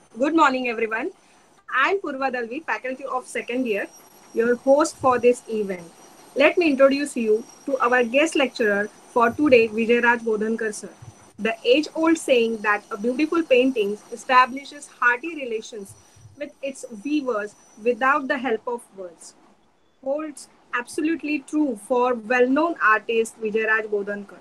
Good morning, everyone. I'm Purva Dalvi, faculty of second year, your host for this event. Let me introduce you to our guest lecturer for today, Vijay Raj Bodhankar sir. The age-old saying that a beautiful painting establishes hearty relations with its viewers without the help of words holds absolutely true for well-known artist Vijay Raj Bodhankar.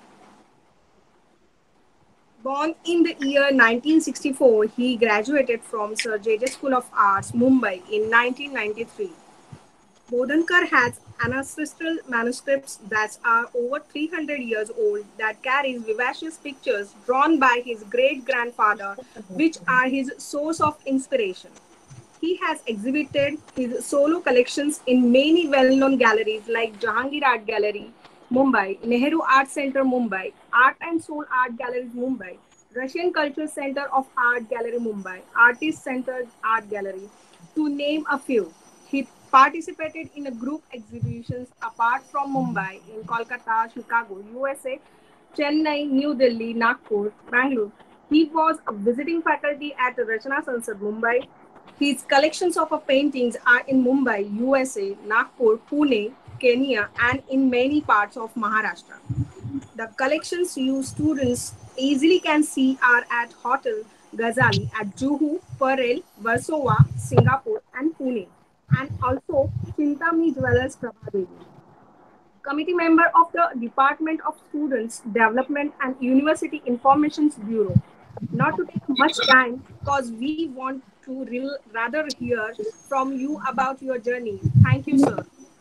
Born in the year 1964, he graduated from Sir J. J. School of Arts, Mumbai in 1993. Bodhankar has ancestral manuscripts that are over 300 years old that carries vivacious pictures drawn by his great-grandfather, which are his source of inspiration. He has exhibited his solo collections in many well-known galleries like Jahangir Art Gallery, Mumbai, Nehru Art Center, Mumbai, Art and Soul Art Galleries, Mumbai, Russian Cultural Center of Art Gallery, Mumbai, Artist Center Art Gallery, to name a few. He participated in a group exhibitions apart from Mumbai in Kolkata, Chicago, USA, Chennai, New Delhi, Nagpur, Bangalore. He was a visiting faculty at Rachana Sansad, Mumbai. His collections of paintings are in Mumbai, USA, Nagpur, Pune, Kenya, and in many parts of Maharashtra. The collections you students easily can see are at Hotel Ghazali at Juhu, Parel, Warsaw, Singapore, and Pune, and also Chintami Jewelers Prabhadevi. Committee member of the Department of Students Development and University Information Bureau. Not to take much time because we want to rather hear from you about your journey. Thank you, sir.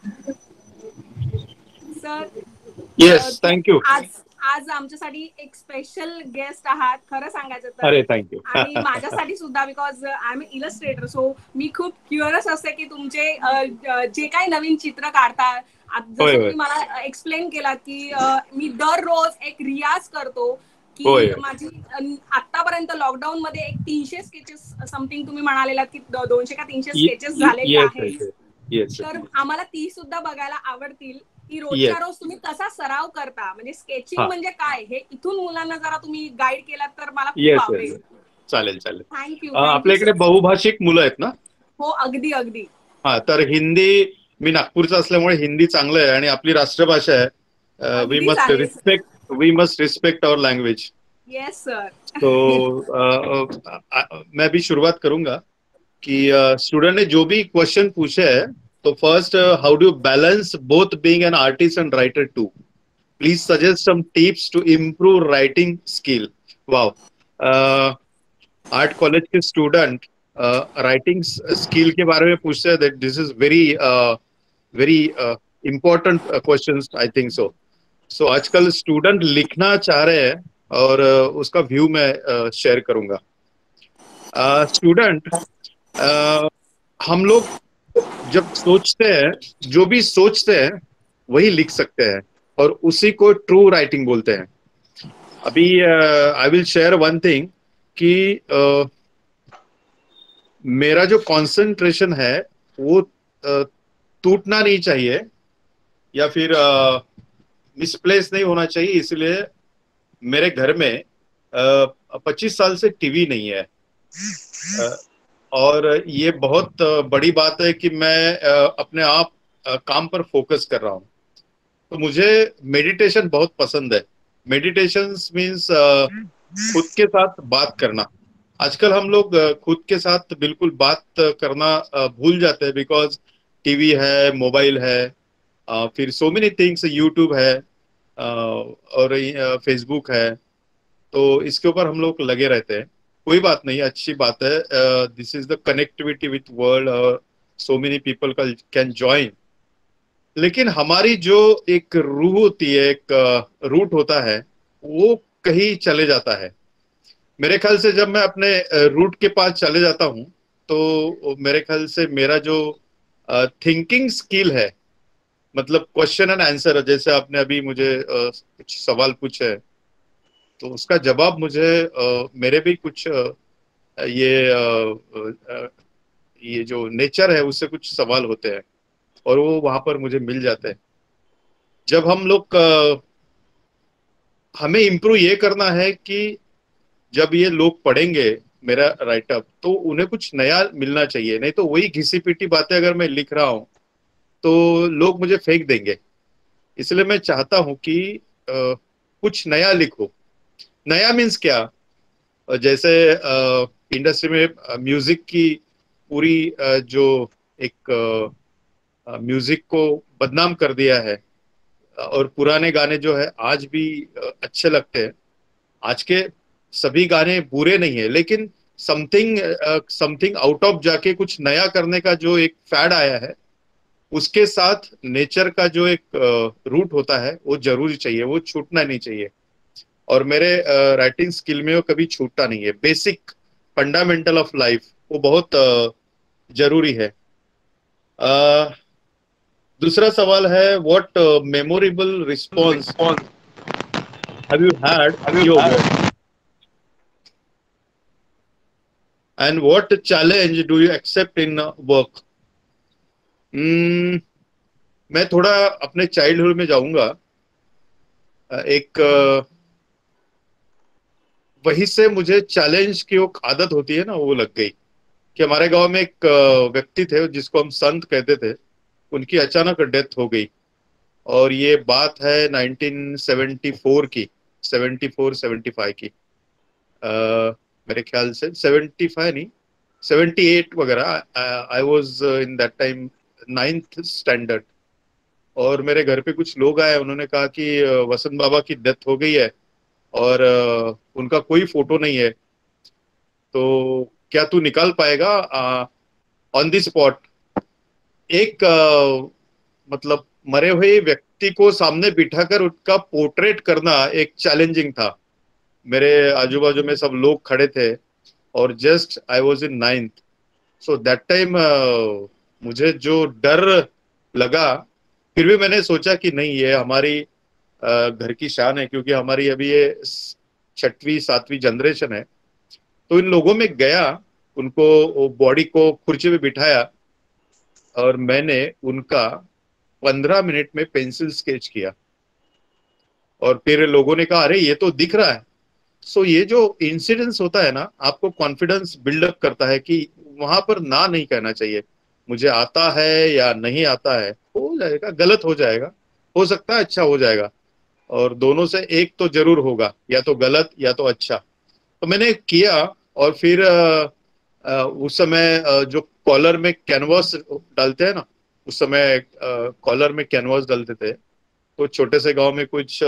Sir Yes, thank you. आज आज आमच्यासाठी एक special guest आहात खरं सांगायचं तर अरे thank you. आणि माझ्यासाठी सुद्धा because I am illustrator so मी खूप क्युरियस असते की तुमचे जे काही नवीन चित्र काढतात होय जसं होय तुम्ही मला एक्सप्लेन केलात की मी दररोज एक रियाज करतो की होय माझी आतापर्यंत लॉकडाऊन मध्ये एक 300 स्केचेस समथिंग तुम्ही म्हणालेला की 200 का 300 स्केचेस झालेले येस आहेत. येस येस तर आम्हाला ती सुद्धा बघायला आवडतील की येस रोजच्या रोज तुम्ही कसा सराव करता म्हणजे स्केचिंग हा म्हणजे काय हे इथून मुलांना जरा तुम्ही गाईड केलात तर मला खूप येस येस आवडेल. चालेल चालेल. थँक्यू आपल्या इकडे सर. बहुभाषिक मुलं आहेत ना. हो अगदी अगदी. हा तर हिंदी मी नागपूरचा असल्यामुळे हिंदी चांगलं आहे आणि आपली राष्ट्रभाषा आहे. वी अगदीच मस्ट आहे sir. Respect we must respect our language. Yes sir. तो मैं भी शुरुआत करूंगा कि स्टूडेंट ने जो भी क्वेश्चन पूछे है तो first how do you balance both being an artist and writer too. Please suggest some tips to improve writing skill. Wow. Art college के स्टूडेंट राइटिंग स्किल के बारे में पूछते हैं. That this is very very important questions I think so. So आजकल student लिखना चाह रहे हैं और उसका व्यू मैं शेयर करूंगा. स्टूडेंट हम लोग जब सोचते हैं जो भी सोचते हैं वही लिख सकते हैं और उसी को ट्रू राइटिंग बोलते हैं. अभी I will share one thing कि मेरा जो कंसंट्रेशन है वो टूटना नहीं चाहिए या फिर मिसप्लेस नहीं होना चाहिए. इसलिए मेरे घर में 25 साल से टीवी नहीं है. अ, और ये बहुत बड़ी बात है कि मैं अपने आप काम पर फोकस कर रहा हूँ. तो मुझे मेडिटेशन बहुत पसंद है. मेडिटेशन मीन्स खुद के साथ बात करना. आजकल हम लोग खुद के साथ बिल्कुल बात करना भूल जाते हैं बिकॉज टीवी है, मोबाइल है, फिर सो मेनी थिंग्स, यूट्यूब है, और फेसबुक है. तो इसके ऊपर हम लोग लगे रहते हैं. कोई बात नहीं, अच्छी बात है. This is the connectivity with world. So many people can join. लेकिन हमारी जो एक रूह होती है, एक रूट होता है, वो कहीं चले जाता है. मेरे ख्याल से जब मैं अपने रूट के पास चले जाता हूँ तो मेरे ख्याल से मेरा जो थिंकिंग स्किल है, मतलब क्वेश्चन एंड आंसर, जैसे आपने अभी मुझे कुछ सवाल पूछे है तो उसका जवाब मुझे मेरे भी कुछ ये ये जो नेचर है उससे कुछ सवाल होते हैं और वो वहां पर मुझे मिल जाते हैं. जब हम लोग हमें इम्प्रूव ये करना है कि जब ये लोग पढ़ेंगे मेरा राइटअप, तो उन्हें कुछ नया मिलना चाहिए, नहीं तो वही घिसी पिटी बातें अगर मैं लिख रहा हूँ तो लोग मुझे फेंक देंगे। इसलिए मैं चाहता हूँ कि कुछ नया लिखो। नया मीन्स क्या? जैसे इंडस्ट्री में म्यूजिक की पूरी जो एक म्यूजिक को बदनाम कर दिया है, और पुराने गाने जो है आज भी अच्छे लगते हैं। आज के सभी गाने बुरे नहीं है, लेकिन समथिंग समथिंग आउट ऑफ जाके कुछ नया करने का जो एक फैड आया है, उसके साथ नेचर का जो एक रूट होता है वो जरूरी चाहिए, वो छूटना नहीं चाहिए। और मेरे राइटिंग स्किल में वो कभी छूटता नहीं है। बेसिक फंडामेंटल ऑफ लाइफ वो बहुत जरूरी है। अ, दूसरा सवाल है, what memorable response response have you had have in you your had? Work, and what challenge do you accept in work? मैं थोड़ा अपने चाइल्डहुड में जाऊंगा। एक वहीं से मुझे चैलेंज की वो आदत होती है ना, वो लग गई कि हमारे गांव में एक व्यक्ति थे जिसको हम संत कहते थे। उनकी अचानक डेथ हो गई, और ये बात है 1974 की, 74 75 की। मेरे ख्याल से 75 नहीं, 78 वगैरह। I was in that time ninth standard. और मेरे घर पे कुछ लोग आए, उन्होंने कहा कि वसंत बाबा की डेथ हो गई है, और उनका कोई फोटो नहीं है, तो क्या तू निकाल पाएगा ऑन द स्पॉट? एक मतलब मरे हुए व्यक्ति को सामने बिठाकर उसका पोर्ट्रेट करना एक चैलेंजिंग था। मेरे आजू बाजू में सब लोग खड़े थे, और just I was in ninth. So that time मुझे जो डर लगा, फिर भी मैंने सोचा कि नहीं, ये हमारी घर की शान है, क्योंकि हमारी अभी ये छठवीं सातवीं जनरेशन है। तो इन लोगों में गया, उनको बॉडी को कुर्सी पे बिठाया, और मैंने उनका 15 मिनट में पेंसिल स्केच किया। और फिर लोगों ने कहा, अरे ये तो दिख रहा है। सो ये जो इंसिडेंस होता है ना, आपको कॉन्फिडेंस बिल्डअप करता है कि वहां पर ना नहीं कहना चाहिए। मुझे आता है या नहीं आता है, हो जाएगा, गलत हो जाएगा, हो सकता है अच्छा हो जाएगा, और दोनों से एक तो जरूर होगा, या तो गलत या तो अच्छा। तो मैंने किया। और फिर उस समय जो कॉलर में कैनवास डालते हैं ना, उस समय कॉलर में कैनवास डालते थे। तो छोटे से गांव में कुछ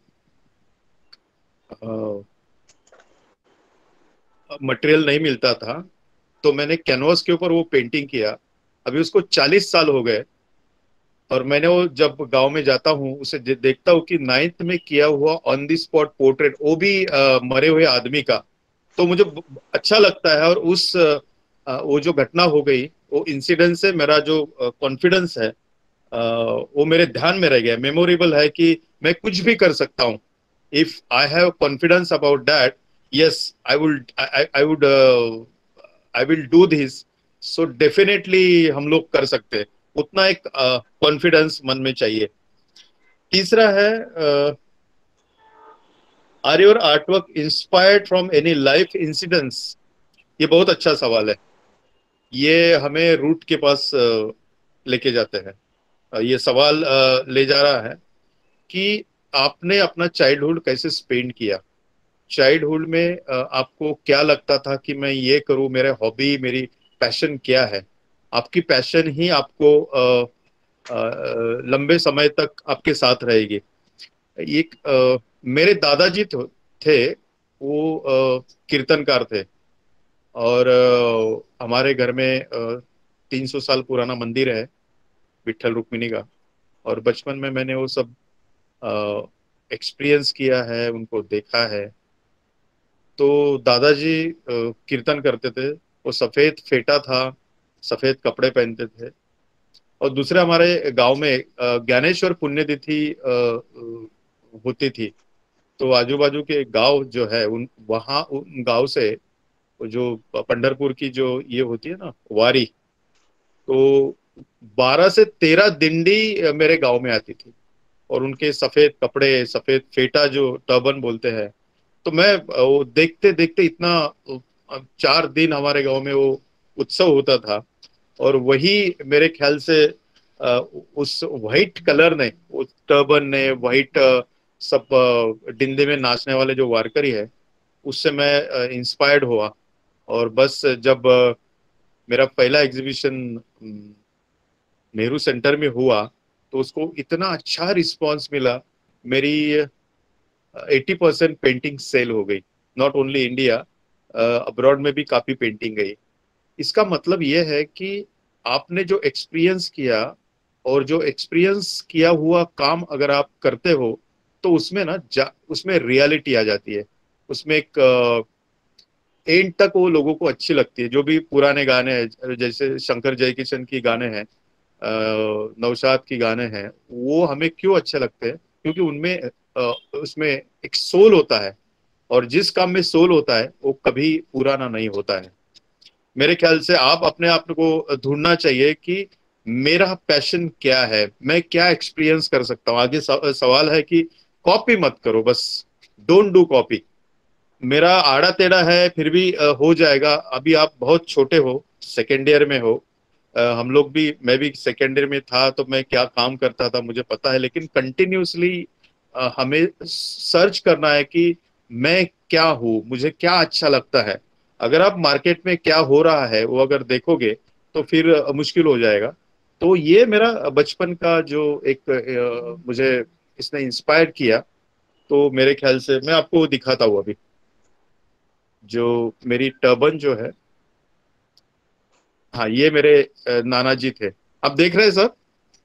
मटेरियल नहीं मिलता था, तो मैंने कैनवास के ऊपर वो पेंटिंग किया। अभी उसको 40 साल हो गए, और मैंने वो जब गांव में जाता हूँ उसे देखता हूँ कि नाइन्थ में किया हुआ ऑन द स्पॉट पोर्ट्रेट, वो भी मरे हुए आदमी का। तो मुझे अच्छा लगता है। और उस वो जो घटना हो गई, वो इंसिडेंट से मेरा जो कॉन्फिडेंस है, वो मेरे ध्यान में रह गया, मेमोरेबल है कि मैं कुछ भी कर सकता हूँ। If I have confidence about that, yes I will do this. So definitely हम लोग कर सकते हैं। उतना एक कॉन्फिडेंस मन में चाहिए। तीसरा है, are your artwork inspired from any life incidents? ये बहुत अच्छा सवाल है। ये हमें रूट के पास लेके जाते हैं। ये सवाल ले जा रहा है कि आपने अपना चाइल्डहुड कैसे स्पेंड किया। चाइल्डहुड में आपको क्या लगता था कि मैं ये करूं, मेरे हॉबी, मेरी पैशन क्या है? आपकी पैशन ही आपको लंबे समय तक आपके साथ रहेगी। एक मेरे दादाजी थे, वो कीर्तनकार थे। और हमारे घर में 300 साल पुराना मंदिर है, विठल रुक्मिणी का। और बचपन में मैंने वो सब एक्सपीरियंस किया है, उनको देखा है। तो दादाजी कीर्तन करते थे, वो सफेद फेटा था, सफेद कपड़े पहनते थे। और दूसरे हमारे गांव में ज्ञानेश्वर पुण्यतिथि होती थी। तो आजू बाजू के गांव जो है, उन वहाँ उन गांव से वो जो पंढरपुर की जो ये होती है ना वारी, तो 12 से 13 दिंडी मेरे गांव में आती थी। और उनके सफेद कपड़े, सफेद फेटा जो टर्बन बोलते हैं। तो मैं वो देखते देखते इतना 4 दिन हमारे गांव में वो उत्सव होता था। और वही मेरे ख्याल से उस व्हाइट कलर ने, उस टर्बन ने, व्हाइट सब डिंडे में नाचने वाले जो वारकरी है, उससे मैं इंस्पायर्ड हुआ। और बस जब मेरा पहला एग्जीबिशन नेहरू सेंटर में हुआ, तो उसको इतना अच्छा रिस्पांस मिला। मेरी 80% पेंटिंग सेल हो गई। नॉट ओनली इंडिया, अब्रॉड में भी काफी पेंटिंग गई। इसका मतलब ये है कि आपने जो एक्सपीरियंस किया, और जो एक्सपीरियंस किया हुआ काम अगर आप करते हो, तो उसमें ना उसमें रियलिटी आ जाती है। उसमें एक एंड तक वो लोगों को अच्छी लगती है। जो भी पुराने गाने हैं, जैसे शंकर जयकिशन की गाने हैं, नौशाद की गाने हैं, वो हमें क्यों अच्छे लगते हैं? क्योंकि उनमें उसमें एक सोल होता है। और जिस काम में सोल होता है वो कभी पुराना नहीं होता है। मेरे ख्याल से आप अपने आप को ढूंढना चाहिए कि मेरा पैशन क्या है, मैं क्या एक्सपीरियंस कर सकता हूँ। आगे सवाल है कि कॉपी मत करो, बस डोंट डू कॉपी। मेरा आड़ा टेढ़ा है फिर भी हो जाएगा। अभी आप बहुत छोटे हो, सेकेंड ईयर में हो। हम लोग भी, मैं भी सेकेंड ईयर में था, तो मैं क्या काम करता था मुझे पता है। लेकिन कंटिन्यूअसली हमें सर्च करना है कि मैं क्या हूँ, मुझे क्या अच्छा लगता है। अगर आप मार्केट में क्या हो रहा है वो अगर देखोगे, तो फिर मुश्किल हो जाएगा। तो ये मेरा बचपन का जो एक मुझे इसने इंस्पायर किया। तो मेरे ख्याल से मैं आपको दिखाता हूँ अभी, जो मेरी टर्बन जो है। हाँ, ये मेरे नाना जी थे। आप देख रहे हैं सर?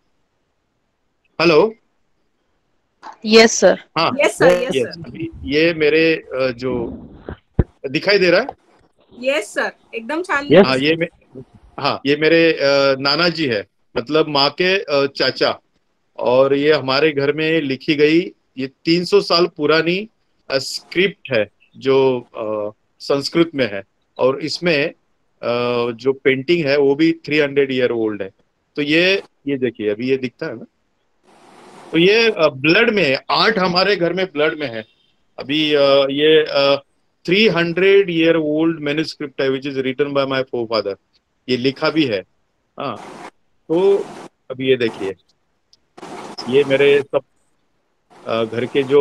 हेलो। Yes sir. हाँ। Yes sir, yes yes, sir. अभी ये मेरे जो दिखाई दे रहा है। यस सर, एकदम छान यस। हाँ, दिसते. हाँ, ये मेरे नाना जी है, मतलब माँ के चाचा। और ये हमारे घर में लिखी गई, ये 300 साल पुरानी स्क्रिप्ट है, जो संस्कृत में है। और इसमें जो पेंटिंग है वो भी 300 ईयर ओल्ड है। तो ये देखिए, अभी ये दिखता है ना। तो ये ब्लड में है, आर्ट हमारे घर में ब्लड में है। अभी ये 300 ईयर ओल्ड मैन्युस्क्रिप्ट है, which is written by my forefather. ये लिखा भी है। हाँ। तो अभी ये देखिए, ये मेरे सब घर के जो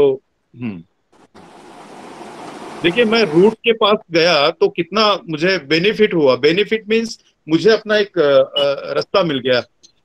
देखिए, मैं रूट के पास गया तो कितना मुझे बेनिफिट हुआ। बेनिफिट मींस मुझे अपना एक रास्ता मिल गया।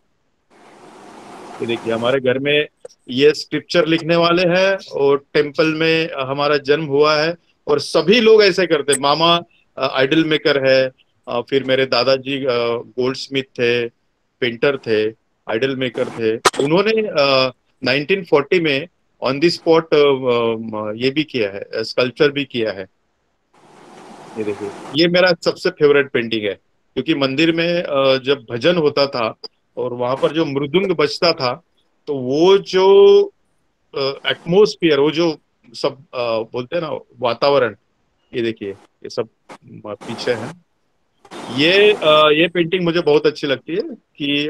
ये देखिए, हमारे घर में ये स्क्रिप्चर लिखने वाले हैं, और टेम्पल में हमारा जन्म हुआ है। और सभी लोग ऐसे करते। मामा आइडल मेकर है, फिर मेरे दादाजी गोल्ड स्मिथ थे, पेंटर थे, आइडल मेकर थे। उन्होंने 1940 में ऑन द स्पॉट ये भी किया है, स्कल्पचर भी किया है। ये देखिए, ये मेरा सबसे फेवरेट पेंटिंग है। क्योंकि मंदिर में जब भजन होता था, और वहां पर जो मृदुंग बजता था, तो वो जो एटमोस्फियर, वो जो सब बोलते हैं ना, वातावरण। ये देखिए, ये सब पीछे है। ये पेंटिंग मुझे बहुत अच्छी लगती है कि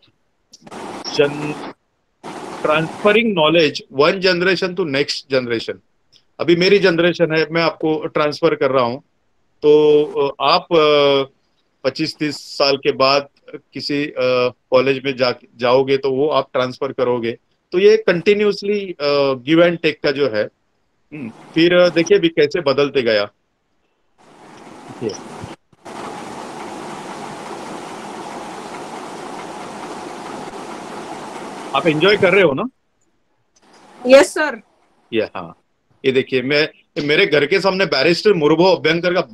जन transferring knowledge one generation to next generation. अभी मेरी जनरेशन है, मैं आपको ट्रांसफर कर रहा हूँ। तो आप 25-30 साल के बाद किसी कॉलेज में जाओगे, तो वो आप ट्रांसफर करोगे। तो ये कंटिन्यूअसली गिव एंड टेक का जो है। फिर देखिए भी कैसे बदलते गया। देखिए, आप एंजॉय कर रहे हो ना? Yes sir. ये, हाँ, ये देखिए, मेरे घर के सामने बैरिस्टर मुरुगो अभ्यंकर का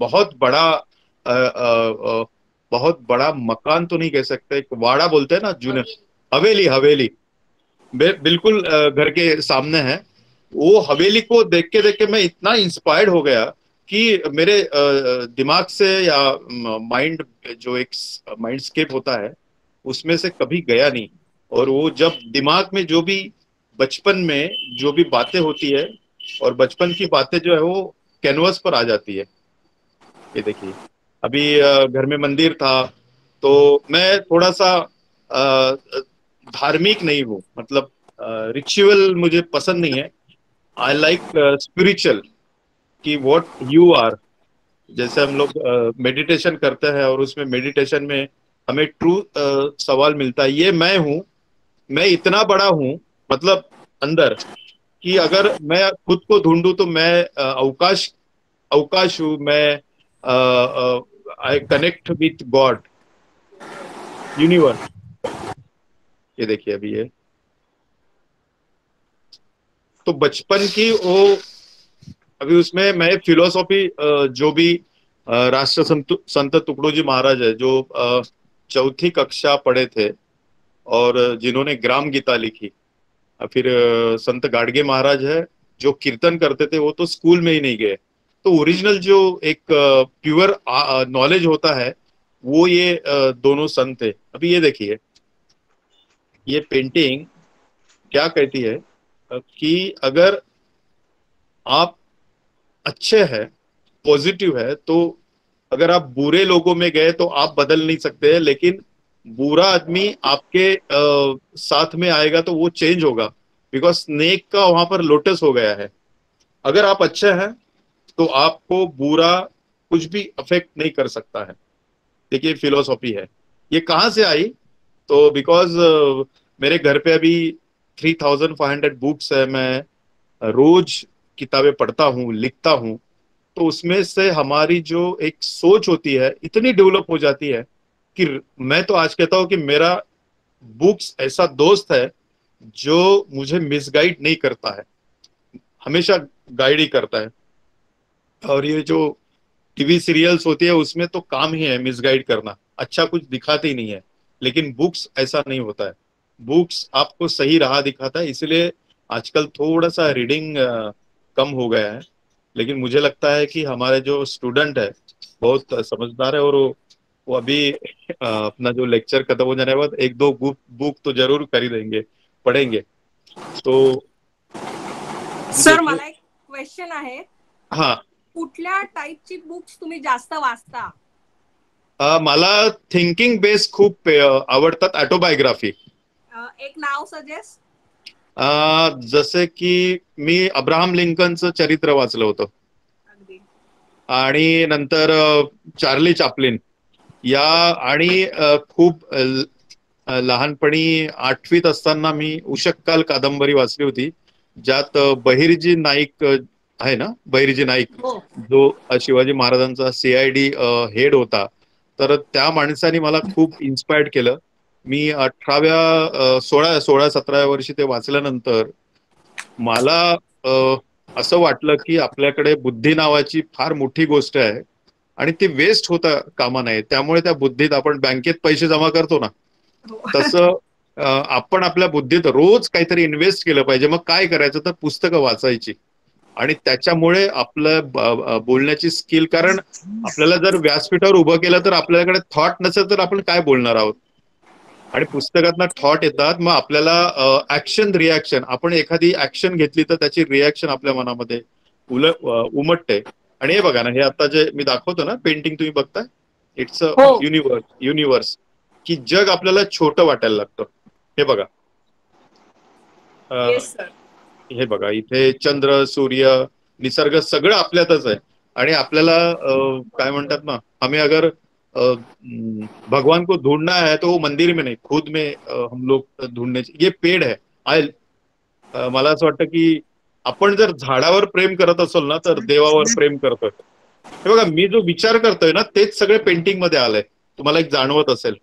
बहुत बड़ा मकान तो नहीं कह सकते, एक वाड़ा बोलते हैं ना, जूने हवेली, हवेली बिल्कुल घर के सामने है। वो हवेली को देख के मैं इतना इंस्पायर्ड हो गया कि मेरे दिमाग से, या माइंड, जो एक माइंडस्केप होता है, उसमें से कभी गया नहीं। और वो जब दिमाग में जो भी बचपन में जो भी बातें होती है, और बचपन की बातें जो है वो कैनवस पर आ जाती है। ये देखिए, अभी घर में मंदिर था, तो मैं थोड़ा सा धार्मिक नहीं हूँ, मतलब रिचुअल मुझे पसंद नहीं है। आई लाइक स्पिरिचुअल, कि व्हाट यू आर, जैसे हम लोग मेडिटेशन करते हैं और उसमें मेडिटेशन में हमें ट्रू सवाल मिलता है, ये मैं हूँ, मैं इतना बड़ा हूँ, मतलब अंदर, कि अगर मैं खुद को ढूंढूं तो मैं अवकाश अवकाश हूँ, मैं I connect with God, universe. ये देखिए अभी ये तो बचपन की वो, अभी उसमें मैं फिलोसॉफी, जो भी राष्ट्र संत संत तुकडोजी महाराज है, जो चौथी कक्षा पढ़े थे और जिन्होंने ग्राम गीता लिखी, फिर संत गाडगे महाराज है जो कीर्तन करते थे, वो तो स्कूल में ही नहीं गए। तो ओरिजिनल जो एक प्योर नॉलेज होता है वो ये दोनों संत थे। अभी ये देखिए, ये पेंटिंग क्या कहती है कि अगर आप अच्छे हैं, पॉजिटिव है, तो अगर आप बुरे लोगों में गए तो आप बदल नहीं सकते, लेकिन बुरा आदमी आपके साथ में आएगा तो वो चेंज होगा, बिकॉज स्नेक का वहां पर लोटस हो गया है। अगर आप अच्छे हैं तो आपको बुरा कुछ भी अफेक्ट नहीं कर सकता है। देखिए फिलोसॉफी है, ये कहाँ से आई? तो बिकॉज मेरे घर पे अभी 3500 बुक्स है, मैं रोज किताबें पढ़ता हूँ, लिखता हूँ। तो उसमें से हमारी जो एक सोच होती है इतनी डेवलप हो जाती है कि मैं तो आज कहता हूँ कि मेरा बुक्स ऐसा दोस्त है जो मुझे मिसगाइड नहीं करता है, हमेशा गाइड ही करता है। और ये जो टीवी सीरियल्स होती है उसमें तो काम ही है मिसगाइड करना, अच्छा कुछ दिखाते ही नहीं है। लेकिन बुक्स ऐसा नहीं होता है, बुक्स आपको सही राह दिखाता है। इसलिए आजकल थोड़ा सा रीडिंग कम हो गया है, लेकिन मुझे लगता है कि हमारे जो स्टूडेंट है बहुत समझदार है, और वो अभी अपना जो लेक्चर खत्म हो जाने के बाद एक दो बुक बुक तो जरूर खरीदेंगे, पढ़ेंगे। तो अभी सर देखिए, मला एक क्वेश्चन आहे, हाँ, कुठल्या टाईपची बुक्स तुम्ही जास्त वाचता? मला थिंकिंग बेस खूप आवडतात, ऑटोबायोग्राफी। एक नाव सजेस्ट. जसे की मी अब्राहम लिंकनचं चरित्र वाचलं होतं, अगदी. आणि नंतर चार्ली चॅप्लिन या, आणि खूप लहानपणी 8वीत असताना मी उषक्काल कादंबरी वाचली होती, ज्यात बहिर्जी नाईक आहे ना, बहिर्जी नाईक, हो. जो शिवाजी महाराजांचा सीआयडी हेड होता, तर त्या माणसाने मला खूप इन्स्पायर्ड केलं. मी 17व्या वर्षी ते वाचल्यानंतर मला असं वाटलं की आपल्याकडे बुद्धी नावाची फार मोठी गोष्ट आहे आणि ती वेस्ट होता कामा नये. त्यामुळे त्या बुद्धीत आपण बँकेत पैसे जमा करतो ना, हो. तसं आपण आपल्या बुद्धीत रोज काहीतरी इन्व्हेस्ट केलं पाहिजे. मग काय करायचं, तर पुस्तकं वाचायची, आणि त्याच्यामुळे आपलं बोलण्याची स्किल, कारण आपल्याला जर व्यासपीठावर उभं केलं तर आपल्याकडे थॉट नसेल तर आपण काय बोलणार आहोत, आणि पुस्तकातनं थॉट येतात, मग आपल्याला ऍक्शन रिॲक्शन, आपण एखादी ऍक्शन घेतली तर त्याची रिॲक्शन आपल्या मनामध्ये उमटते. आणि हे बघा ना, हे आता जे मी दाखवतो ना पेंटिंग तुम्ही बघताय, इट्स अ हो. युनिवर्स, की जग आपल्याला छोटं वाटायला लागतं. हे बघा, येस सर. हे बघा, इथे चंद्र, सूर्य, निसर्ग सगळं आपल्यातच आहे. आणि आपल्याला काय म्हणतात ना, हमें अगर भगवान को ढूंढना है तो वो मंदिर में नहीं, खुद में हम लोग ढूंढने, ये पेड़ है. आय मला असं वाटतं की आपण जर झाडावर प्रेम करत असेल ना तर देवावर प्रेम करतोय. हे बघा, मी जो विचार करतोय ना तेच सगळे पेंटिंग मध्ये आलंय, तुम्हाला एक जाणवत असेल.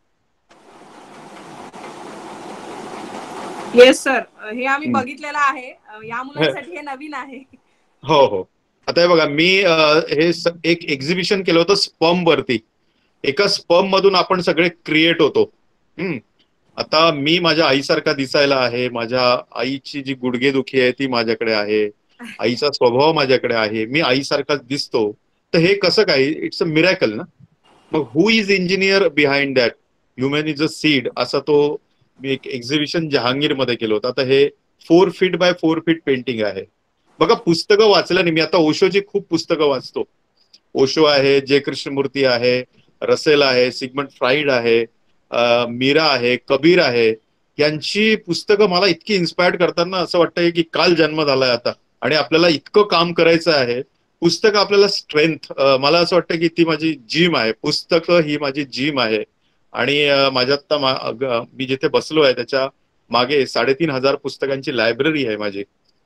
येस सर, हे आम्ही बघितलेलं आहे. या मुलांसाठी हे नवीन आहे. हो हो. आता हे बघा, मी एक एक्झिबिशन केलं होतं स्पर्म वरती. एका स्पर्म मधून आपण सगळे क्रिएट होतो. आता मी माझ्या आईसारखा दिसायला आहे, माझ्या आईची जी गुडघेदुखी आहे ती माझ्याकडे आहे, आईचा स्वभाव माझ्याकडे आहे, मी आईसारखाच दिसतो. तर हे कसं काय, इट्स अ मिरॅकल ना. मग who is engineer behind that, human is a seed, असा तो मी एक एक्झिबिशन जहांगीरमध्ये केलं होतं. आता हे 4 फीट बाय 4 फीट पेंटिंग आहे. बघा, पुस्तकं वाचल्याने, मी आता ओशोची खूप पुस्तकं वाचतो. ओशो आहे, जे कृष्णमूर्ती आहे, रसेल आहे, सिगमंड फ्राईड आहे, मीरा आहे, कबीर आहे. यांची पुस्तकं मला इतकी इन्स्पायर्ड करतात ना, असं वाटतंय की काल जन्म झालाय आता आणि आपल्याला इतकं काम करायचं आहे. पुस्तक आपल्याला स्ट्रेंथ, मला असं वाटतं की ती माझी जिम आहे. पुस्तकं ही माझी जिम आहे. आणि माझ्या आता मी जिथे बसलो आहे त्याच्या मागे 3,500 पुस्तकांची लायब्ररी आहे माझी.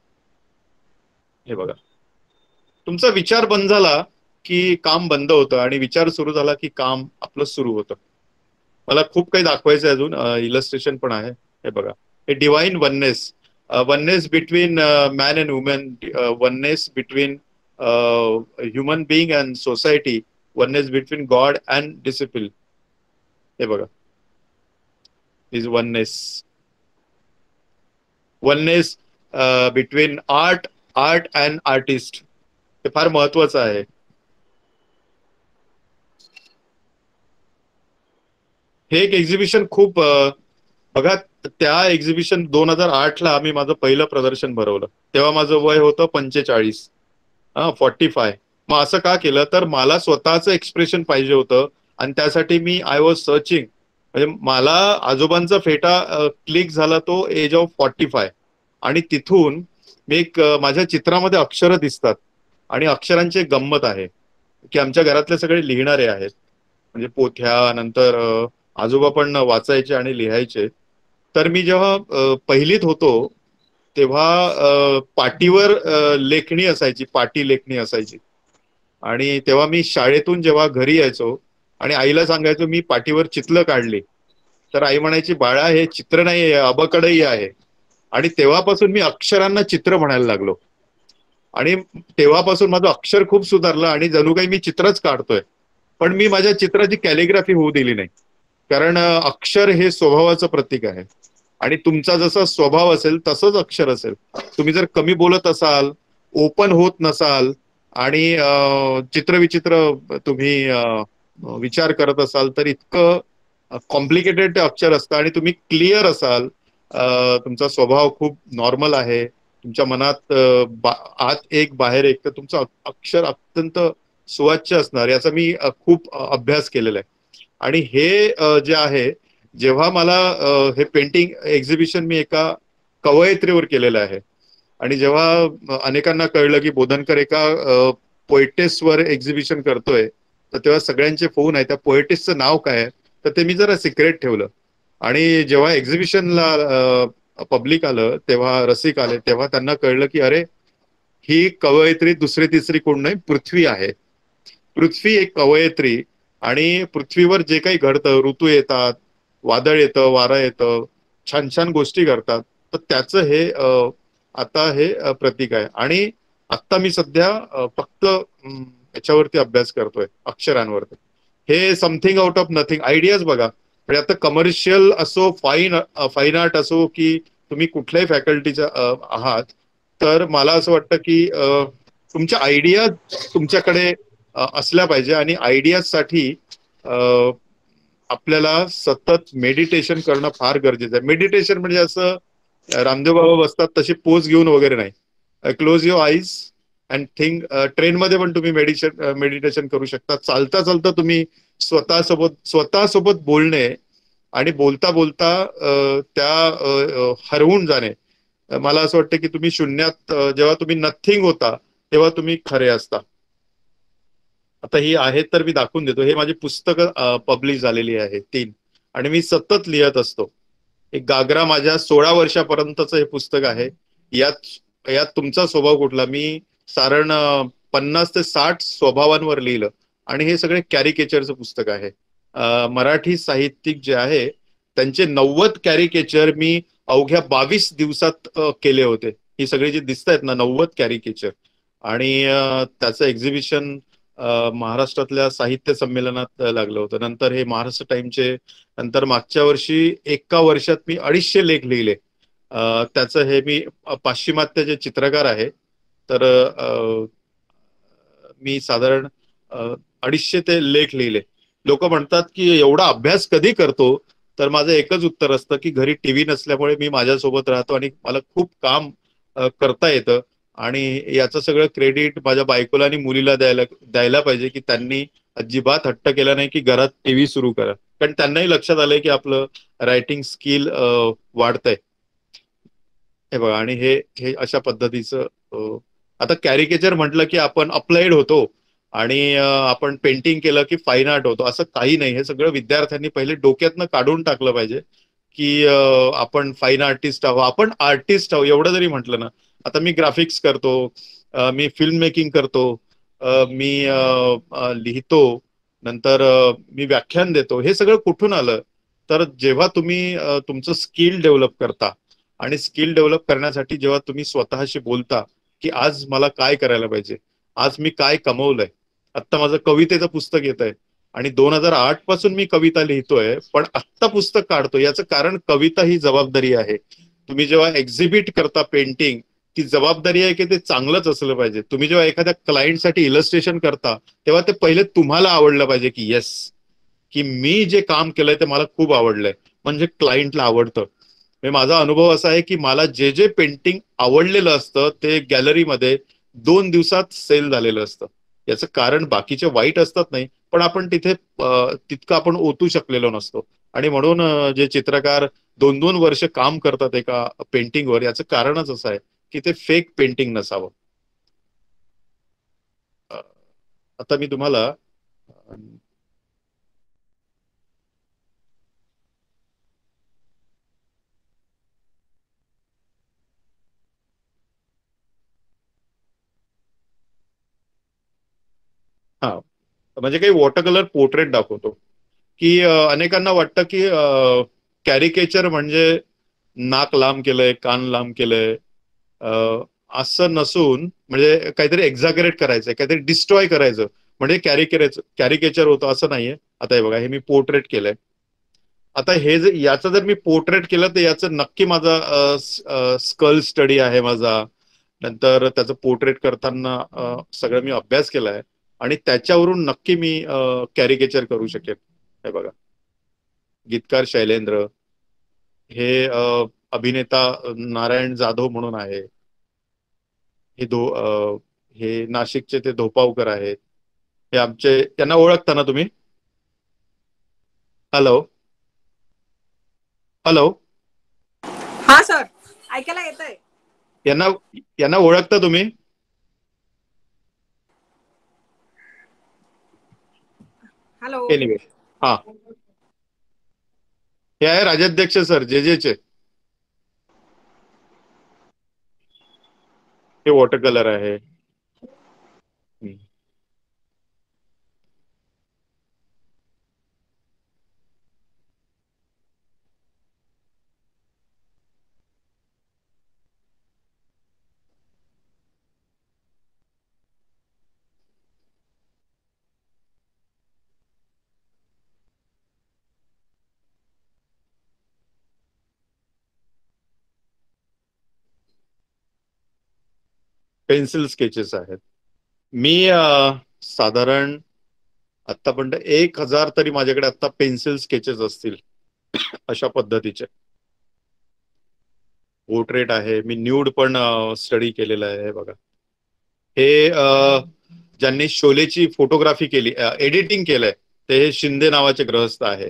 हे बघा, तुमचा विचार बंद झाला की काम बंद होतं आणि विचार सुरू झाला की काम आपलं सुरू होतं. मला खूप काही दाखवायचं आहे अजून, इलस्ट्रेशन पण आहे. हे बघा, हे divine oneness, oneness between man and women, oneness between human being and society, oneness between God and discipline. हे बघा, is oneness, oneness between art and artist. हे फार महत्वाचं आहे. हे एक एक्झिबिशन खूप बघा, त्या एक्झिबिशन 2008ला आम्ही माझं पहिलं प्रदर्शन भरवलं. तेव्हा माझं वय होतं 45, 45. मग असं का केलं, तर मला स्वतःचं एक्सप्रेशन पाहिजे होतं आणि त्यासाठी मी आय वॉज सर्चिंग. म्हणजे मला आजोबांचा फेटा क्लिक झाला तो एज ऑफ 45. आणि तिथून मी एक माझ्या चित्रामध्ये अक्षरं दिसतात आणि अक्षरांची एक गंमत आहे की आमच्या घरातले सगळे लिहिणारे आहेत. म्हणजे पोथ्या, नंतर आजोबा पण वाचायचे आणि लिहायचे. तर मी जेव्हा पहिलीत होतो तेव्हा पाटीवर लेखणी असायची, पाटी लेखणी असायची. आणि तेव्हा मी शाळेतून जेव्हा घरी यायचो आणि आईला सांगायचो मी पाटीवर चित्र काढली, तर आई म्हणायची, बाळा हे चित्र नाही आहे, अबकडई आहे. आणि तेव्हापासून मी अक्षरांना चित्र म्हणायला लागलो आणि तेव्हापासून माझं अक्षर खूप सुधारलं आणि जणू काही मी चित्रच काढतोय. पण मी माझ्या चित्राची कॅलिग्राफी होऊ दिली नाही, कारण अक्षर हे स्वभावाचं प्रतीक आहे आणि तुमचा जसा स्वभाव असेल तसंच अक्षर असेल. तुम्ही जर कमी बोलत असाल, ओपन होत नसाल आणि चित्रविचित्र तुम्ही विचार करत असाल, तर इतकं कॉम्प्लिकेटेड ते अक्षर असतं. आणि तुम्ही क्लिअर असाल, तुमचा स्वभाव खूप नॉर्मल आहे, तुमच्या मनात आत एक बाहेर एक, तर तुमचं अक्षर अत्यंत सुवाच्य असणार. याचा मी खूप अभ्यास केलेला आहे. आणि हे जे आहे, जेव्हा मला हे पेंटिंग एक्झिबिशन मी एका कवयित्रीवर केलेलं आहे आणि जेव्हा अनेकांना कळलं की बोधनकर एका पोएटेसवर एक्झिबिशन करतोय, तर तेव्हा सगळ्यांचे फोन आहे, त्या पोएटेसचं नाव काय आहे, तर ते मी जरा सिक्रेट ठेवलं. आणि जेव्हा एक्झिबिशनला पब्लिक आलं, तेव्हा रसिक आले, तेव्हा त्यांना कळलं की अरे, ही कवयित्री दुसरी तिसरी कोण नाही, पृथ्वी आहे. पृथ्वी एक कवयित्री. आणि पृथ्वीवर जे काही घडतं, ऋतू येतात, वादळ येतं, वारं येतं, छान छान गोष्टी घडतात, तर त्याचं हे आता हे प्रतीक आहे. आणि आता मी सध्या फक्त याच्यावरती अभ्यास करतोय, अक्षरांवरती. हे something out of nothing ideas बघा. म्हणजे आता कमर्शियल असो, फाईन आर्ट असो, की तुम्ही कुठल्याही फॅकल्टीच्या आहात, तर मला असं वाटतं की तुमच्या आयडिया तुमच्याकडे असल्या पाहिजे. आणि आयडियासाठी आपल्याला सतत मेडिटेशन करणं फार गरजेचं आहे. मेडिटेशन म्हणजे असं रामदेव बाबा बसतात तशी पोज घेऊन वगैरे नाही. Close your eyes and think. ट्रेनमध्ये पण तुम्ही मेडिटेशन करू शकता. चालता चालता तुम्ही स्वतःसोबत बोलणे आणि बोलता बोलता हरवून जाणे. मला असं वाटतं की तुम्ही शून्यात जेव्हा तुम्ही नथिंग होता तेव्हा तुम्ही खरे असता. आता ही आहेत तर मी दाखवून देतो. हे माझी पुस्तकं पब्लिश झालेली आहे 3. आणि मी सतत लिहत असतो. एक गागरा माझ्या 16 वर्षापर्यंतचं हे पुस्तक आहे. यात यात तुमचा स्वभाव कुठला, मी साधारण 50 ते 60 स्वभावांवर लिहिलं. आणि हे सगळे कॅरिकेचरचं पुस्तक आहे. मराठी साहित्यिक जे आहे त्यांचे 90 कॅरिकेचर मी अवघ्या 22 दिवसात केले होते. ही सगळी जी दिसत आहेत ना 90 कॅरिकेचर. आणि त्याचं एक्झिबिशन महाराष्ट्रातल्या साहित्य संमेलनात लागलं होतं. नंतर हे महाराष्ट्र टाइमचे, नंतर मागच्या वर्षी एका वर्षात मी 250 लेख लिहिले. त्याचं हे मी पाश्चिमात्य जे चित्रकार आहे, तर मी साधारण 250 ते लेख लिहिले. लोक म्हणतात की एवढा अभ्यास कधी करतो, तर माझं एकच उत्तर असतं की घरी टीव्ही नसल्यामुळे मी माझ्यासोबत राहतो आणि मला खूप काम करता येतं. आणि याचं सगळं क्रेडिट माझ्या बायकोला आणि मुलीला द्यायला पाहिजे की त्यांनी अजिबात हट्ट केला नाही की घरात टीव्ही सुरू करा. कारण त्यांनाही लक्षात आलंय की आपलं रायटिंग स्किल वाढतंय. हे बघा, आणि हे हे अशा पद्धतीचं आता कॅरिकेचर म्हटलं की आपण अप्लाइड होतो आणि आपण पेंटिंग केलं की फाईन आर्ट होतो, असं काही नाही. हे सगळं विद्यार्थ्यांनी पहिले डोक्यातनं काढून टाकलं पाहिजे की आपण फाईन आर्टिस्ट आहोत, आपण आर्टिस्ट आहोत एवढं जरी म्हटलं ना. आता मी ग्राफिक्स करतो, मी फिल्म मेकिंग करतो, मी लिहितो, नंतर मी व्याख्यान देतो. हे सगळं कुठून आलं? तर जेव्हा तुम्ही तुमचं स्किल डेव्हलप करता आणि स्किल डेव्हलप करण्यासाठी जेव्हा तुम्ही स्वतःशी बोलता की आज मला काय करायला पाहिजे, आज मी काय कमवलंय. आत्ता माझं कवितेचं पुस्तक येत आहे आणि 2008 पासून मी कविता लिहितोय, पण आत्ता पुस्तक काढतो. याचं कारण कविता ही जबाबदारी आहे. तुम्ही जेव्हा एक्झिबिट करता पेंटिंग, ती जबाबदारी आहे की ते चांगलंच असलं पाहिजे. तुम्ही जेव्हा एखाद्या क्लायंटसाठी इलस्ट्रेशन करता तेव्हा ते पहिले तुम्हाला आवडलं पाहिजे की येस, की मी जे काम केलंय ते मला खूप आवडलंय, म्हणजे क्लायंटला आवडतं. म्हणजे माझा अनुभव असा आहे की मला जे जे पेंटिंग आवडलेलं असतं ते गॅलरीमध्ये 2 दिवसात सेल झालेलं असतं. याचं कारण बाकीचे वाईट असतात नाही, पण आपण तिथे तितकं आपण ओतू शकलेलो नसतो. आणि म्हणून जे चित्रकार 2-2 वर्ष काम करतात एका पेंटिंगवर, याचं कारणच असं आहे की ते फेक पेंटिंग नसावं. अ, आता मी तुम्हाला हा म्हणजे काही वॉटर कलर पोर्ट्रेट दाखवतो की अनेकांना वाटतं की कॅरिकेचर म्हणजे नाक लांब केलंय, कान लांब केलंय, असं नसून म्हणजे काहीतरी एक्झागरेट करायचंय, काहीतरी डिस्ट्रॉय करायचं म्हणजे कॅरिकेचर होतं, असं नाहीये. आता हे बघा, हे मी पोर्ट्रेट केलंय. आता हे जर याचं जर मी पोर्ट्रेट केलं तर याचं नक्की माझा स्कल स्टडी आहे माझा. नंतर त्याचं पोर्ट्रेट करताना सगळं मी अभ्यास केलाय आणि त्याच्यावरून नक्की मी कॅरिकेचर करू शकेन. हे बघा, गीतकार शैलेंद्र, हे अभिनेता नारायण जाधव म्हणून आहे. हे हे नाशिकचे ते धोपावकर आहेत. हे आमचे, त्यांना ओळखता ना तुम्ही? Hello, hello. हा सर, ऐकायला येतंय. यांना यांना ओळखता तुम्ही? हॅलो. एनिवे, हा, हे आहे राजाध्यक्ष सर, जे हे वॉटर कलर आहे. पेन्सिल स्केचेस आहेत. मी साधारण आतापर्यंत 1000 तरी माझ्याकडे आता पेन्सिल स्केचेस असतील अशा पद्धतीचे. पोर्ट्रेट आहे, मी न्यूड पण स्टडी केलेला आहे. बघा, हे ज्यांनी शोलेची फोटोग्राफी केली, एडिटिंग केलंय, ते शिंदे नावाचे गृहस्थ आहे.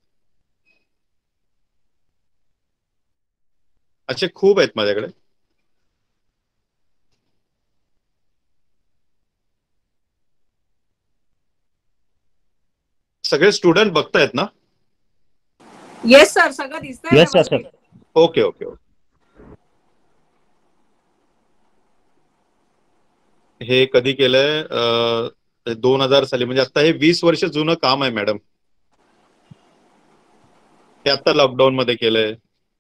असे खूप आहेत माझ्याकडे. सगळे स्टुडंट बघतायत ना? येस सर, सगळं दिसतंय येस सर. व्यवस्थित. Okay okay okay. हे कधी केलंय? 2000 साली, म्हणजे आता हे 20 वर्ष जुनं काम आहे मॅडम. हे आता लॉकडाऊन मध्ये केलंय.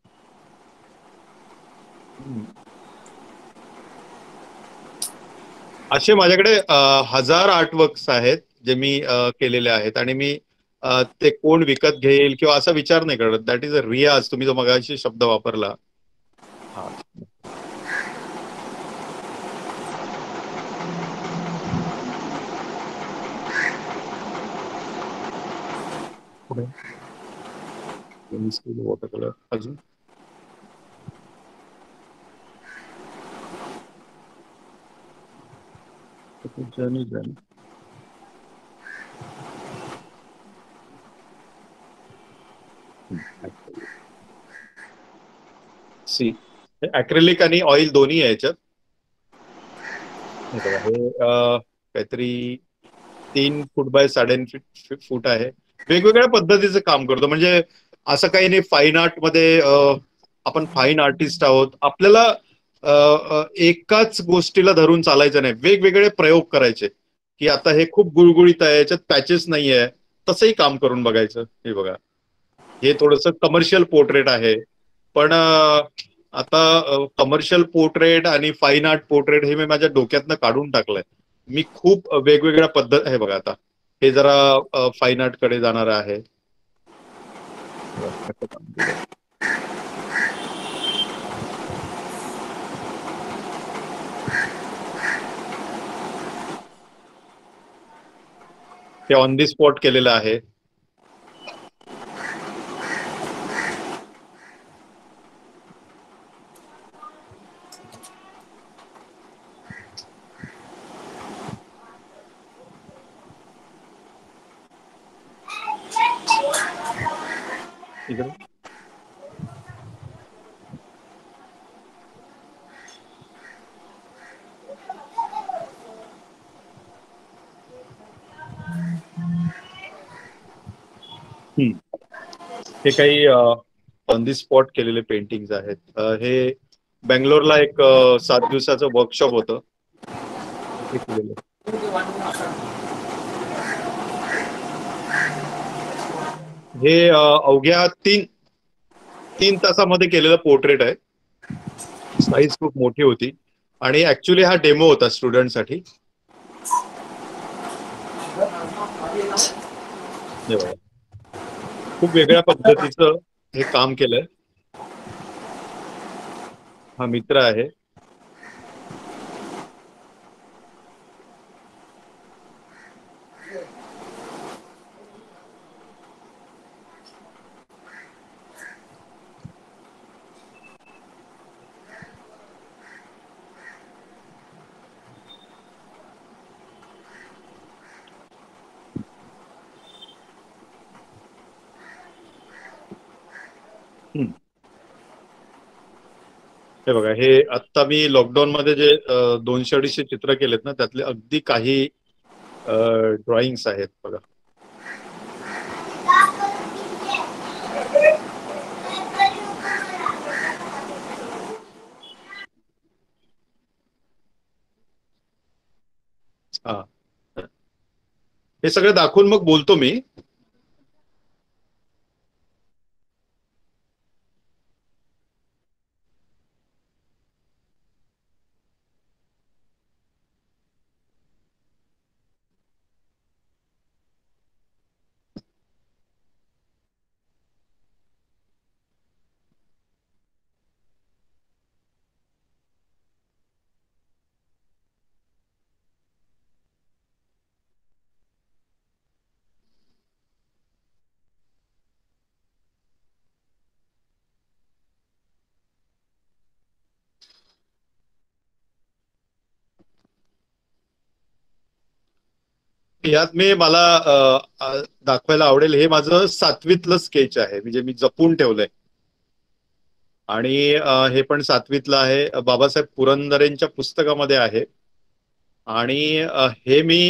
असे माझ्याकडे 1000 आर्टवर्क्स आहेत जे मी केलेले आहेत. आणि मी ते कोण विकत घेईल किंवा असा विचार नाही करत. दॅट इज अ रियाज, तुम्ही जो मगाशी शब्द वापरला. हा, वॉटर कलर अजून जर्नी. सी, अक्रेलिक आणि ऑइल दोन्ही आहे याच्यात. हे बघा, हे काहीतरी 3 फूट बाय 3.5 फूट आहे. वेगवेगळ्या पद्धतीचं काम करतो. म्हणजे असं काही नाही, फाईन आर्ट मध्ये आपण फाईन आर्टिस्ट आहोत, आपल्याला एकाच गोष्टीला धरून चालायचं नाही, वेगवेगळे प्रयोग करायचे. की आता हे खूप गुळगुळीत आहे, याच्यात पॅचेस नाही आहे, तसंही काम करून बघायचं. हे बघा, हे थोडंसं कमर्शियल पोर्ट्रेट आहे. पण आता कमर्शियल पोर्ट्रेट आणि फाईन आर्ट पोर्ट्रेट हे मी माझ्या डोक्यातनं काढून टाकलंय. मी खूप वेगवेगळ्या पद्धत हे बघा, आता हे जरा फाईन आर्ट कडे जाणार आहे. कसं काम केलंय. ते ऑन दी स्पॉट केलेलं आहे. इकडे हे काही ऑन दी स्पॉट केलेले पेंटिंग्स आहेत. हे बेंगलोरला एक 7 दिवसाचं वर्कशॉप होतं, तिथे केलेलं. हे अवघ्या 3 तासामध्ये केलेलं पोर्ट्रेट आहे. साईज खूप मोठी होती आणि ऍक्च्युली हा डेमो होता स्टुडंटसाठी. हे बघा, खूप वेगळ्या पद्धतीचं हे काम केलंय. हा मित्र आहे. हम्म. हे बघा, हे आत्ता मी लॉकडाऊन मध्ये जे 200-250 चित्र केलेत ना, त्यातले अगदी काही ड्रॉइंग्स आहेत बघा. हा, हे सगळं दाखवून मग बोलतो मी. यात मला दाखवायला आवडेल, हे माझं 7वीतलं स्केच आहे, म्हणजे मी जपून ठेवलंय. आणि हे पण 7वीतलं आहे, बाबासाहेब पुरंदरेंच्या पुस्तकामध्ये आहे. आणि हे मी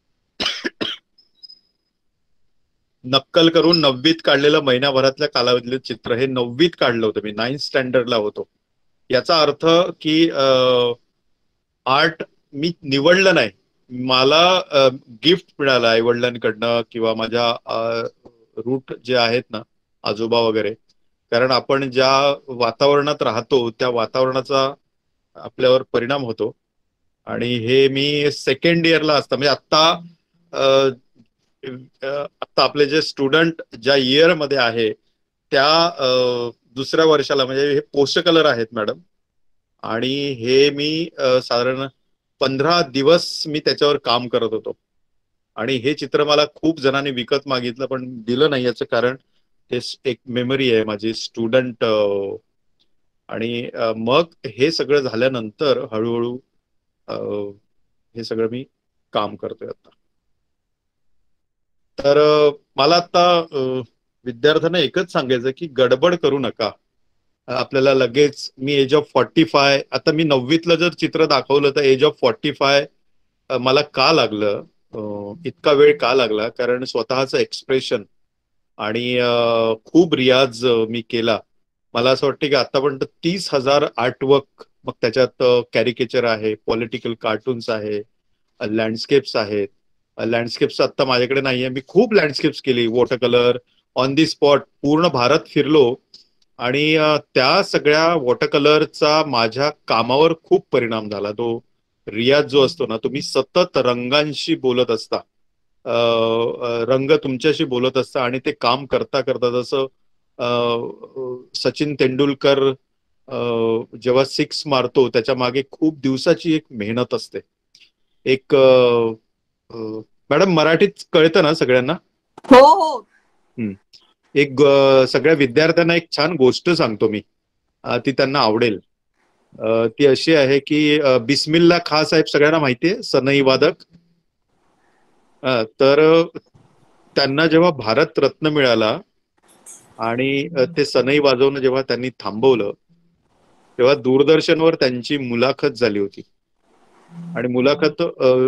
नक्कल करून 9वीत काढलेलं, महिन्याभरातल्या कालावधीतलं चित्र. हे 9वीत काढलं होतं मी, 9th स्टँडर्डला होतो. याचा अर्थ की आर्ट मी निवडलं नाही, मला गिफ्ट मिळालं आई वडिलांकडनं किंवा माझ्या रूट जे आहेत ना, आजोबा वगैरे. कारण आपण ज्या वातावरणात राहतो त्या वातावरणाचा आपल्यावर परिणाम होतो. आणि हे मी सेकंड इयरला असता, म्हणजे आत्ता आपले जे स्टुडंट ज्या इयर मध्ये आहे त्या दुसऱ्या वर्षाला, म्हणजे हे पोस्ट कलर आहेत मॅडम. आणि हे मी साधारण 15 दिवस मी त्याच्यावर काम करत होतो. आणि हे चित्र मला खूप जणांनी विकत मागितलं, पण दिलं नाही. याचं कारण ते एक मेमरी आहे माझी स्टुडंट. आणि मग हे सगळं झाल्यानंतर हळूहळू हे सगळं मी काम करतोय आता. तर मला आता विद्यार्थ्यांना एकच सांगायचं की गडबड करू नका. आपल्याला लगेच, मी एज ऑफ 45, आता मी 9वीतलं जर चित्र दाखवलं तर एज ऑफ 45 मला का लागलं, इतका वेळ का लागला, कारण स्वतःचं एक्सप्रेशन आणि खूप रियाज मी केला. मला असं वाटतं की आतापर्यंत 30,000 आर्टवर्क, मग त्याच्यात कॅरिकेचर आहे, पॉलिटिकल कार्टून्स आहे, लँडस्केप्स आहेत. लँडस्केप्स आता माझ्याकडे नाहीये. मी खूप लँडस्केप्स केली, watercolour on the spot, पूर्ण भारत फिरलो. आणि त्या सगळ्या वॉटर कलरचा माझ्या कामावर खूप परिणाम झाला. तो रियाज जो असतो ना, तुम्ही सतत रंगांशी बोलत असता, रंग तुमच्याशी बोलत असता, आणि ते काम करता करता जसं सचिन तेंडुलकर जेव्हा सिक्स मारतो त्याच्या मागे खूप दिवसाची एक मेहनत असते. एक मॅडम मराठीत कळतं ना सगळ्यांना? हो हो. एक सगळ्या विद्यार्थ्यांना एक छान गोष्ट सांगतो मी, ती त्यांना आवडेल. ती अशी आहे की बिस्मिल्ला खां साहेब सगळ्यांना माहितीये, सनई वादक. तर त्यांना जेव्हा भारत रत्न मिळाला आणि ते सनई वाजवणं जेव्हा त्यांनी थांबवलं, तेव्हा दूरदर्शनवर त्यांची मुलाखत झाली होती. आणि मुलाखत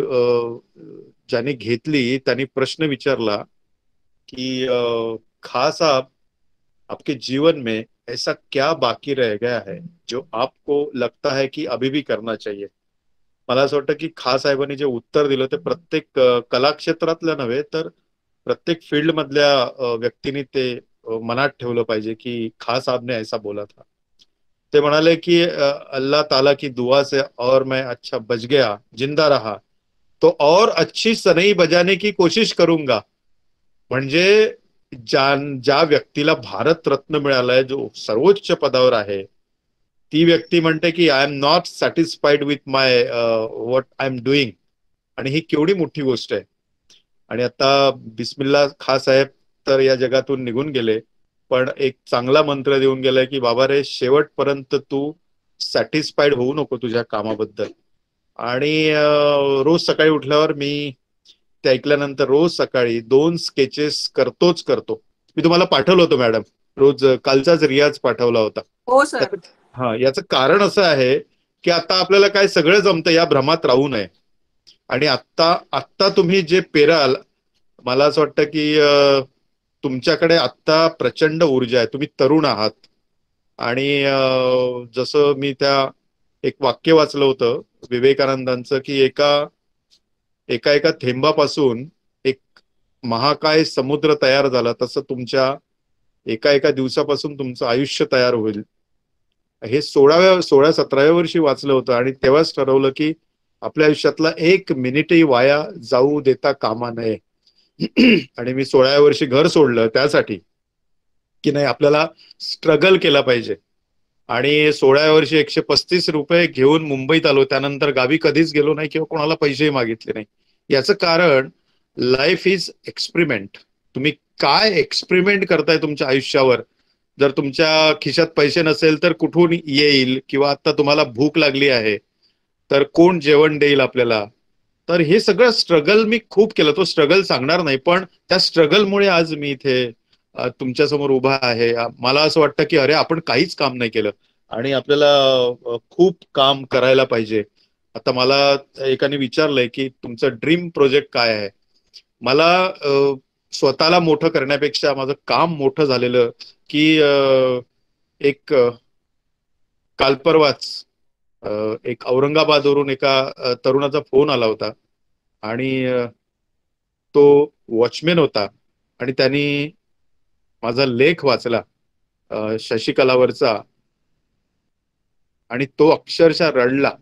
ज्याने घेतली त्यांनी प्रश्न विचारला कि खां साहब, आपके जीवन में ऐसा क्या बाकी रह गया है जो आपको लगता है कि अभी भी करना चाहिए. मला असं वाटतं की खां साहेबांनी जे उत्तर दिलं ते प्रत्येक कला क्षेत्रातल्या नव्हे तर प्रत्येक फील्ड मधल्या व्यक्तींनी ते मनात ठेवलं पाहिजे की खां साहब ने ऐसा बोला था. ते म्हणाले की अल्लाह ताला की दुआ से और मैं अच्छा बच गया, जिंदा रहा, तो और अच्छी सनई बजाने की कोशिश करूंगा. म्हणजे ज्या व्यक्तीला भारत रत्न मिळालाय, जो सर्वोच्च पदावर आहे, ती व्यक्ती म्हणते की I am not satisfied with my what I am doing. आणि ही केवढी मोठी गोष्ट आहे. आणि आता बिस्मिल्ला खां साहेब तर या जगातून निघून गेले, पण एक चांगला मंत्र देऊन गेलाय की बाबा रे, शेवटपर्यंत तू सॅटिस्फाईड होऊ नको तुझ्या कामाबद्दल. आणि रोज सकाळी उठल्यावर मी ते ऐकल्यानंतर रोज सकाळी 2 स्केचेस करतो. मी तुम्हाला पाठवलं होतं मॅडम, रोज कालचाच रियाज पाठवला होता. हो सर. हा, याचं कारण असं आहे की आता आपल्याला काय सगळं जमतं, या भ्रमात राहू नये. आणि आत्ता तुम्ही जे पेराल, मला असं वाटतं की तुमच्याकडे आत्ता प्रचंड ऊर्जा आहे, तुम्ही तरुण आहात. आणि जसं मी त्या एक वाक्य वाचलं होतं विवेकानंदांचं की एका थेंबापासून एक महाकाय समुद्र तयार झाला, तसं तुमच्या एका दिवसापासून तुमचं आयुष्य तयार होईल. हे 16-17व्या वर्षी वाचलं होतं आणि तेव्हाच ठरवलं की आपल्या आयुष्यातला एक मिनिटही वाया जाऊ देता कामा नये. आणि मी 16व्या वर्षी घर सोडलं त्यासाठी की नाही, आपल्याला स्ट्रगल केला पाहिजे. आणि 16व्या वर्षी 135 रुपये घेऊन मुंबईत आलो. त्यानंतर गावी कधीच गेलो नाही किंवा कोणाला पैसेही मागितले नाही. याचं कारण लाईफ इज एक्सपेरिमेंट. तुम्ही काय एक्सपेरिमेंट करताय तुमच्या आयुष्यावर. जर तुमच्या खिशात पैसे नसेल तर कुठून येईल, किंवा आता तुम्हाला भूक लागली आहे तर कोण जेवण देईल आपल्याला. तर हे सगळं स्ट्रगल मी खूप केलं. तो स्ट्रगल सांगणार नाही, पण त्या स्ट्रगलमुळे आज मी इथे तुमच्या समोर उभा आहे. मला असं वाटतं की अरे, आपण काहीच काम नाही केलं आणि आपल्याला खूप काम करायला पाहिजे. आता मला एकाने विचारलंय की तुमचं ड्रीम प्रोजेक्ट काय आहे. मला स्वतःला मोठं करण्यापेक्षा माझं काम मोठं झालेलं की एक काल परवाच एक औरंगाबादवरून एका तरुणाचा फोन आला होता आणि तो वॉचमॅन होता आणि त्यांनी माझा लेख वाचला शशिकलावरचा आणि तो अक्षरशः रडला.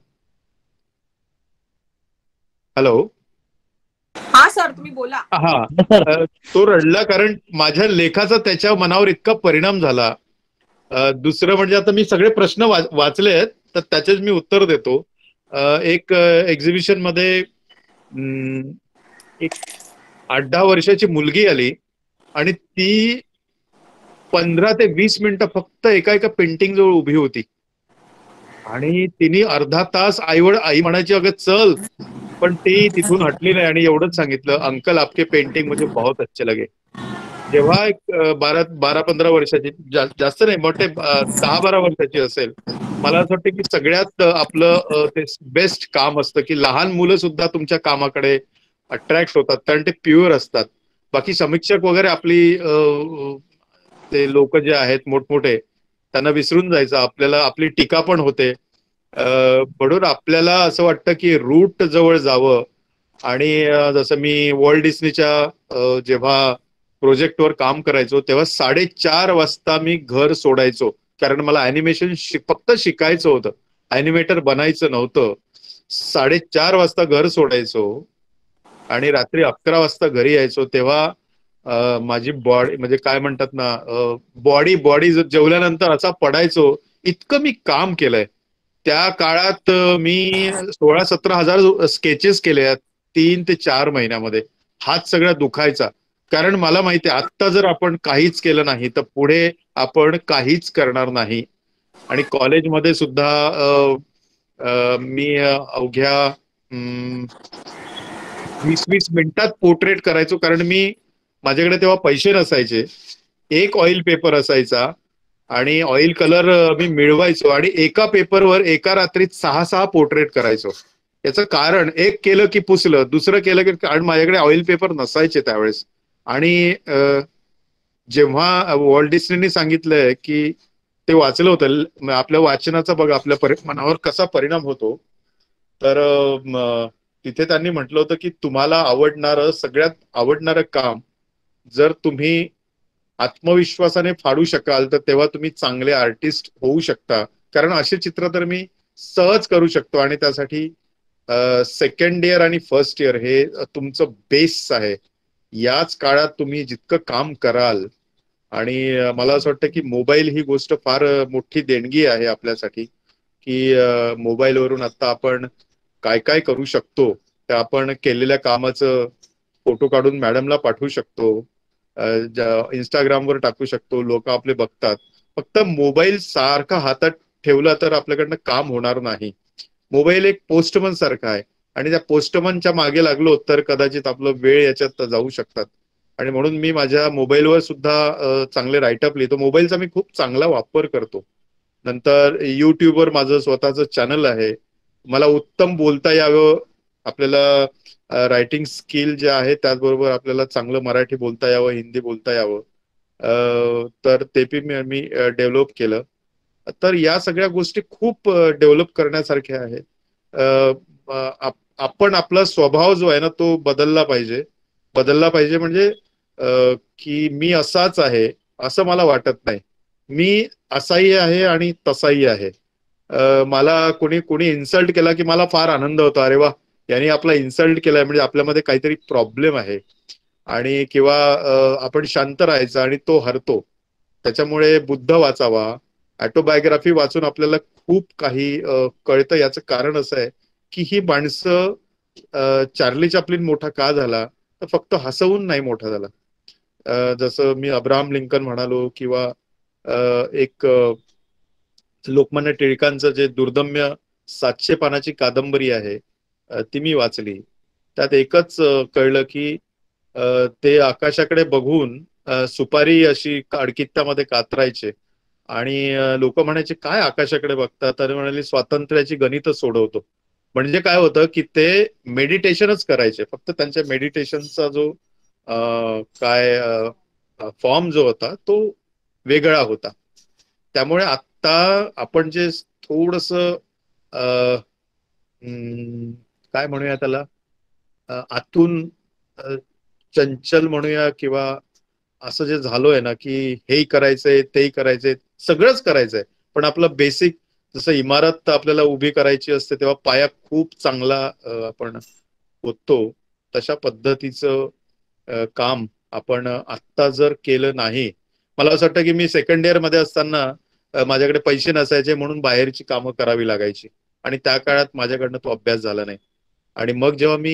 हॅलो. हा सर, तुम्ही बोला. हा, तो रडला कारण माझ्या लेखाचा त्याच्या मनावर इतका परिणाम झाला. दुसरं म्हणजे आता मी सगळे प्रश्न वाचले आहेत तर त्याचेच मी उत्तर देतो. एक एक्झिबिशन मध्ये एक 8-10 वर्षाची मुलगी आली आणि ती 15 ते 20 मिनिटं फक्त एका पेंटिंग जवळ उभी होती आणि तिने अर्धा तास आई म्हणायची अगं चल, पण ती तिथून हटली नाही आणि एवढंच सांगितलं, अंकल आपके पेंटिंग मुझे बहुत अच्छे लगे. जेव्हा एक 12-15 वर्षाची, जास्त नाही, मोठे 10-12 वर्षाची असेल, मला असं वाटतं की सगळ्यात आपलं ते बेस्ट काम असतं की लहान मुलं सुद्धा तुमच्या कामाकडे अट्रॅक्ट होतात, कारण ते प्युअर असतात. बाकी समीक्षक वगैरे आपली ते लोक जे आहेत मोठमोठे, त्यांना विसरून जायचं, आपल्याला आपली टीका पण होते. म्हणून आपल्याला असं वाटतं की रूट जवळ जावं. आणि जसं मी वॉल्ट डिस्नीच्या जेव्हा प्रोजेक्टवर काम करायचो तेव्हा 4:30 वाजता मी घर सोडायचो, कारण मला अॅनिमेशन फक्त शिकायचं होतं, अॅनिमेटर बनायचं नव्हतं. 4:30 वाजता घर सोडायचो आणि रात्री 11 वाजता घरी यायचो. तेव्हा माझी बॉडी, म्हणजे काय म्हणतात ना, बॉडी बॉडी जेवल्यानंतर असा पडायचो, इतकं मी काम केलंय. त्या काळात मी 16-17 हजार स्केचेस केले आहेत 3 ते 4 महिन्यामध्ये. हात सगळा दुखायचा, कारण मला माहिती आहे आत्ता जर आपण काहीच केलं नाही तर पुढे आपण काहीच करणार नाही. आणि कॉलेजमध्ये सुद्धा मी अवघ्या 20-20 मिनिटात पोर्ट्रेट करायचो, कारण माझ्याकडे तेव्हा पैसे नसायचे. एक ऑइल पेपर असायचा आणि ऑइल कलर मी मिळवायचो आणि एका पेपरवर एका रात्रीत 6-6 पोर्ट्रेट करायचो. याचं कारण, एक केलं की पुसलं, दुसरं केलं की, कारण माझ्याकडे ऑइल पेपर नसायचे त्यावेळेस. आणि जेव्हा वॉल्ट डिस्नीने सांगितलंय की ते वाचलं होतं, आपल्या वाचनाचा बघा आपल्या मनावर कसा परिणाम होतो. तर तिथे त्यांनी म्हटलं होतं की तुम्हाला आवडणारं, सगळ्यात आवडणारं काम जर तुम्ही आत्मविश्वासाने फाडू शकाल तर तेव्हा तुम्ही चांगले आर्टिस्ट होऊ शकता. कारण असे चित्र तर मी सहज करू शकतो आणि त्यासाठी सेकंड इयर आणि फर्स्ट इयर हे तुमचं बेस आहे. याच काळात तुम्ही जितकं काम कराल, आणि मला असं वाटतं की मोबाईल ही गोष्ट फार मोठी देणगी आहे आपल्यासाठी, की मोबाईलवरून आता आपण काय काय करू शकतो. ते आपण केलेल्या कामाचं फोटो काढून मॅडमला पाठवू शकतो, इंस्टाग्रामवर टाकू शकतो, लोक आपले बघतात. फक्त मोबाईल सारखा हातात ठेवला तर आपल्याकडनं काम होणार नाही. मोबाईल एक पोस्टमन सारखा आहे आणि त्या पोस्टमनच्या मागे लागलो तर कदाचित आपलं वेळ याच्यात जाऊ शकतात. आणि म्हणून मी माझ्या मोबाईलवर सुद्धा चांगले राईटअप लिहितो. मोबाईलचा मी खूप चांगला वापर करतो. नंतर युट्यूबवर माझं स्वतःचं चॅनल आहे. मला उत्तम बोलता यावं, आपल्याला रायटिंग स्किल जे आहे त्याचबरोबर आपल्याला चांगलं मराठी बोलता यावं, हिंदी बोलता यावं, तर ते मी डेव्हलप केलं. तर या सगळ्या गोष्टी खूप डेव्हलप करण्यासारख्या आहेत. आपण आपला स्वभाव जो आहे ना तो बदलला पाहिजे. बदलला पाहिजे म्हणजे की मी असाच आहे असं मला वाटत नाही. मी असाही आहे आणि तसाही आहे. मला कोणी इन्सल्ट केला की मला फार आनंद होतो, अरे वा, यांनी आपला इन्सल्ट केलाय म्हणजे आपल्यामध्ये काहीतरी प्रॉब्लेम आहे. आणि किंवा आपण शांत राहायचं आणि तो हरतो. त्याच्यामुळे बुद्ध वाचावा, ऑटोबायोग्राफी वाचून आपल्याला खूप काही कळतं. याचं कारण असं आहे की ही माणसं, चार्ली चॅप्लिन मोठा का झाला तर फक्त हसवून नाही मोठा झाला. जसं मी अब्राहम लिंकन म्हणालो, किंवा एक लोकमान्य टिळकांचं जे दुर्दम्य 700 पानाची कादंबरी आहे, ती मी वाचली. त्यात एकच कळलं की ते आकाशाकडे बघून सुपारी अशी काडकित्तामध्ये कातरायचे आणि लोक म्हणायचे काय आकाशाकडे बघतात, तर म्हणाले स्वातंत्र्याची गणित सोडवतो. म्हणजे काय होतं की ते मेडिटेशनच करायचे, फक्त त्यांच्या मेडिटेशनचा जो काय फॉर्म जो होता तो वेगळा होता. त्यामुळे आता आपण जे थोडस काय म्हणूया त्याला, आतून चंचल म्हणूया, किंवा असं जे झालोय ना की हेही करायचंय तेही करायचंय, सगळंच करायचंय, पण आपलं बेसिक, जसं इमारत आपल्याला उभी करायची असते तेव्हा पाया खूप चांगला आपण होतो, तशा पद्धतीचं काम आपण आत्ता जर केलं नाही. मला असं वाटतं की मी सेकंड इयर मध्ये असताना माझ्याकडे पैसे नसायचे म्हणून बाहेरची कामं करावी लागायची आणि त्या काळात माझ्याकडनं तो अभ्यास झाला नाही. आणि मग जेव्हा मी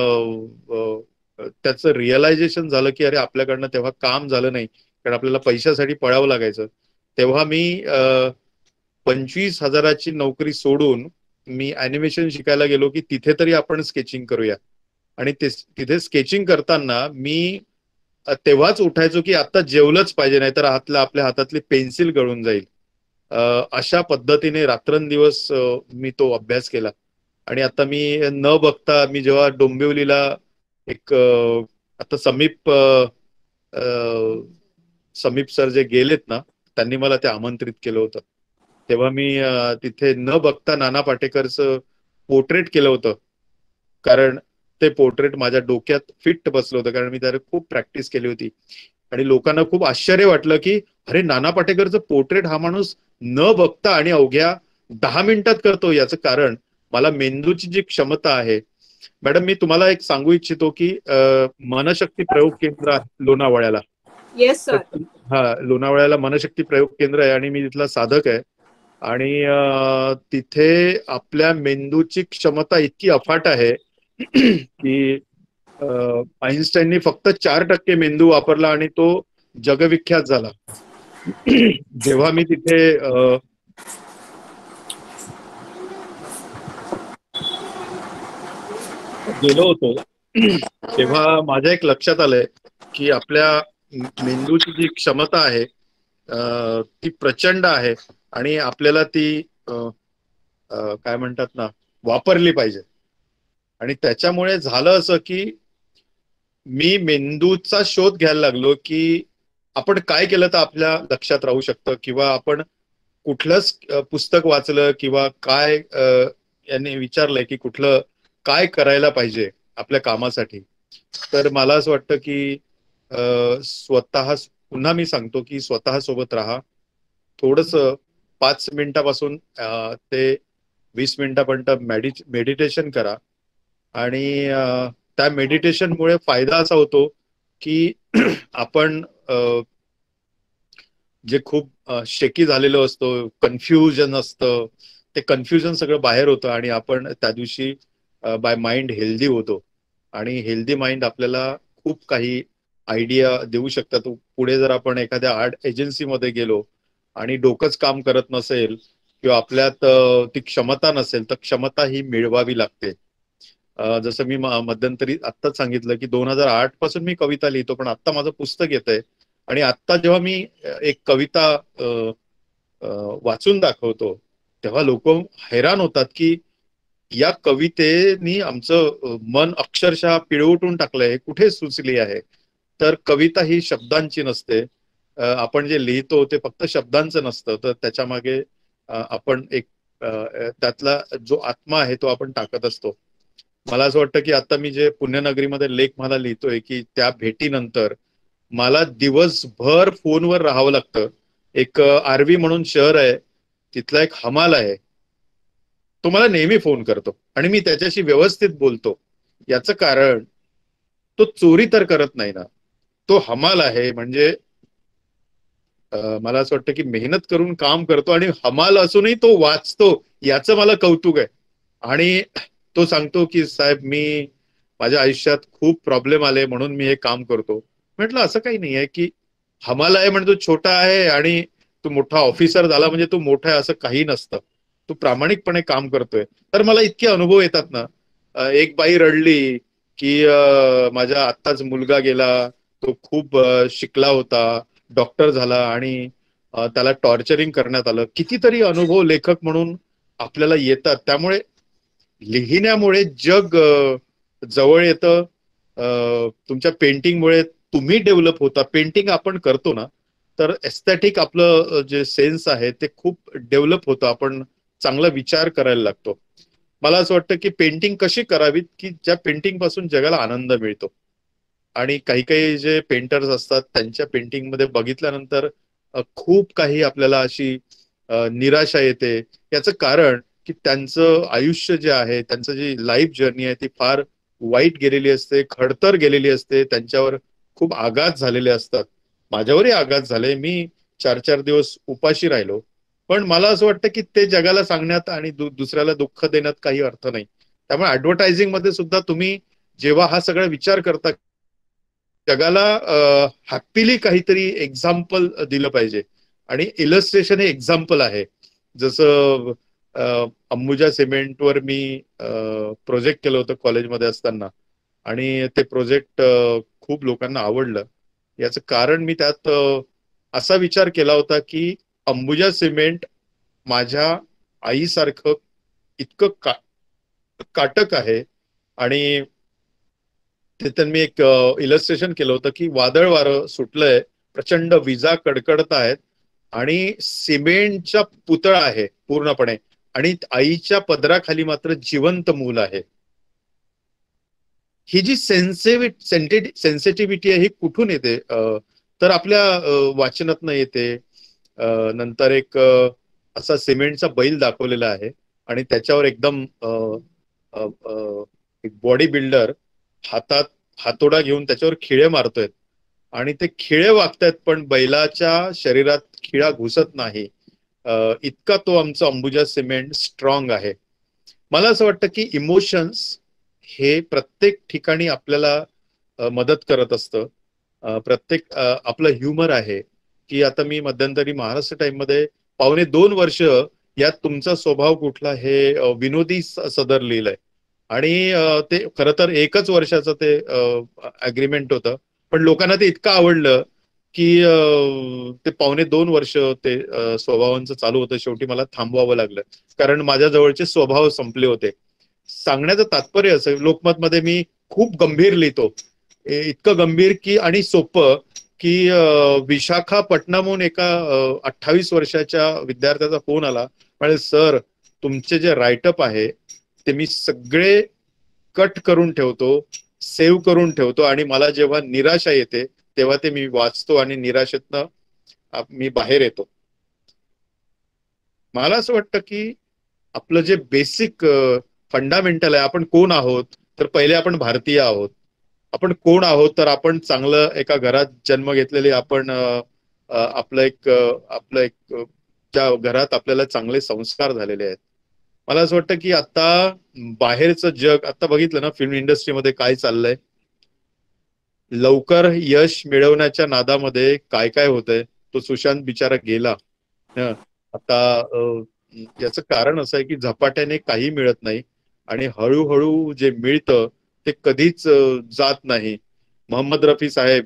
त्याचं रिअलायझेशन झालं की अरे आपल्याकडनं तेव्हा काम झालं नाही, कारण आपल्याला पैशासाठी पळावं लागायचं, तेव्हा मी 25,000ची नोकरी सोडून मी अॅनिमेशन शिकायला गेलो की तिथे तरी आपण स्केचिंग करूया. आणि तिथे स्केचिंग करताना मी तेव्हाच उठायचो की आता जेवलंच पाहिजे, नाहीतर आपल्या हातातली पेन्सिल गळून जाईल. अशा पद्धतीने रात्रंदिवस मी तो अभ्यास केला. आणि आता मी न बघता मी जेव्हा डोंबिवलीला एक आता समीप सर जे गेलेत ना, त्यांनी मला ते आमंत्रित केलं होतं. तेव्हा मी तिथे न बघता नाना पाटेकरचं पोर्ट्रेट केलं होतं. कारण ते पोर्ट्रेट माझ्या डोक्यात फिट बसलं होतं, कारण मी त्याला खूप प्रॅक्टिस केली होती. आणि लोकांना खूप आश्चर्य वाटलं की अरे, नाना पाटेकरचं पोर्ट्रेट हा माणूस न बघता आणि अवघ्या 10 मिनिटात करतो. याचं कारण मला मेंदूची जी क्षमता आहे. मॅडम, मी तुम्हाला एक सांगू इच्छितो की मनशक्ती प्रयोग केंद्र आहे लोणावळ्याला. येस तर सर. हा, लोणावळ्याला मनशक्ती प्रयोग केंद्र आहे आणि मी तिथला साधक आहे. आणि तिथे आपल्या मेंदूची क्षमता इतकी अफाट आहे की आईन्स्टाईननी फक्त 4% मेंदू वापरला आणि तो जगविख्यात झाला. जेव्हा मी तिथे गेलो होतो तेव्हा माझ्या एक लक्षात आलंय की आपल्या मेंदूची जी क्षमता आहे ती प्रचंड आहे आणि आपल्याला ती काय म्हणतात ना, वापरली पाहिजे. आणि त्याच्यामुळे झालं असं की मी मेंदूचा शोध घ्यायला लागलो की आपण काय केलं तर आपल्या लक्षात राहू शकतं, किंवा आपण कुठलंच पुस्तक वाचलं किंवा काय यांनी विचारलंय की कुठलं काय करायला पाहिजे आपल्या कामासाठी. तर मला असं वाटतं की स्वतः, पुन्हा मी सांगतो की स्वतः सोबत राहा. थोडस 5 मिनिटापासून ते 20 मिनिटापर्यंत मेडिटेशन करा. आणि त्या मेडिटेशनमुळे फायदा असा होतो की आपण जे खूप शेकी झालेलो असतो, कन्फ्युजन असतं, ते कन्फ्युजन सगळं बाहेर होतं आणि आपण त्या दिवशी बाय माइंड हेल्दी होतो. आणि हेल्दी माइंड आपल्याला खूप काही आयडिया देऊ शकतात. पुढे जर आपण एखाद्या आर्ट एजन्सीमध्ये गेलो आणि डोकंच काम करत नसेल किंवा आपल्यात ती क्षमता नसेल, तर क्षमता ही मिळवावी लागते. जसं मी मध्यंतरी आत्ताच सांगितलं की 2008 पासून मी कविता लिहितो, पण आत्ता माझं पुस्तक येतंय. आणि आत्ता जेव्हा मी एक कविता वाचून दाखवतो तेव्हा लोक हैराण होतात की या कवितेनी आमचं मन अक्षरशः पिळवटून टाकलंय, कुठे सुचली आहे. तर कविता ही शब्दांची नसते. आपण जे लिहितो ते फक्त शब्दांचं नसतं, तर त्याच्या मागे आपण एक त्यातला जो आत्मा आहे तो आपण टाकत असतो. मला असं वाटतं की आता मी जे पुण्यनगरीमध्ये लेखमाला लिहितोय की त्या भेटीनंतर मला दिवसभर फोनवर राहावं लागतं. एक आर्वी म्हणून शहर आहे, तिथला एक हमाल आहे, तो मला नेहमी फोन करतो आणि मी त्याच्याशी व्यवस्थित बोलतो. याचं कारण तो चोरी तर करत नाही ना, तो हमाल आहे. म्हणजे मला असं वाटतं की मेहनत करून काम करतो आणि हमाल असूनही तो वाचतो, याचं मला कौतुक आहे. आणि तो सांगतो की साहेब, मी माझ्या आयुष्यात खूप प्रॉब्लेम आले म्हणून मी हे काम करतो. म्हटलं असं काही नाही आहे की हमाल आहे म्हणजे तो छोटा आहे आणि तो मोठा ऑफिसर झाला म्हणजे तो मोठा आहे, असं काही नसतं. तो प्रामाणिकपणे काम करतोय. तर मला इतके अनुभव येतात ना. एक बाई रडली की माझा आत्ताच मुलगा गेला, तो खूप शिकला होता, डॉक्टर झाला आणि त्याला टॉर्चरिंग करण्यात आलं. कितीतरी अनुभव लेखक म्हणून आपल्याला येतात. त्यामुळे लिहिण्यामुळे जग जवळ येतं. तुमच्या पेंटिंगमुळे तुम्ही डेव्हलप होता. पेंटिंग आपण करतो ना, तर एस्थेटिक आपलं जे सेन्स आहे ते खूप डेव्हलप होतं. आपण चांगला विचार करायला लागतो. मला असं वाटतं की पेंटिंग कशी करावीत की ज्या पेंटिंग पासून जगाला आनंद मिळतो. आणि काही काही जे पेंटर्स असतात त्यांच्या पेंटिंगमध्ये बघितल्यानंतर खूप काही आपल्याला अशी निराशा येते. याचं कारण की त्यांचं आयुष्य जे आहे, त्यांचं जी लाईफ जर्नी आहे ती फार वाईट गेलेली असते, खडतर गेलेली असते. त्यांच्यावर खूप आघात झालेले असतात. माझ्यावरही आघात झाले. मी 4-4 दिवस उपाशी राहिलो. पण मला असं वाटतं की ते जगाला सांगण्यात आणि दुसऱ्याला दुःख देण्यात काही अर्थ नाही. त्यामुळे ऍडव्हर्टायझिंग मध्ये सुद्धा तुम्ही जेव्हा हा सगळा विचार करता, जगाला हॅपीली काहीतरी एक्झाम्पल दिलं पाहिजे. आणि इलस्ट्रेशन हे एक्झाम्पल आहे. जसं अंबुजा सिमेंटवर मी प्रोजेक्ट केलं होतं कॉलेजमध्ये असताना आणि ते प्रोजेक्ट खूप लोकांना आवडलं. याचं कारण मी त्यात असा विचार केला होता की अंबुजा सिमेंट माझ्या आईसारखं इतकं काटक आहे. आणि तिथं मी एक इलस्ट्रेशन केलं होतं की वादळ वारं सुटलंय, प्रचंड विजा कडकडत आहेत आणि सिमेंटचा पुतळा आहे पूर्णपणे, आणि आईच्या पदराखाली मात्र जिवंत मूल आहे. ही जी सेन्सिटिव्हिटी आहे ही कुठून येते? तर आपल्या वाचनातनं येते. नंतर एक असा सिमेंटचा बैल दाखवलेला आहे आणि त्याच्यावर एकदम एक बॉडी बिल्डर हातात हातोडा घेऊन त्याच्यावर खिळे मारतोय आणि ते खिळे वागतायत पण बैलाच्या शरीरात खिळा घुसत नाही. इतका तो आमचा अंबुजा सिमेंट स्ट्रॉंग आहे. मला असं वाटतं की इमोशन्स हे प्रत्येक ठिकाणी आपल्याला मदत करत असतं. प्रत्येक आपलं ह्युमर आहे की आता मी मध्यंतरी महाराष्ट्र टाइम मध्ये 2.25 वर्ष यात तुमचा स्वभाव कुठला हे विनोदी सदर लिहिलंय आणि ते खरं तर 1च वर्षाचं ते अग्रीमेंट होतं, पण लोकांना ते इतकं आवडलं की ते 2.25 वर्ष ते स्वभावांचं चालू होतं. शेवटी मला थांबवावं लागलं कारण माझ्या जवळचे स्वभाव संपले होते. सांगण्याचं तात्पर्य असं, लोकमतमध्ये मी खूप गंभीर लिहितो, इतकं गंभीर की आणि सोपं की विशाखापट्टणमहून एका 28 वर्षाच्या विद्यार्थ्याचा फोन आला, म्हणजे सर तुमचे जे राईटअप आहे ते मी सगळे कट करून ठेवतो, सेव्ह करून ठेवतो आणि मला जेव्हा निराशा येते तेव्हा ते मी वाचतो आणि निराशेतनं मी बाहेर येतो. मला असं वाटतं की आपलं जे बेसिक फंडामेंटल आहे, आपण कोण आहोत, तर पहिले आपण भारतीय आहोत. आपण कोण आहोत तर आपण चांगलं एका घरात जन्म घेतलेले, आपण आपलं एक ज्या घरात आपल्याला चांगले संस्कार झालेले आहेत. मला असं वाटतं की आता बाहेरचं जग, आता बघितलं ना फिल्म इंडस्ट्रीमध्ये काय चाललंय, लवकर यश मिळवण्याच्या नादामध्ये काय काय होतंय. तो सुशांत बिचारा गेला. आता याचं कारण असं आहे की झपाट्याने काही मिळत नाही आणि हळूहळू जे मिळतं ते कधीच जात नाही. मोहम्मद रफी साहेब,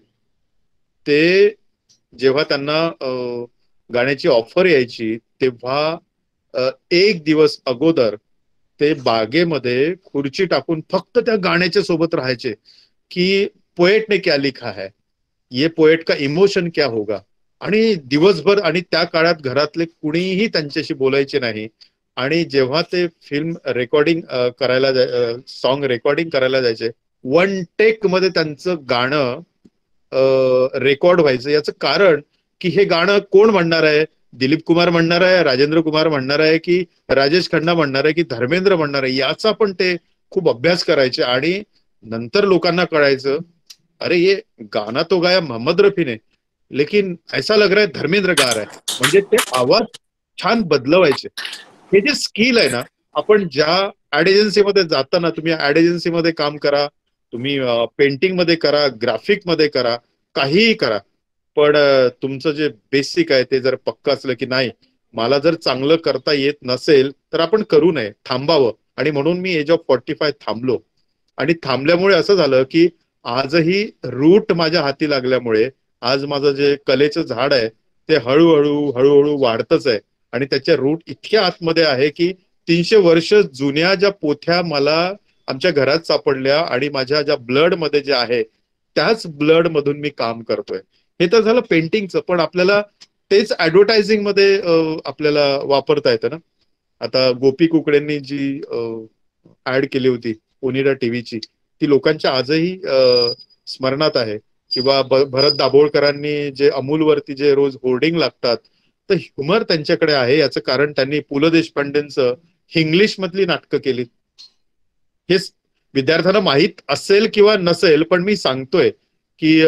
ते जेव्हा त्यांना गाण्याची ऑफर यायची तेव्हा एक दिवस अगोदर ते बागेमध्ये खुर्ची टाकून फक्त त्या गाण्याच्या सोबत राहायचे की पोएट ने क्या लिखा है, ये पोएट का इमोशन क्या होगा. आणि दिवसभर, आणि त्या काळात घरातले कुणीही त्यांच्याशी बोलायचे नाही. आणि जेव्हा ते फिल्म रेकॉर्डिंग करायला सॉन्ग रेकॉर्डिंग करायला जायचे, 1 टेक मध्ये त्यांचं गाणं रेकॉर्ड व्हायचं. याचं कारण की हे गाणं कोण म्हणणार आहे, दिलीप कुमार म्हणणार आहे, राजेंद्र कुमार म्हणणार आहे की राजेश खन्ना म्हणणार आहे की धर्मेंद्र म्हणणार आहे, याचा पण ते खूप अभ्यास करायचे. आणि नंतर लोकांना कळायचं, अरे ये गाना तो गाया मोहम्मद रफी ने, लेकिन ऐसा लग रहा है धर्मेंद्र गा रहा है. म्हणजे ते आवाज छान बदलवायचे. हे जे स्किल आहे ना, आपण ज्या ऍड एजन्सीमध्ये जाताना, तुम्ही ऍड एजन्सीमध्ये काम करा, तुम्ही पेंटिंग मध्ये करा, ग्राफिक मध्ये करा, काहीही करा, पण तुमचं जे बेसिक आहे ते जर पक्क असलं की नाही, मला जर चांगलं करता येत नसेल तर आपण करू नये, थांबावं. आणि म्हणून मी एज ऑफ 45 थांबलो. आणि थांबल्यामुळे असं झालं की आजही रूट माझ्या हाती लागल्यामुळे आज माझं जे कलेचं झाड आहे ते हळूहळू हळूहळू वाढतच आहे. आणि त्याच्या रूट इतक्या आतमध्ये आहे की 300 वर्ष जुन्या ज्या पोथ्या मला आमच्या घरात सापडल्या आणि माझ्या ज्या ब्लड मध्ये जे आहे त्याच ब्लड मधून मी काम करतोय. हे तर झालं पेंटिंगचं, पण आपल्याला तेच ऍडव्हर्टायझिंग मध्ये आपल्याला वापरता येतं ना. आता गोपी कुकडेंनी जी ऍड केली होती ओनिडा टीव्हीची, ती लोकांच्या आजही स्मरणात आहे. किंवा भरत दाभोळकरांनी जे अमूलवरती जे रोज होर्डिंग लागतात, तर ह्युमर त्यांच्याकडे आहे. याचं कारण त्यांनी पु ल देशपांडेंचं इंग्लिश मधली नाटकं केली. हे विद्यार्थ्यांना माहीत असेल किंवा नसेल, पण मी सांगतोय की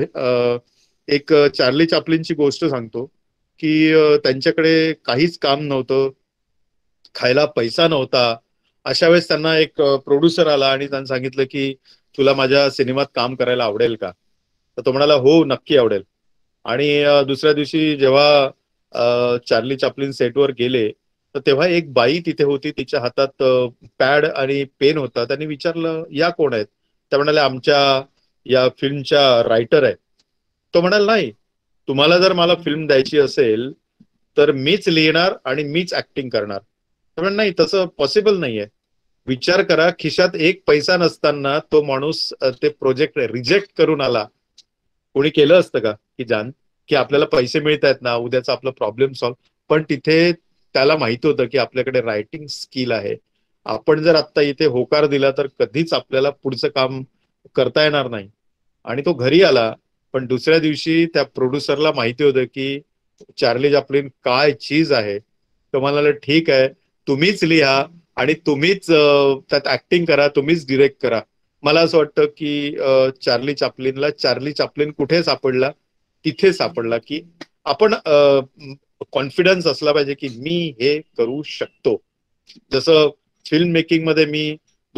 एक चार्ली चॅप्लिनची गोष्ट सांगतो की त्यांच्याकडे काहीच काम नव्हतं, खायला पैसा नव्हता. अशा वेळेस त्यांना एक प्रोड्युसर आला आणि त्यांनी सांगितलं की तुला माझ्या सिनेमात काम करायला आवडेल का. तर तो म्हणाला हो नक्की आवडेल. आणि दुसऱ्या दिवशी जेव्हा चार्ली चॅप्लिन सेटवर गेले तर तेव्हा एक बाई तिथे होती, तिच्या हातात पॅड आणि पेन होता. त्यांनी विचारलं या कोण आहेत. त्या म्हणाल्या आमच्या या फिल्मच्या रायटर आहेत. तो म्हणाल नाही, तुम्हाला जर मला फिल्म द्यायची असेल तर मीच लिहिणार आणि मीच ऍक्टिंग करणार. नाही, तसं पॉसिबल नाहीये. विचार करा, खिशात एक पैसा नसताना तो माणूस ते प्रोजेक्ट रिजेक्ट करून आला. कोणी केलं असतं का की जान की आपल्याला पैसे मिळत आहेत ना, उद्याचा आपला प्रॉब्लेम सॉल्व्ह. पण तिथे त्याला माहिती होतं की आपल्याकडे रायटिंग स्किल आहे. आपण जर आता इथे होकार दिला तर कधीच आपल्याला पुढचं काम करता येणार नाही. आणि तो घरी आला, पण दुसऱ्या दिवशी त्या प्रोड्युसरला माहिती होतं की चार्ली चॅप्लिन काय चीज आहे. तो म्हणाला ठीक आहे, तुम्हीच लिहा आणि तुम्हीच त्यात ऍक्टिंग करा, तुम्हीच डिरेक्ट करा. मला असं वाटतं की चार्ली चॅप्लिनला चार्ली चॅप्लिन कुठे सापडला, तिथे सापडला की आपण कॉन्फिडन्स असला पाहिजे की मी हे करू शकतो. जसं फिल्म मेकिंग मध्ये मी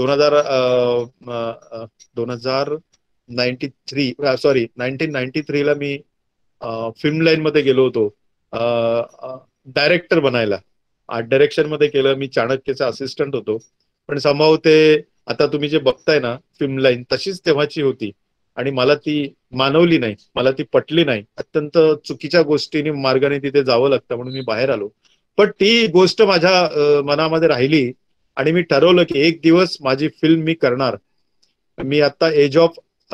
1993 ला मी फिल्म लाईन मध्ये गेलो होतो डायरेक्टर बनायला. आर्ट डायरेक्शन मध्ये केलं. मी चाणक्यचा असिस्टंट होतो. पण संभव ते आता तुम्ही जे बघताय ना फिल्म लाईन तशीच तेव्हाची होती आणि मला ती मानवली नाही, मला ती पटली नाही. अत्यंत चुकीच्या गोष्टीने मार्गाने तिथे जावं लागतं म्हणून मी बाहेर आलो. पण ती गोष्ट माझ्या मनामध्ये राहिली आणि मी ठरवलं की एक दिवस माझी फिल्म मी करणार. मी आता एज ऑफ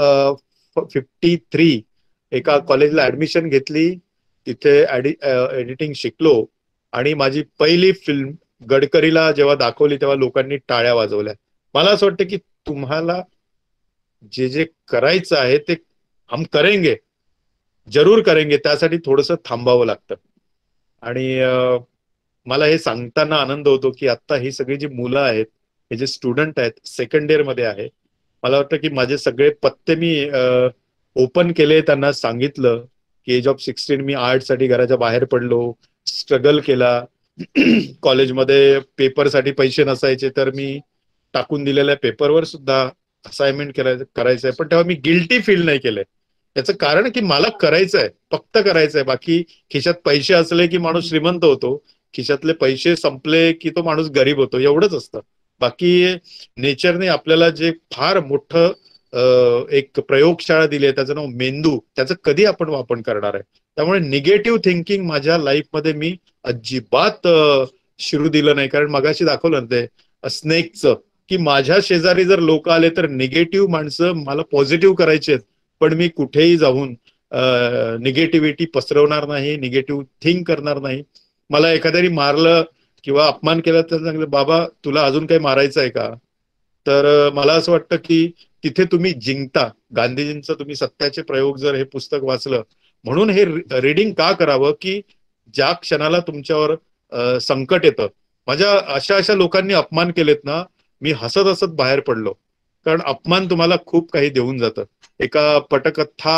53 एका कॉलेजला ऍडमिशन घेतली, तिथे एडिटिंग शिकलो आणि माझी पहिली फिल्म गडकरीला जेव्हा दाखवली तेव्हा लोकांनी टाळ्या वाजवल्या. मला असं वाटतं की तुम्हाला जे जे करायचं आहे ते हम करेंगे, जरूर करेंगे, त्यासाठी थोडंसं थांबावं लागतं. आणि मला हे सांगताना आनंद होतो की आता ही सगळी जी मुलं आहेत, हे जे स्टुडंट आहेत, सेकंड इयर मध्ये आहे, मला वाटतं की माझे सगळे पत्ते मी ओपन केले. त्यांना सांगितलं की एज ऑफ 16 मी आर्टसाठी घराच्या बाहेर पडलो, स्ट्रगल केला. कॉलेजमध्ये पेपरसाठी पैसे नसायचे तर मी टाकून दिलेल्या पेपरवर सुद्धा असाइनमेंट करायचंय. पण तेव्हा मी गिल्टी फील नाही केलंय. याचं कारण की मला करायचंय, फक्त करायचंय. बाकी खिशात पैसे असले की माणूस श्रीमंत होतो, खिशातले पैसे संपले की तो माणूस गरीब होतो, एवढंच असतं. बाकी नेचरने आपल्याला जे फार मोठं एक प्रयोगशाळा दिली आहे, त्याचं नाव मेंदू, त्याचं कधी आपण वापर करणार आहे. त्यामुळे निगेटिव्ह थिंकिंग माझ्या लाईफमध्ये मी अजिबात शिरू दिलं नाही. कारण मगाशी दाखवलं ना ते स्नेकचं, की माझ्या शेजारी जर लोक आले तर निगेटिव्ह माणसं मला पॉझिटिव्ह करायचे आहेत, पण मी कुठेही जाऊन निगेटिव्हिटी पसरवणार नाही, निगेटिव्ह थिंक करणार नाही. मला एखाद्याने मारलं किंवा अपमान केला तर सांगितलं, बाबा तुला अजून काही मारायचं आहे का? तर मला असं वाटतं की तिथे तुम्ही जिंकता. गांधीजींचं तुम्ही सत्याचे प्रयोग जर हे पुस्तक वाचलं, म्हणून हे रीडिंग का करावं की ज्या क्षणाला तुमच्यावर संकट येतं. माझ्या अशा अशा लोकांनी अपमान केलेत ना, मी हसत हसत बाहेर पडलो. कारण अपमान तुम्हाला खूप काही देऊन जातं. एका पटकथा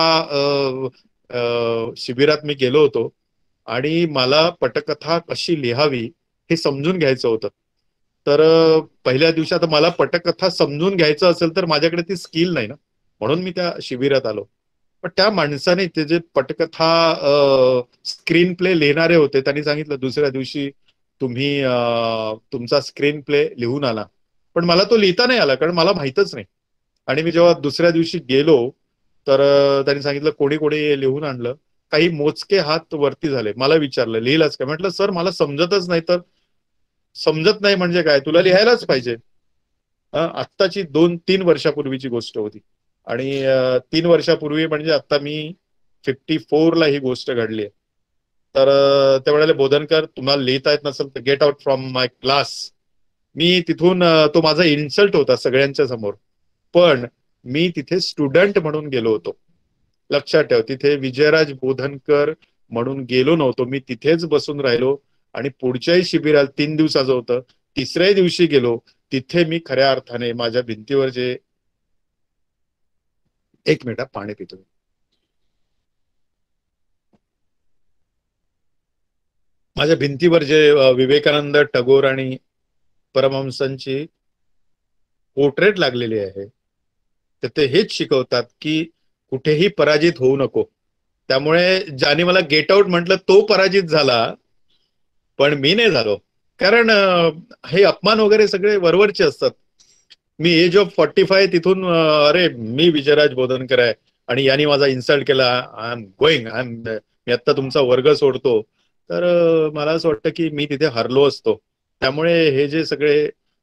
शिबिरात मी गेलो होतो आणि मला पटकथा कशी लिहावी हे समजून घ्यायचं होतं. तर पहिल्या दिवशी आता मला पटकथा समजून घ्यायचं असेल तर माझ्याकडे ती स्किल नाही ना, म्हणून मी त्या शिबिरात आलो. पण त्या माणसाने ते जे पटकथा स्क्रीन प्ले लिहिणारे होते, त्यांनी सांगितलं दुसऱ्या दिवशी तुम्ही तुमचा स्क्रीन प्ले लिहून आला. पण मला तो लिहिता नाही आला, कारण मला माहितच नाही. आणि मी जेव्हा दुसऱ्या दिवशी गेलो तर त्यांनी सांगितलं कोणी कोणी लिहून आणलं. काही मोजके हात वरती झाले. मला विचारलं लिहिलंच काय? म्हटलं सर मला समजतच नाही. तर समजत नाही म्हणजे काय, तुला लिहायलाच पाहिजे. आत्ताची 2-3 वर्षापूर्वीची गोष्ट होती. आणि 3 वर्षापूर्वी म्हणजे आता मी 54 ला ही गोष्ट घडली आहे. तर ते म्हणाले बोधनकर तुम्हाला लिहिता येत नसेल तर get out from my class. मी तिथून तो माझा इन्सल्ट होता सगळ्यांच्या समोर, पण मी तिथे स्टुडंट म्हणून गेलो होतो. लक्षात ठेव, तिथे विजयराज बोधनकर म्हणून गेलो नव्हतो. मी तिथेच बसून राहिलो आणि पुढच्याही शिबिरात 3 दिवसाचं होतं, तिसऱ्याही दिवशी गेलो. तिथे मी खऱ्या अर्थाने माझ्या भिंतीवर जे एक मिनिट पाणी पितो. माझ्या भिंतीवर जे विवेकानंद, टागोर आणि परमहंसांची पोर्ट्रेट लागलेली आहे, तर ते हेच शिकवतात की कुठेही पराजित होऊ नको. त्यामुळे ज्याने मला गेट आउट म्हटलं तो पराजित झाला, पण मी नाही झालो. कारण हे अपमान वगैरे सगळे वरवरचे असतात. मी एज ऑफ 45 तिथून अरे मी विजयराज बोधनकर आहे, आणि याने माझा इन्सल्ट केला, आय एम गोईंग, मी आता तुमचा वर्ग सोडतो, तर मला असं वाटतं की मी तिथे हरलो असतो. त्यामुळे हे जे सगळे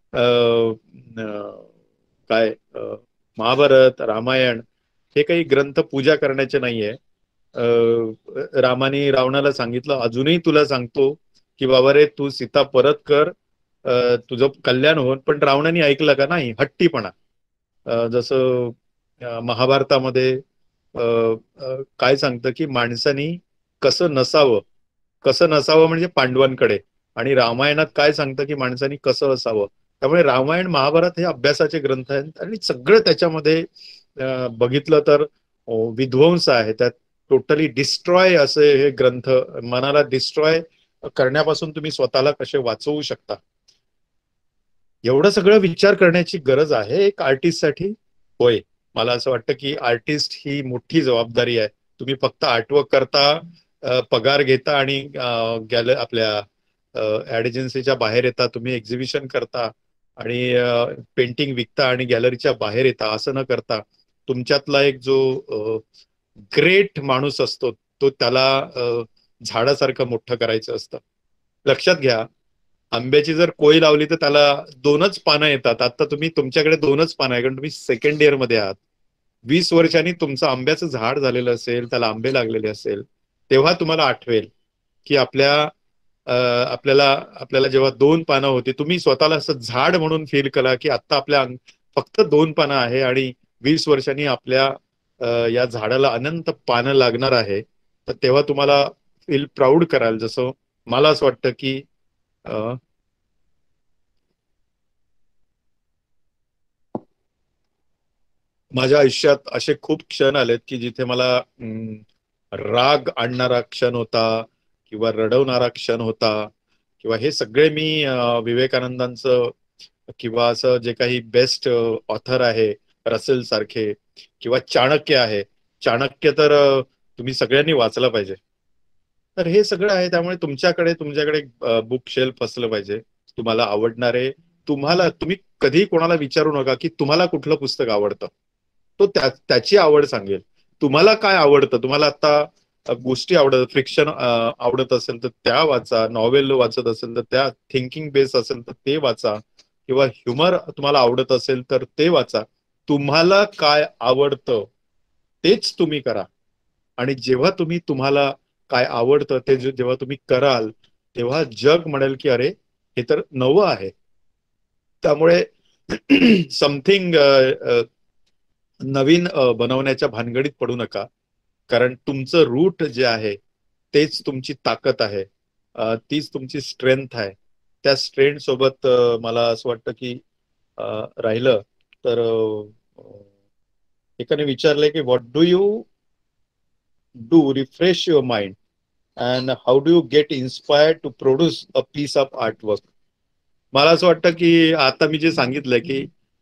काय महाभारत, रामायण हे काही ग्रंथ पूजा करण्याचे नाहीये. रामाने रावणाला सांगितलं, अजूनही तुला सांगतो की बाबा रे, तू सीता परत कर, तुझं कल्याण होईल. पण रावणाने ऐकलं का? नाही, हट्टीपणा. जसं महाभारतामध्ये काय सांगतं की माणसानी कसं नसावं म्हणजे पांडवांकडे, आणि रामायणात काय सांगतं की माणसानी कसं असावं. त्यामुळे रामायण महाभारत हे अभ्यासाचे ग्रंथ आहेत, आणि सगळं त्याच्यामध्ये बघितलं तर विध्वंस आहे त्यात. टोटली डिस्ट्रॉय असे हे ग्रंथ, मनाला डिस्ट्रॉय करण्यापासून तुम्ही स्वतःला कसे वाचवू शकता, एवढं सगळं विचार करण्याची गरज आहे एक आर्टिस्टसाठी. होय, मला असं वाटतं की आर्टिस्ट ही मोठी जबाबदारी आहे. तुम्ही फक्त आर्टवर्क करता, पगार घेता आणि आपल्या ऍड एजन्सीच्या बाहेर येता, तुम्ही एक्झिबिशन करता आणि पेंटिंग विकता आणि गॅलरीच्या बाहेर येता, असं न करता तुमच्यातला एक जो ग्रेट माणूस असतो, तो त्याला झाडासारखं मोठं करायचं असतं. लक्षात घ्या, आंब्याची जर कोई लावली तर त्याला 2च पानं येतात. आता तुमच्याकडे 2च पानं आहे, कारण तुम्ही सेकंड इयर मध्ये आहात. 20 वर्षांनी तुमचं आंब्याचं झाड झालेलं असेल, त्याला आंबे लागलेले असेल, तेव्हा तुम्हाला आठवेल की आपल्याला जेव्हा 2 पानं होती, तुम्ही स्वतःला असं झाड म्हणून फील करा की आता फक्त 2 पानं आहे, आणि 20 वर्षांनी आपल्या या झाडाला अनंत पानं लागणार आहे. तर तेव्हा तुम्हाला फील प्राऊड कराल. जसं मला असं वाटतं की माझ्या आयुष्यात असे खूप क्षण आलेत की जिथे मला राग आणणारा क्षण होता, किंवा रडवणारा क्षण होता, किंवा हे सगळे मी विवेकानंदांचं, किंवा असं जे काही बेस्ट ऑथर आहे रसेल सारखे, किंवा चाणक्य आहे. चाणक्य तर तुम्ही सगळ्यांनी वाचलं पाहिजे. तर हे सगळं आहे. त्यामुळे तुमच्याकडे बुक शेल्फ असलं पाहिजे, तुम्हाला आवडणारे. तुम्ही कधी कोणाला विचारू नका की तुम्हाला कुठलं पुस्तक आवडतं, तो त्याची आवड सांगेल. तुम्हाला काय आवडतं, तुम्हाला आता गोष्टी आवडत, फ्रिक्शन आवडत असेल तर त्या वाचा, नॉवेल वाचत असेल तर त्या, थिंकिंग बेस असेल तर ते वाचा, किंवा ह्युमर तुम्हाला आवडत असेल तर ते वाचा. तुम्हाला काय आवडतं तेच तुम्ही करा. आणि जेव्हा तुम्हाला काय आवडतं ते जेव्हा तुम्ही कराल, तेव्हा जग म्हणेल की अरे, हे तर नवं आहे. त्यामुळे समथिंग नवीन बनवण्याच्या भानगडीत पडू नका. कारण तुमचं रूट जे आहे तेच तुमची ताकद आहे, तीच तुमची स्ट्रेंथ आहे. त्या स्ट्रेंथ सोबत मला असं वाटतं की राहिलं तर एकाने विचारलंय की what do you do refresh your mind and how do you get inspired to produce a piece of artwork. मला असं वाटतं की आता मी जे सांगितलंय की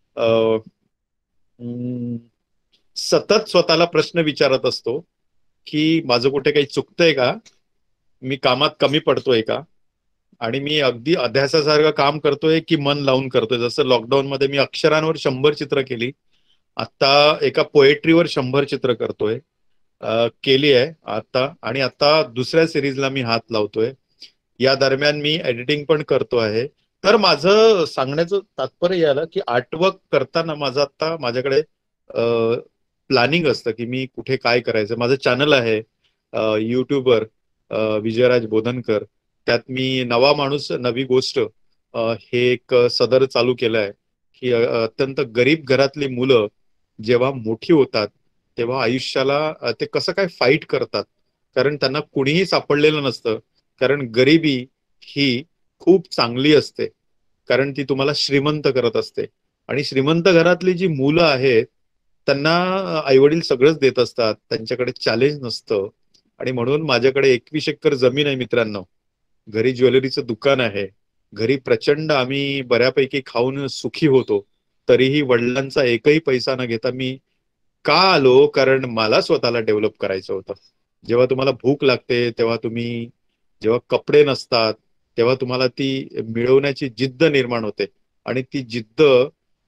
सतत स्वतःला प्रश्न विचारत असतो की माझं कुठे काही चुकतंय का, मी कामात कमी पडतोय का, आणि मी अगदी अध्यासासारखं काम करतोय की मन लावून करतोय. जसं लॉकडाऊन मध्ये मी अक्षरांवर 100 चित्र केली, आता एका पोएट्रीवर 100 चित्र करतोय, केली आहे आता, आणि आता दुसऱ्या सिरीजला मी हात लावतोय. या दरम्यान मी एडिटिंग पण करतो आहे. तर माझं सांगण्याचं तात्पर्य आलं की आर्टवर्क करताना आता माझ्याकडे प्लॅनिंग असतं की मी कुठे काय करायचं. माझं चॅनल आहे युट्यूबवर, विजयराज बोधनकर. त्यात मी नवा माणूस नवी गोष्ट हे एक सदर चालू केलं आहे की अत्यंत गरीब घरातली मुलं जेव्हा मोठी होतात तेव्हा आयुष्याला ते कसं काय फाईट करतात, कारण त्यांना कुणीही सापडलेलं नसतं. कारण गरिबी ही खूप चांगली असते, कारण ती तुम्हाला श्रीमंत करत असते. आणि श्रीमंत घरातली जी मुलं आहेत त्यांना आईवडील सगळंच देत असतात, त्यांच्याकडे चॅलेंज नसतं. आणि म्हणून माझ्याकडे 21 एकर जमीन आहे मित्रांनो, घरी ज्वेलरीचं दुकान आहे, घरी प्रचंड आम्ही बऱ्यापैकी खाऊन सुखी होतो. तरीही वडिलांचा एकही पैसा न घेता मी का आलो, कारण मला स्वतःला डेव्हलप करायचं होतं. जेव्हा तुम्हाला भूक लागते, जेव्हा कपडे नसतात, तेव्हा तुम्हाला ती मिळवण्याची जिद्द निर्माण होते. आणि ती जिद्द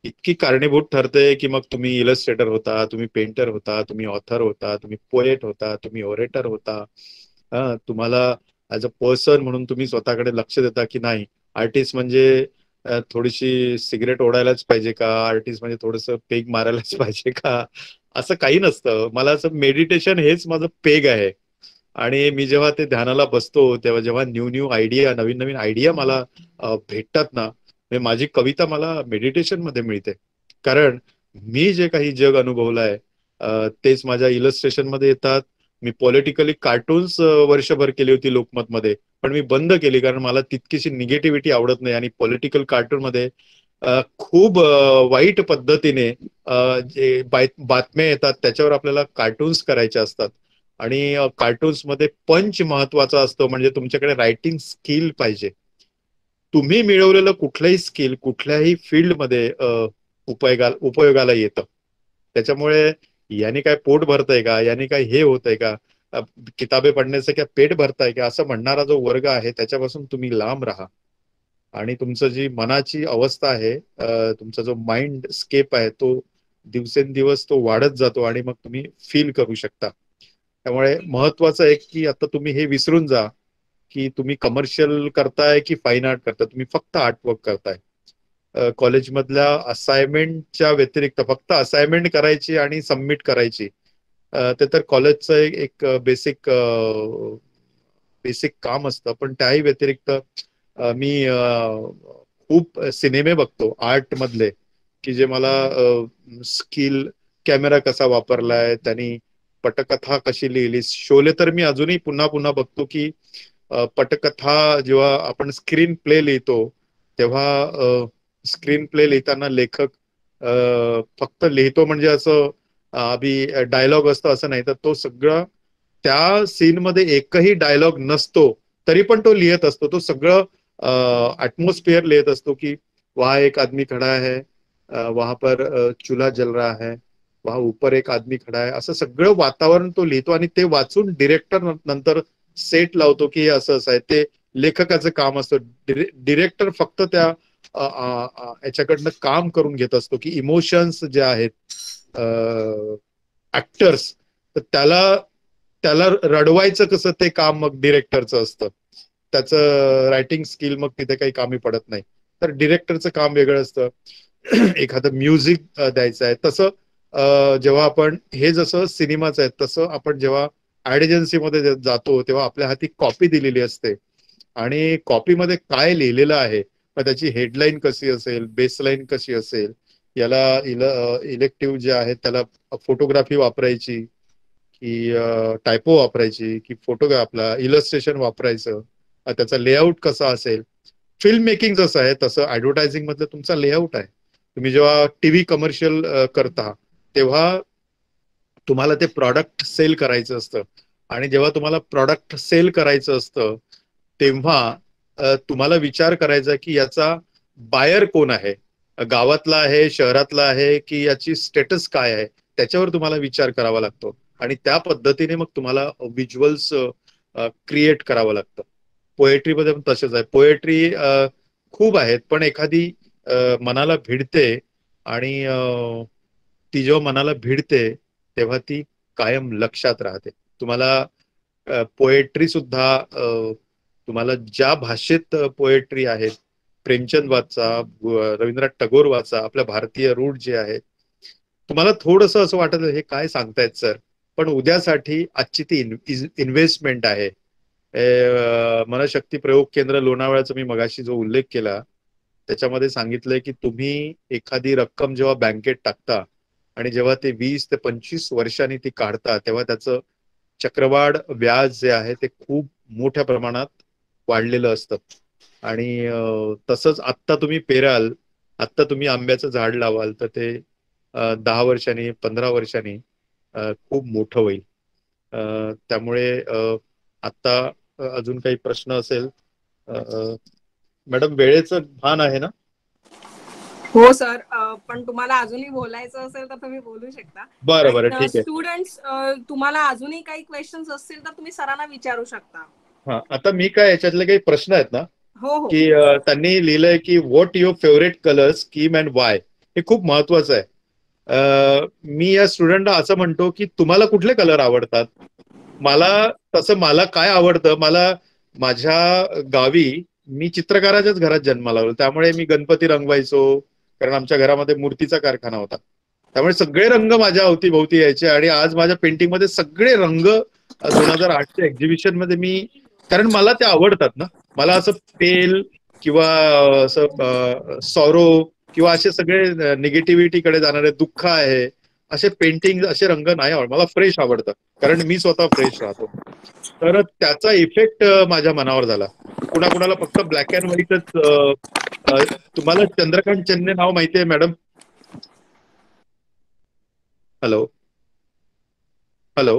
इतकी कारणीभूत ठरते की मग तुम्ही इलस्ट्रेटर होता, तुम्ही पेंटर होता, तुम्ही ऑथर होता, तुम्ही पोएट होता, तुम्ही ओरेटर होता. तुम्हाला ऍज अ पर्सन म्हणून तुम्ही स्वतःकडे लक्ष देता की नाही, आर्टिस्ट म्हणजे थोडीशी सिगरेट ओढायलाच पाहिजे का, आर्टिस्ट म्हणजे थोडंसं पेग मारायलाच पाहिजे का, असं काही नसतं. मला असं मेडिटेशन हेच माझं पेग आहे. आणि मी जेव्हा ते ध्यानाला बसतो तेव्हा जेव्हा न्यू न्यू आयडिया, नवीन नवीन आयडिया मला भेटतात ना, माझी कविता मला मेडिटेशन मध्ये मिळते. कारण मी जे काही जग अनुभवलं आहे तेच माझ्या इलस्ट्रेशन मध्ये येतात. मी पॉलिटिकली कार्टून्स वर्षभर केली होती लोकमतमध्ये, पण मी बंद केली कारण मला तितकीशी निगेटिव्हिटी आवडत नाही. आणि पॉलिटिकल कार्टून मध्ये खूप वाईट पद्धतीने जे बातम्या येतात त्याच्यावर आपल्याला कार्टून्स करायचे असतात. आणि कार्टून्स मध्ये पंच महत्वाचा असतो, म्हणजे तुमच्याकडे रायटिंग स्किल पाहिजे. तुम्ही मिळवलेलं कुठलंही स्किल कुठल्याही फील्डमध्ये उपयोगाला येतं. त्याच्यामुळे याने काय पोट भरतंय का, याने काय हे होतंय का, किताबे पडण्याचं काय पेट भरताय का, असं म्हणणारा जो वर्ग आहे त्याच्यापासून तुम्ही लांब राहा. आणि तुमचं जी मनाची अवस्था आहे, तुमचा जो माइंड स्केप आहे, तो दिवसेंदिवस तो वाढत जातो आणि मग तुम्ही फील करू शकता. त्यामुळे महत्वाचं आहे की आता तुम्ही हे विसरून जा की तुम्ही कमर्शियल करताय की फाईन आर्ट करताय, तुम्ही फक्त आर्टवर्क करताय. कॉलेजमधल्या असाइनमेंटच्या व्यतिरिक्त फक्त असाइनमेंट करायची आणि सबमिट करायची, ते तर कॉलेजचं एक बेसिक बेसिक काम असतं. पण त्याही व्यतिरिक्त मी खूप सिनेमे बघतो आर्ट मधले की जे मला स्किल, कॅमेरा कसा वापरलाय त्यांनी, पटकथा कशी लिहिली. शोले तर मी अजूनही पुन्हा पुन्हा बघतो की पटकथा जेव्हा आपण स्क्रीन प्ले लिहितो तेव्हा स्क्रीन प्ले लिहिताना लेखक फक्त लिहितो म्हणजे असं अभि डायलॉग असतो असं नाही, तर तो सगळं त्या सीन मध्ये एकही डायलॉग नसतो तरी पण तो लिहित असतो. तो सगळं एटमॉस्फेयर लिहित असतो की वहां एक आदमी खड़ा है, वहां पर चूल्हा जल रहा है, वहां ऊपर एक आदमी खड़ा है, असं सगळं वातावरण तो लिहितो. आणि ते वाचून डिरेक्टर नंतर सेट लावतो की हे असं असं आहे. ते लेखकाचं काम असतं. डिरेक्टर फक्त त्या याच्याकडनं काम करून घेत असतो की इमोशन्स जे आहेत ऍक्टर्स, तर त्याला त्याला रडवायचं कसं ते काम मग डिरेक्टरचं असतं. त्याचं रायटिंग स्किल मग तिथे काही कामी पडत नाही. तर डिरेक्टरचं काम वेगळं असतं. एखादं म्युझिक द्यायचं आहे तसं जेव्हा आपण हे जसं सिनेमाचं आहे तसं आपण जेव्हा ऍड एजन्सीमध्ये जातो तेव्हा आपल्या हाती कॉपी दिलेली असते आणि कॉपीमध्ये काय लिहिलेलं आहे, मग त्याची हेडलाईन कशी असेल, बेसलाईन कशी असेल, याला इलेक्टिव्ह जे आहे त्याला फोटोग्राफी वापरायची की टायपो वापरायची की फोटो आपला इलस्ट्रेशन वापरायचं, त्याचा लेआउट कसा असेल. फिल्म मेकिंग जसं आहे तसं ऍडव्हर्टायझिंग मधलं तुमचा लेआउट आहे. तुम्ही जेव्हा टीव्ही कमर्शियल करता तेव्हा तुम्हाला ते प्रॉडक्ट सेल करायचं असतं. आणि जेव्हा तुम्हाला प्रॉडक्ट सेल करायचं असतं तेव्हा तुम्हाला विचार करायचा की याचा बायर कोण आहे, गावातला आहे, शहरातला आहे, की याची स्टेटस काय आहे, त्याच्यावर तुम्हाला विचार करावा लागतो. आणि त्या पद्धतीने मग तुम्हाला व्हिज्युअल्स क्रिएट करावं लागतं. पोएट्रीमध्ये पण तसेच आहे. पोएट्री खूप आहेत पण एखादी मनाला भिडते आणि ती जेव्हा मनाला भिडते तेव्हा ती कायम लक्षात राहते. तुम्हाला पोएट्री सुद्धा तुम्हाला ज्या भाषेत पोएट्री आहेत, प्रेमचंद वाचा, रवींद्रनाथ टागोर वाचा, आपल्या भारतीय रूढ जे आहेत, तुम्हाला थोडंसं असं वाटत हे काय सांगतायत सर, पण उद्यासाठी आजची ती इन्व्हेस्टमेंट आहे. मनशक्ती प्रयोग केंद्र लोणावळ्याचा मी मगाशी जो उल्लेख केला त्याच्यामध्ये सांगितलंय की तुम्ही एखादी रक्कम जेव्हा बँकेत टाकता आणि जेव्हा ते 20 ते 25 वर्षांनी ती काढता तेव्हा त्याचं चक्रवाढ व्याज जे आहे ते खूप मोठ्या प्रमाणात वाढलेलं असतं. आणि तसंच आत्ता तुम्ही पेराल, आत्ता तुम्ही आंब्याचं झाड लावाल तर ते 10 वर्षांनी 15 वर्षांनी खूप मोठं होईल. त्यामुळे आत्ता अजून काही प्रश्न असेल मॅडम, वेळेचं भान आहे ना? हो सर, पण तुम्हाला अजूनही बोलायचं असेल तर तुम्ही बोलू शकता. बरं बरं, ठीक आहे. स्टुडंट्स, तुम्हाला अजूनही काही क्वेश्चन्स असतील तर तुम्ही सरांना विचारू शकता. हा, आता मी काय याच्यातले काही प्रश्न आहेत ना हो हो, की त्यांनी लिहिलंय की what your favourite colour scheme and why. हे खूप महत्वाचं आहे. मी या स्टुडंटला असं म्हणतो की तुम्हाला कुठले कलर आवडतात. मला काय आवडतं, मला माझ्या गावी मी चित्रकाराच्याच घरात जन्माला आलो, त्यामुळे मी गणपती रंगवायचो, कारण आमच्या घरामध्ये मूर्तीचा कारखाना होता. त्यामुळे सगळे रंग माझ्या अवतीभोवती यायचे आणि आज माझ्या पेंटिंगमध्ये सगळे रंग 2008च्या एक्झिबिशन मध्ये मी, कारण मला ते आवडतात ना. मला असं पेल किंवा असं सॉरो किंवा असे सगळे निगेटिव्हिटीकडे जाणारे, दुःख आहे, असे पेंटिंग, असे रंग नाही आवडत मला. फ्रेश आवडतात, कारण मी स्वतः फ्रेश राहतो. तर त्याचा इफेक्ट माझ्या मनावर झाला. कुणाकुणाला फक्त ब्लॅक अँड व्हाईटच. तुम्हाला चंद्रकांत चन्ने नाव माहिती आहे madam? Hello hello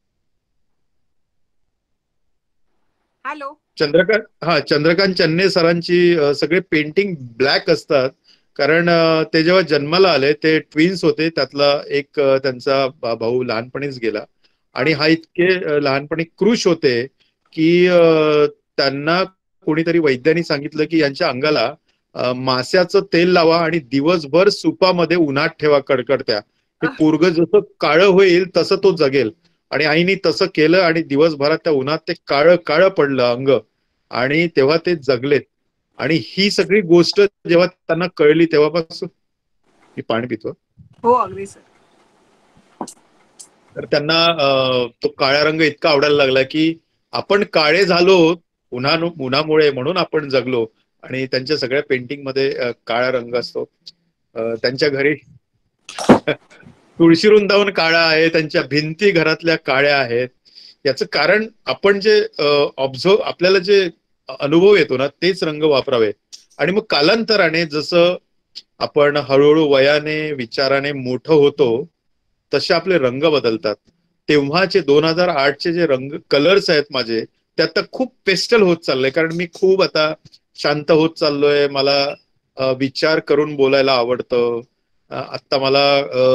hello. Chandrakant Channe सरांची सगळे पेंटिंग ब्लॅक असतात, कारण ते जेव्हा जन्माला आले ते ट्विन्स होते. त्यातला एक त्यांचा भाऊ लहानपणीच गेला आणि हा इतके लहानपणी कृश होते की त्यांना कोणीतरी वैद्यांनी सांगितलं की यांच्या अंगाला मास्याचं तेल लावा आणि दिवसभर सुपामध्ये उन्हात ठेवा कडकडत्या. हे पोरग जसं काळं होईल तसं तो जगेल. आणि आईनी तसं केलं आणि दिवसभरात त्या उन्हात ते काळं काळं पडलं अंग, आणि तेव्हा ते जगलेत. आणि ही सगळी गोष्ट जेव्हा त्यांना कळली तेव्हापासून मी पाणी पितो. हो अगदी सर. तर त्यांना तो काळा रंग इतका आवडायला लागला की आपण काळे झालो उन्हामुळे, म्हणून आपण जगलो. आणि त्यांच्या सगळ्या पेंटिंग मध्ये काळा रंग असतो. त्यांच्या घरी तुळशी वृंदावन काळा आहे, त्यांच्या भिंती घरातल्या काळ्या आहेत. याचं कारण आपण जे ऑब्झर्व, आपल्याला जे अनुभव येतो ना, तेच रंग वापरावे. आणि मग कालांतराने जसं आपण हळूहळू वयाने विचाराने मोठं होतो तसे आपले रंग बदलतात. तेव्हाचे 2008चे जे रंग कलर्स आहेत माझे, ते आता खूप पेस्टल होत चाललंय, कारण मी खूप आता शांत होत चाललोय. मला विचार करून बोलायला आवडतं. आता मला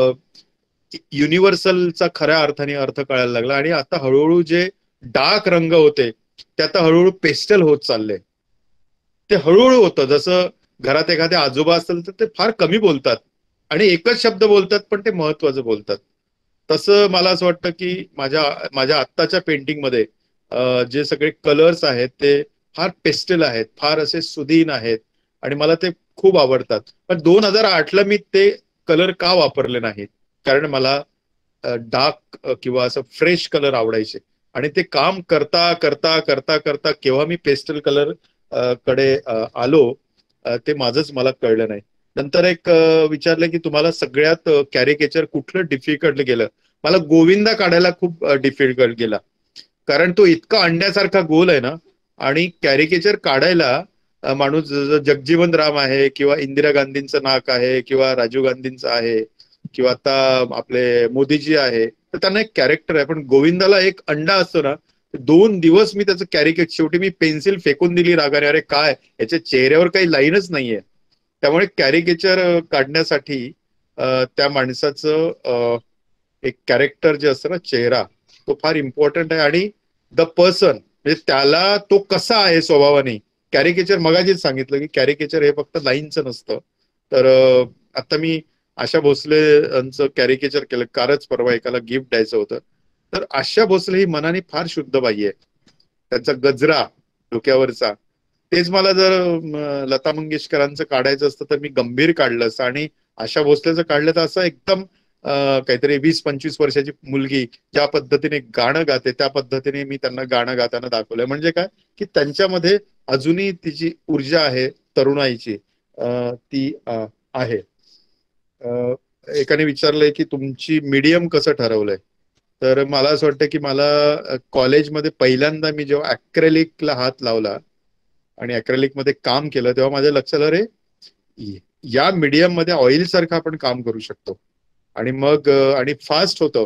युनिव्हर्सलचा खऱ्या अर्थाने अर्थ कळायला लागला. आणि आता हळूहळू जे डार्क रंग होते ते आता हळूहळू पेस्टल होत चालले. ते हळूहळू होतं. जसं घरात एखादे आजोबा असतील तर ते फार कमी बोलतात आणि एकच शब्द बोलतात, पण ते महत्वाचं बोलतात. तसं मला असं वाटतं की माझ्या आत्ताच्या पेंटिंगमध्ये जे सगळे कलर्स आहेत ते फार पेस्टल आहेत, फार असे सुदीन आहेत आणि मला ते खूप आवडतात. पण 2008ला मी ते कलर का वापरले नाहीत, कारण मला डार्क किंवा असं फ्रेश कलर आवडायचे. आणि ते काम करता करता करता करता केव्हा मी पेस्टल कलर कडे आलो, ते माझंच मला कळलं नाही. नंतर एक विचारलं की तुम्हाला सगळ्यात कॅरिकेचर कुठलं डिफिकल्ट गेलं. मला गोविंदा काढायला खूप डिफिकल्ट गेला, कारण तो इतका अंड्यासारखा गोल आहे ना. आणि कॅरिकेचर काढायला माणूस जगजीवन राम आहे किंवा इंदिरा गांधींचं नाक आहे किंवा राजीव गांधींचं आहे किंवा आता आपले मोदीजी आहे, तर त्यांना एक कॅरेक्टर आहे. पण गोविंदाला एक अंडा असतो ना, 2 दिवस मी त्याचं कॅरिकेचर, शेवटी मी पेन्सिल फेकून दिली रागाने, अरे काय याच्या चेहऱ्यावर काही लाईनच नाहीये. त्यामुळे कॅरिकेचर काढण्यासाठी त्या माणसाचं एक कॅरेक्टर जे असतं ना, चेहरा, तो फार इम्पॉर्टंट आहे. आणि द पर्सन म्हणजे त्याला तो कसा आहे स्वभावाने. कॅरिकेचर मगाशीच सांगितलं की कॅरिकेचर हे फक्त लाईनचं नसतं. तर आता मी आशा भोसले यांचं कॅरिकेचर केलं, कारच परवा एकाला गिफ्ट द्यायचं होतं. तर आशा भोसले ही मनाने फार शुद्ध बाई आहे. त्यांचा गजरा डोक्यावरचा, तेच मला जर लता मंगेशकरांचं काढायचं असतं तर मी गंभीर काढलं असतं. आणि आशा भोसलेचं काढलं तर असं एकदम काहीतरी 20-25 वर्षाची मुलगी ज्या पद्धतीने गाणं गाते त्या पद्धतीने मी त्यांना गाणं गाताना दाखवलंय. म्हणजे काय की त्यांच्यामध्ये अजूनही तिची ऊर्जा आहे तरुणाईची, ती आहे. एकाने विचारलंय की तुमची मीडियम कसं ठरवलंय. तर मला असं वाटतं की मला कॉलेजमध्ये पहिल्यांदा मी जेव्हा अॅक्रेलिकला हात लावला आणि अॅक्रेलिक मध्ये काम केलं, तेव्हा माझ्या लक्षात आलं, रे या मीडियम मध्ये ऑइल सारखं आपण काम करू शकतो. आणि मग आणि फास्ट होतं.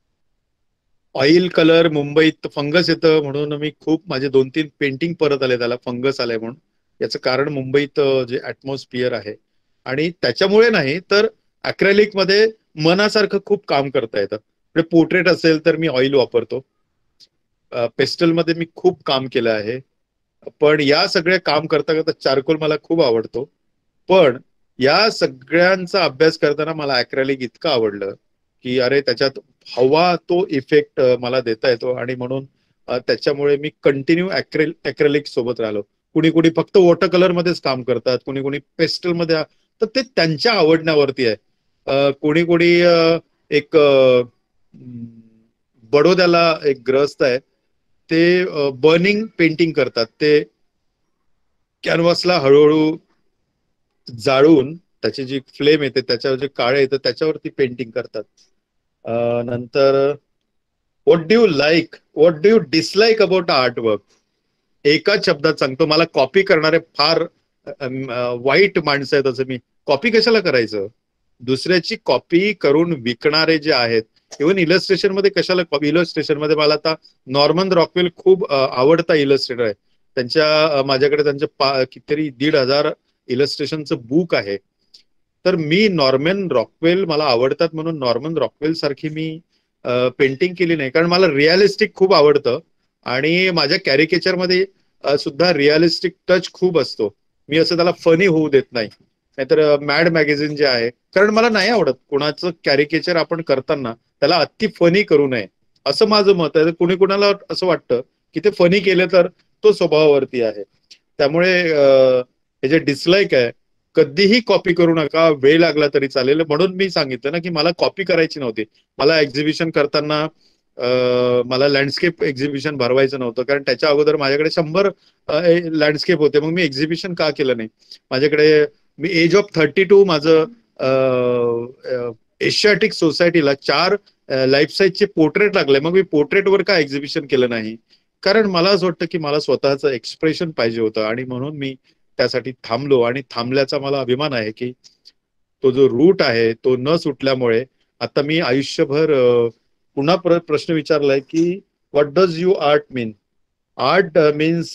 ऑइल कलर मुंबईत फंगस येतं म्हणून मी खूप, माझे 2-3 पेंटिंग परत आले त्याला फंगस आलंय म्हणून. याचं कारण मुंबईत जे ऍटमॉस्फिअर आहे. आणि त्याच्यामुळे नाही तर अॅक्रेलिक मध्ये मनासारखं खूप काम करता येतं. म्हणजे पोर्ट्रेट असेल तर मी ऑइल वापरतो. पेस्टल मध्ये मी खूप काम केलं आहे. पण या सगळे काम करता करता चारकोल मला खूप आवडतो. पण या सगळ्यांचा अभ्यास करताना मला अॅक्रेलिक इतकं आवडलं की अरे त्याच्यात हवा तो इफेक्ट मला देता येतो, आणि म्हणून त्याच्यामुळे मी कंटिन्यू अॅक्रेलिक सोबत राहिलो. कुणी कुणी फक्त वॉटर कलर मध्येच काम करतात, कुणी कुणी पेस्टल मध्ये, तर ते त्यांच्या आवडण्यावरती आहे. कोणी कोणी एक बडोद्याला एक ग्रस्त आहे, ते बर्निंग पेंटिंग करतात. ते कॅनव्हासला हळूहळू जाळून त्याची जी फ्लेम येते, त्याच्यावर जे काळे येतं त्याच्यावरती पेंटिंग करतात. नंतर what do you like, what do you dislike about artwork, एकाच शब्दात सांगतो. मला कॉपी करणारे फार वाईट माणसं आहेत. असं मी कॉपी कशाला करायचं, दुसऱ्याची कॉपी करून विकणारे जे आहेत. इव्हन इलस्ट्रेशन मध्ये कशाला कॉपी, इलस्ट्रेशन मध्ये मला आता नॉर्मन रॉकवेल खूप आवडता इलस्ट्रेटर आहे. माझ्याकडे त्यांचे कितीतरी 1,500 इलस्ट्रेशनचं बुक आहे. तर मी नॉर्मन रॉकवेल मला आवडतात म्हणून नॉर्मन रॉकवेल सारखी मी पेंटिंग केली नाही, कारण मला रिअलिस्टिक खूप आवडतं आणि माझ्या कॅरिकेचर मध्ये सुद्धा रिअलिस्टिक टच खूप असतो. मी असं त्याला फनी होऊ देत नाही. नाहीतर मॅड मॅगझिन जे आहे, कारण मला नाही आवडत कोणाचं कॅरिकेचर आपण करताना त्याला अति फनी करू नये, असं माझं मत आहे. कुणी कुणाला असं वाटतं की ते फनी केलं तर तो स्वभावावरती आहे. त्यामुळे हे जे डिसलाईक आहे, कधीही कॉपी करू नका, वेळ लागला तरी चालेल. म्हणून मी सांगितलं ना की मला कॉपी करायची नव्हती. मला एक्झिबिशन करताना मला लँडस्केप एक्झिबिशन भरवायचं नव्हतं, कारण त्याच्या अगोदर माझ्याकडे 100 लँडस्केप होते. मग मी एक्झिबिशन का केलं नाही. माझ्याकडे मी एज ऑफ 32 माझं एशियाटिक सोसायटीला 4 लाईफ साईजचे पोर्ट्रेट लागले. मग मी पोर्ट्रेटवर का एक्झिबिशन केलं नाही, कारण मला असं वाटतं की मला स्वतःचं एक्सप्रेशन पाहिजे होतं, आणि म्हणून मी त्यासाठी थांबलो. आणि थांबल्याचा मला अभिमान आहे की तो जो रूट आहे तो न सुटल्यामुळे आता मी आयुष्यभर पुन्हा प्रश्न विचारलाय की what does you art mean. Art means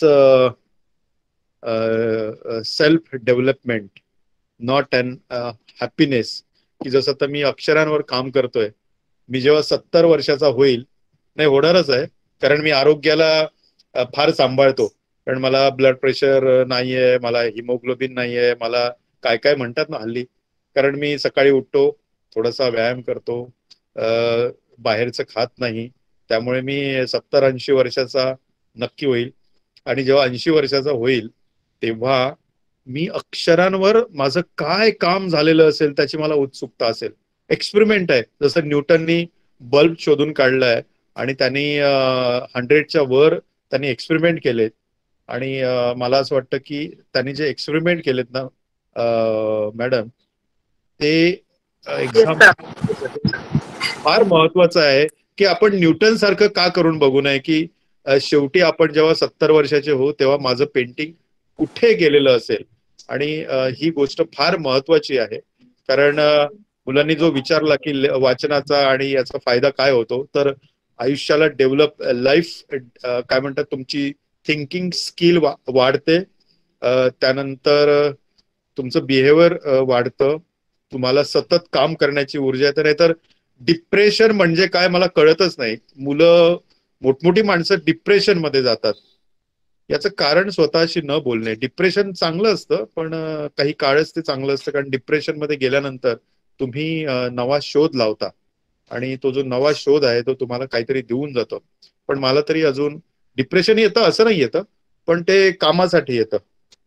self development, not unhappiness. की जसं आता मी अक्षरांवर काम करतोय, मी जेव्हा 70 वर्षाचा होईल, नाही होणारच आहे, कारण मी आरोग्याला फार सांभाळतो. कारण मला ब्लड प्रेशर नाहीये, मला हिमोग्लोबिन नाहीये, मला काय काय म्हणतात ना हल्ली. कारण मी सकाळी उठतो, थोडासा व्यायाम करतो, बाहेरचं खात नाही. त्यामुळे मी 70-80 वर्षाचा नक्की होईल. आणि जेव्हा 80 वर्षाचा होईल तेव्हा मी अक्षरांवर माझं काय काम झालेलं असेल त्याची मला उत्सुकता असेल. एक्सपेरिमेंट आहे, जसं न्यूटननी बल्ब शोधून काढलाय आणि त्यांनी 100च्या वर त्यांनी एक्सपेरिमेंट केलेत. आणि मला असं वाटतं की त्यांनी जे एक्सपेरिमेंट केलेत ना मॅडम, ते एक्झाम फार महत्वाचं आहे की आपण न्यूटन सारखं का करून बघू नये, की शेवटी आपण जेव्हा 70 वर्षाचे होऊ तेव्हा माझं पेंटिंग कुठे गेलेलं असेल. आणि ही गोष्ट फार महत्वाची आहे, कारण मुलांनी जो विचारला की वाचनाचा आणि याचा फायदा काय होतो, तर आयुष्याला डेव्हलप, लाईफ काय म्हणतात, तुमची थिंकिंग स्किल वाढते, त्यानंतर तुमचं बिहेवियर वाढतं, तुम्हाला सतत काम करण्याची ऊर्जा येते. नाहीतर डिप्रेशन म्हणजे काय मला कळतच नाही. मुलं, मोठमोठी माणसं डिप्रेशन मध्ये जातात. याचं कारण स्वतःशी न बोलणे. डिप्रेशन चांगलं असतं, पण काही काळच ते चांगलं असतं, कारण डिप्रेशन मध्ये गेल्यानंतर तुम्ही नवा शोध लावता, आणि तो जो नवा शोध आहे तो तुम्हाला काहीतरी देऊन जातो. पण मला तरी अजून डिप्रेशन येतं असं नाही येतं, पण ते कामासाठी येतं.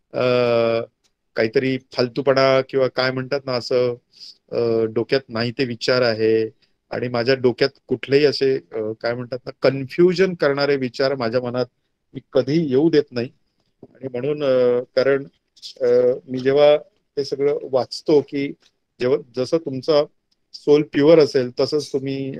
काहीतरी फालतूपणा किंवा काय म्हणतात ना, असं डोक्यात नाही ते विचार आहे, आणि माझ्या डोक्यात कुठलेही असे काय म्हणतात ना, कन्फ्युजन करणारे विचार माझ्या मनात मी कधी येऊ देत नाही. आणि म्हणून कारण मी जेव्हा ते सगळं वाचतो की जेव्हा जसं तुमचा सोल प्युअर असेल तसंच तुम्ही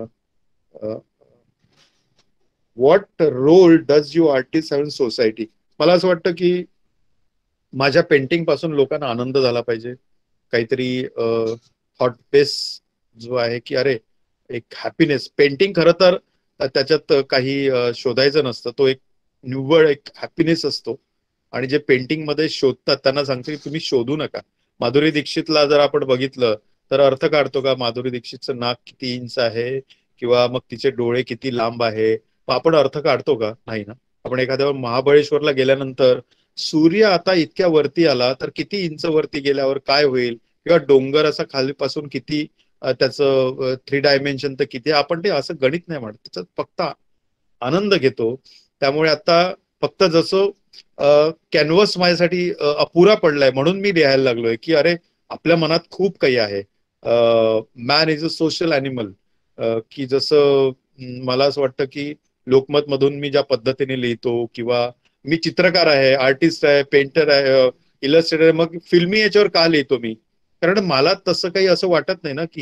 what role does you artist have in society. मला असं वाटतं की माझ्या पेंटिंग पासून लोकांना आनंद झाला पाहिजे, काहीतरी थॉट बेस जो आहे की अरे एक हॅपीनेस. पेंटिंग खरं तर त्याच्यात काही शोधायचं नसतं, तो एक निव्वळ एक हॅपीनेस असतो. आणि जे पेंटिंग मध्ये शोधतात त्यांना सांगतो की तुम्ही शोधू नका. माधुरी दीक्षितला जर आपण बघितलं तर अर्थ काढतो का, माधुरी दीक्षितचं नाक किती इंच आहे किंवा मग तिचे डोळे किती लांब आहे, मग आपण अर्थ काढतो का? नाही ना. आपण एखाद्या महाबळेश्वरला गेल्यानंतर सूर्य आता इतक्या वरती आला तर किती इंच वरती गेल्यावर काय होईल, किंवा डोंगर असा खालीपासून किती त्याचं 3 डायमेन्शन तर किती, आपण ते असं गणित नाही म्हणत, त्याच्यात फक्त आनंद घेतो. त्यामुळे आता फक्त जसं कॅनव्हस माझ्यासाठी अपुरा पडलाय म्हणून मी लिहायला लागलोय की अरे आपल्या मनात खूप काही आहे. Man is a social animal. की जसं मला असं वाटतं की लोकमत मधून मी ज्या पद्धतीने लिहितो, किंवा मी चित्रकार आहे, आर्टिस्ट आहे, पेंटर आहे, इलस्ट्रेटर आहे, मग फिल्मी याच्यावर का लिहितो मी? कारण मला तसं काही असं वाटत नाही ना की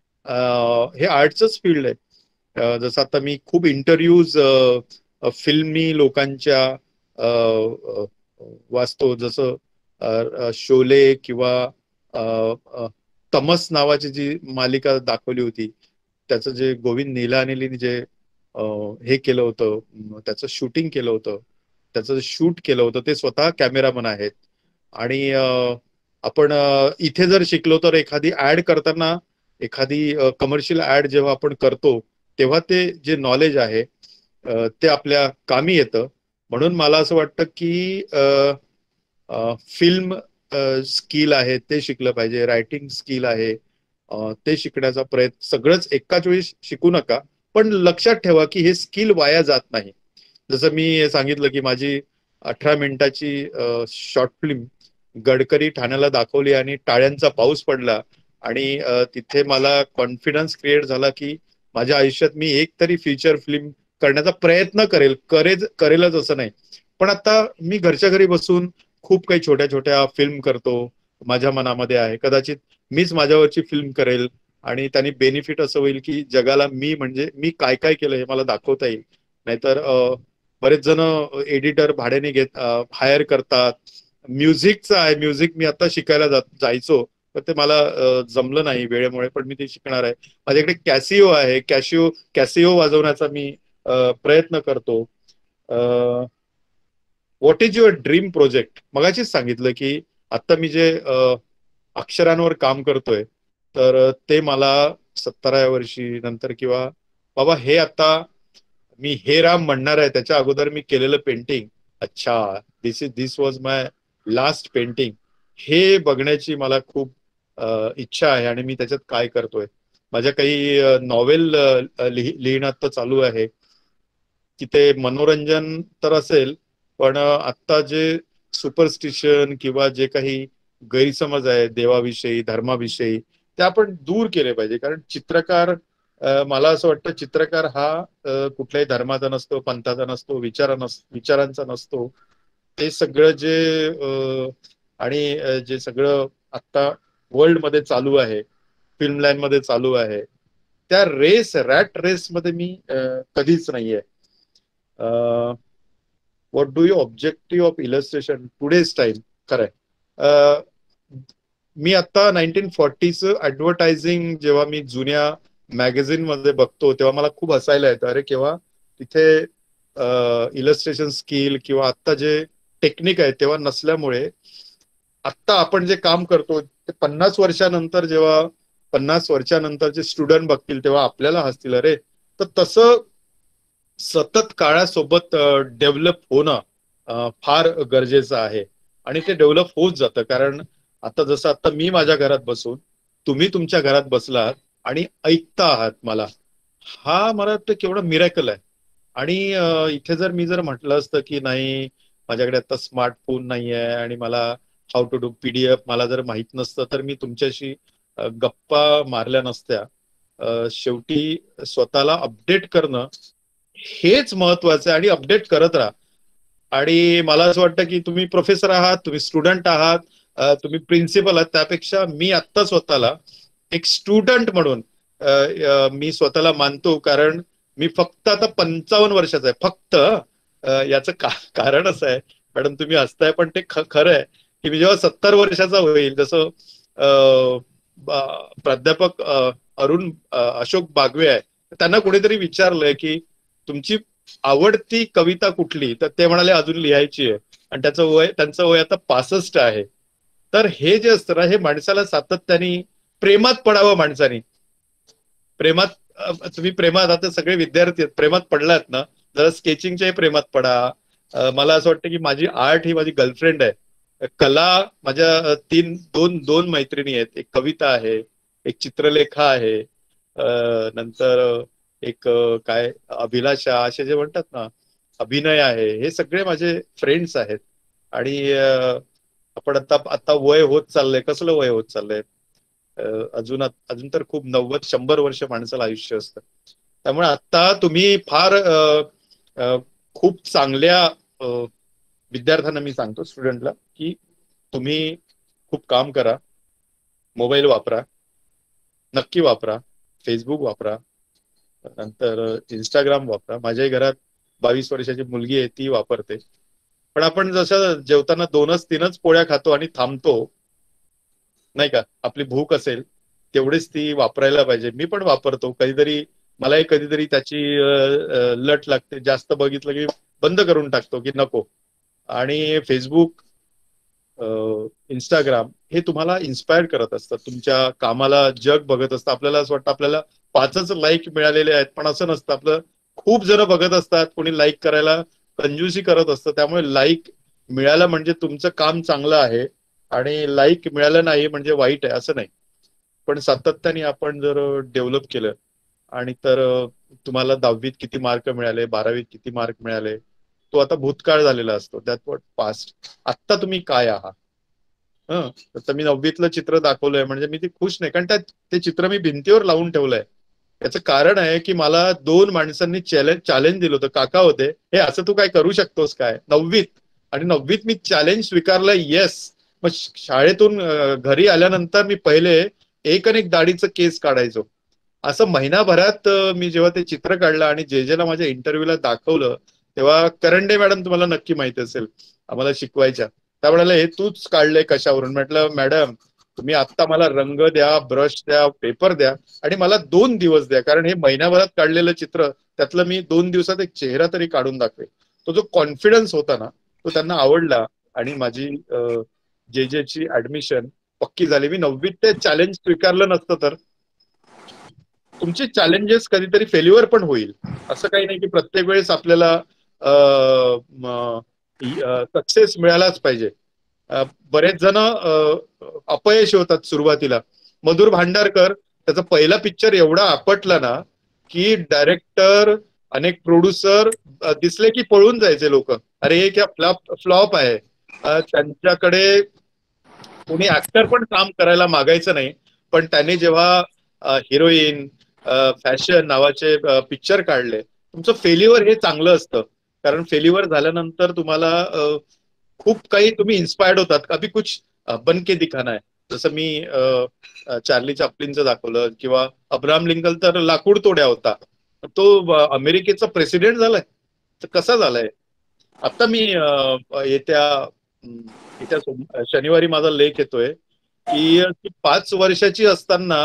हे आर्टचंच फील्ड आहे. जसं आता मी खूप इंटरव्ह्यूज फिल्मी लोकांच्या अ, अ, वाचतो, जसं शोले किंवा अ, अ, तमस नावाची जी मालिका दाखवली होती, त्याचं जे गोविंद निलानीने जे हे केलं होतं, त्याचं शूटिंग केलं होतं, त्याचं शूट केलं होतं, ते स्वतः कॅमेरामन आहेत. आणि आपण इथे जर शिकलो तर एखादी ऍड करताना, एखादी कमर्शियल ऍड जेव्हा आपण करतो तेव्हा ते जे नॉलेज आहे ते आपल्या कामी येतं. म्हणून मला असं वाटतं की फिल्म स्किल आहे ते शिकलं पाहिजे, रायटिंग स्किल आहे ते शिकण्याचा प्रयत्न, सगळंच एकाच वेळी शिकू नका, पण लक्षात ठेवा की हे स्किल वाया जात नाही. जसं मी सांगितलं की माझी 18 मिनिटाची शॉर्ट फिल्म गडकरी ठाण्याला दाखवली आणि टाळ्यांचा पाऊस पडला, आणि तिथे मला कॉन्फिडन्स क्रिएट झाला की माझ्या आयुष्यात मी एक तरी फीचर फिल्म करण्याचा प्रयत्न करेलच असं नाही. पण आता मी घरच्या घरी बसून खूप काही छोट्या छोट्या फिल्म करतो, माझ्या मनामध्ये आहे, कदाचित मीच माझ्यावरची फिल्म करेल आणि त्यांनी बेनिफिट असं होईल की जगाला मी, म्हणजे मी काय काय केलं हे मला दाखवता येईल. नाहीतर बरेच जण एडिटर भाड्याने हायर करतात. म्युझिकचं आहे, म्युझिक मी आता शिकायला जायचो, पण ते मला जमलं नाही वेळेमुळे, पण मी ते शिकणार आहे. माझ्याकडे कॅसिओ आहे, कॅसिओ वाजवण्याचा मी प्रयत्न करतो. What is your dream project? मगाशीच सांगितलं की आता मी जे अक्षरांवर काम करतोय, तर ते मला 17व्या वर्षी नंतर, किंवा बाबा हे आता मी हे राम म्हणणार आहे त्याच्या अगोदर मी केलेलं पेंटिंग, अच्छा this was my last painting, हे बघण्याची मला खूप इच्छा आहे. आणि मी त्याच्यात काय करतोय, माझ्या काही नॉवेल लिहिणं तर चालू आहे की ते मनोरंजन तर असेल, पण आत्ता जे सुपरस्टिशन किंवा जे काही गैरसमज आहे देवाविषयी, धर्माविषयी, ते आपण दूर केले पाहिजे. कारण चित्रकार, मला असं वाटतं चित्रकार हा कुठल्याही धर्माचा नसतो, पंथाचा नसतो, विचारांचा नसतो. ते सगळं जे आणि जे सगळं आता वर्ल्ड मध्ये चालू आहे, फिल्म लाईन मध्ये चालू आहे, त्या रॅट रेस मध्ये मी कधीच नाहीये. What do you objective of illustration today's time? खरंय. मी आता 1940चं ऍडव्हर्टायझिंग जेव्हा मी जुन्या मॅगझिन मध्ये बघतो तेव्हा मला खूप हसायला येतं. अरे केव्हा तिथे इलस्ट्रेशन स्किल किंवा आता जे टेक्निक आहे तेव्हा नसल्यामुळे आत्ता आपण जे काम करतो ते 50 वर्षानंतर, जेव्हा 50 वर्षानंतरचे स्टुडंट बघतील तेव्हा आपल्याला हसतील. अरे तर तसं सतत काळासोबत डेव्हलप होणं फार गरजेचं आहे. आणि ते डेव्हलप होत जातं, कारण आता जसं आता मी माझ्या घरात बसून, तुम्ही तुमच्या घरात बसलात आणि ऐकता आहात मला, हा मला वाटतं केवढा मिरॅकल आहे. आणि इथे जर मी जर म्हटलं असतं की नाही माझ्याकडे आता स्मार्टफोन नाही आहे आणि मला हाऊ टू डू PDF मला जर माहित नसतं, तर मी तुमच्याशी गप्पा मारल्या नसत्या. शेवटी स्वतःला अपडेट करणं हेच महत्वाचं आहे, आणि अपडेट करत राहा. आणि मला असं वाटतं की तुम्ही प्रोफेसर आहात, तुम्ही स्टुडंट आहात, तुम्ही प्रिन्सिपल आहात, त्यापेक्षा मी आत्ता स्वतःला एक स्टुडंट म्हणून मी स्वतःला मानतो. कारण मी फक्त आता 55 वर्षाचा आहे, फक्त. याचं कारण असं आहे, मॅडम तुम्ही हसताय पण ते खरं आहे की मी जेव्हा 70 वर्षाचा होईल, जसं प्राध्यापक अरुण अशोक बागवे आहे, त्यांना कोणीतरी विचारलंय की तुमची आवडती कविता कुठली, तर ते म्हणाले अजून लिहायची आहे, आणि त्यांचं वय आता 65 आहे. तर हे जे असतं ना, हे माणसाला सातत्याने प्रेमात पडावं. माणसाने प्रेमात तुम्ही प्रेमात, आता सगळे विद्यार्थी आहेत, प्रेमात पडलात ना, जरा स्केचिंगच्याही प्रेमात पडा, मला असं वाटतं की माझी आर्ट ही माझी गर्लफ्रेंड आहे. कला माझ्या दोन दोन मैत्रिणी आहेत. एक कविता आहे, एक चित्रलेखा आहे, नंतर एक काय अभिलाषा, असे जे म्हणतात ना, अभिनय आहे. हे सगळे माझे फ्रेंड्स आहेत. आणि आपण आता आता वय होत चाललंय. कसलं वय होत चाललंय? अजून तर खूप 90-100 वर्ष माणसाला आयुष्य असतं. त्यामुळे आता तुम्ही फार खूप चांगल्या विद्यार्थ्यांना मी सांगतो, स्टुडंटला, की तुम्ही खूप काम करा, मोबाईल वापरा, नक्की वापरा, फेसबुक वापरा, नंतर इंस्टाग्राम वापरा. माझ्याही घरात 22 वर्षाची मुलगी आहे, ती वापरते. पण आपण जसं जेवताना 2-3च पोळ्या खातो आणि थांबतो, नाही का? आपली भूक असेल तेवढीच ती वापरायला पाहिजे. मी पण वापरतो कधीतरी. मलाही कधीतरी त्याची लट लागते. जास्त बघितलं की बंद करून टाकतो की नको. आणि फेसबुक, इंस्टाग्राम हे तुम्हाला इन्स्पायर करत असतात. तुमच्या कामाला जग बघत असतं. आपल्याला असं वाटतं आपल्याला 5च लाईक मिळालेले आहेत, पण असं नसतं. आपलं खूप जण बघत असतात. कोणी लाईक करायला कंजूसी करत असतं. त्यामुळे लाईक मिळालं म्हणजे तुमचं काम चांगलं आहे, आणि लाईक मिळालं नाही म्हणजे वाईट आहे असं नाही. पण सातत्याने आपण जर डेव्हलप केलं, आणि तर तुम्हाला 10वीत किती मार्क मिळाले, 12वीत किती मार्क मिळाले, तो आता भूतकाळ झालेला असतो. That what past. आत्ता तुम्ही काय आहात? तर मी 9वीतलं चित्र दाखवलंय म्हणजे मी ती खुश नाही, कारण ते चित्र मी भिंतीवर लावून ठेवलंय. याचं कारण आहे की मला 2 माणसांनी चॅलेंज दिलं होतं. काका होते, हे असं तू काय करू शकतोस काय 9वीत? आणि 9वीत मी चॅलेंज स्वीकारलं. येस. मग शाळेतून घरी आल्यानंतर मी पहिले एक दाढीचं केस काढायचो. असं महिनाभरात मी जेव्हा ते चित्र काढलं आणि जेला माझ्या इंटरव्ह्यूला दाखवलं, तेव्हा करंडे मॅडम तुम्हाला नक्की माहिती असेल, आम्हाला शिकवायच्या. त्या म्हणाल्या, हे तूच काढलंय कशावरून? म्हटलं, मॅडम तुम्ही आत्ता मला रंग द्या, ब्रश द्या, पेपर द्या, आणि मला 2 दिवस द्या, कारण हे महिनाभरात काढलेलं चित्र, त्यातलं मी 2 दिवसात एक चेहरा तरी काढून दाखवेल. तो जो कॉन्फिडन्स होता ना, तो त्यांना आवडला. आणि माझी ची ऍडमिशन पक्की झाली. मी 9वीत ते चॅलेंज स्वीकारलं नसतं तर. तुमचे चॅलेंजेस कधीतरी फेल्युअर पण होईल. असं काही नाही की प्रत्येक वेळेस आपल्याला सक्सेस मिळालाच पाहिजे. बरेच जण अपयश होतात सुरुवातीला. मधुर भांडारकर, त्याचा पहिला पिक्चर एवढा आपटला ना की डायरेक्टर, अनेक प्रोड्युसर दिसले की पळून जायचे लोक. अरे हे क्या फ्लॉप आहे. त्यांच्याकडे कोणी ऍक्टर पण काम करायला मागायचं नाही. पण त्याने जेव्हा हिरोईन, फॅशन नावाचे पिक्चर काढले, तुमचं फेल्युअर हे चांगलं असतं. कारण फेल्युअर झाल्यानंतर तुम्हाला खूप काही तुम्ही इन्स्पायर्ड होतात. कभी कुछ बनके दिखाना है. जसं मी चार्ली चॅप्लिनचं दाखवलं, किंवा अब्राहम लिंकन तर लाकूड तोड्या होता, तो अमेरिकेचा प्रेसिडेंट झालाय. तर कसा झालाय? आता मी येत्या शनिवारी माझा लेख येतोय की ती 5 वर्षाची असताना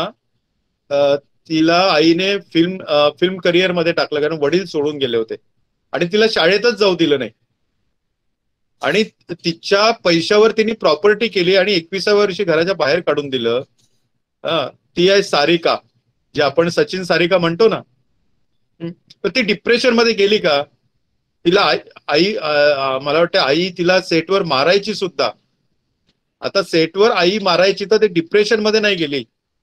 तिला आईने फिल्म करिअर मध्ये टाकलं, कारण वडील सोडून गेले होते आणि तिला शाळेतच जाऊ दिलं नाही. आणि तिच्या पैशावर तिने प्रॉपर्टी केली आणि 21व्या वर्षी घराच्या बाहेर काढून दिलं. ती आहे सारिका, जे आपण सचिन सारिका म्हणतो ना. तर ती डिप्रेशन मध्ये गेली का? तिला आई मला वाटतं आई तिला सेटवर मारायची सुद्धा. आता सेटवर आई मारायची तर ते डिप्रेशन मध्ये नाही गेली.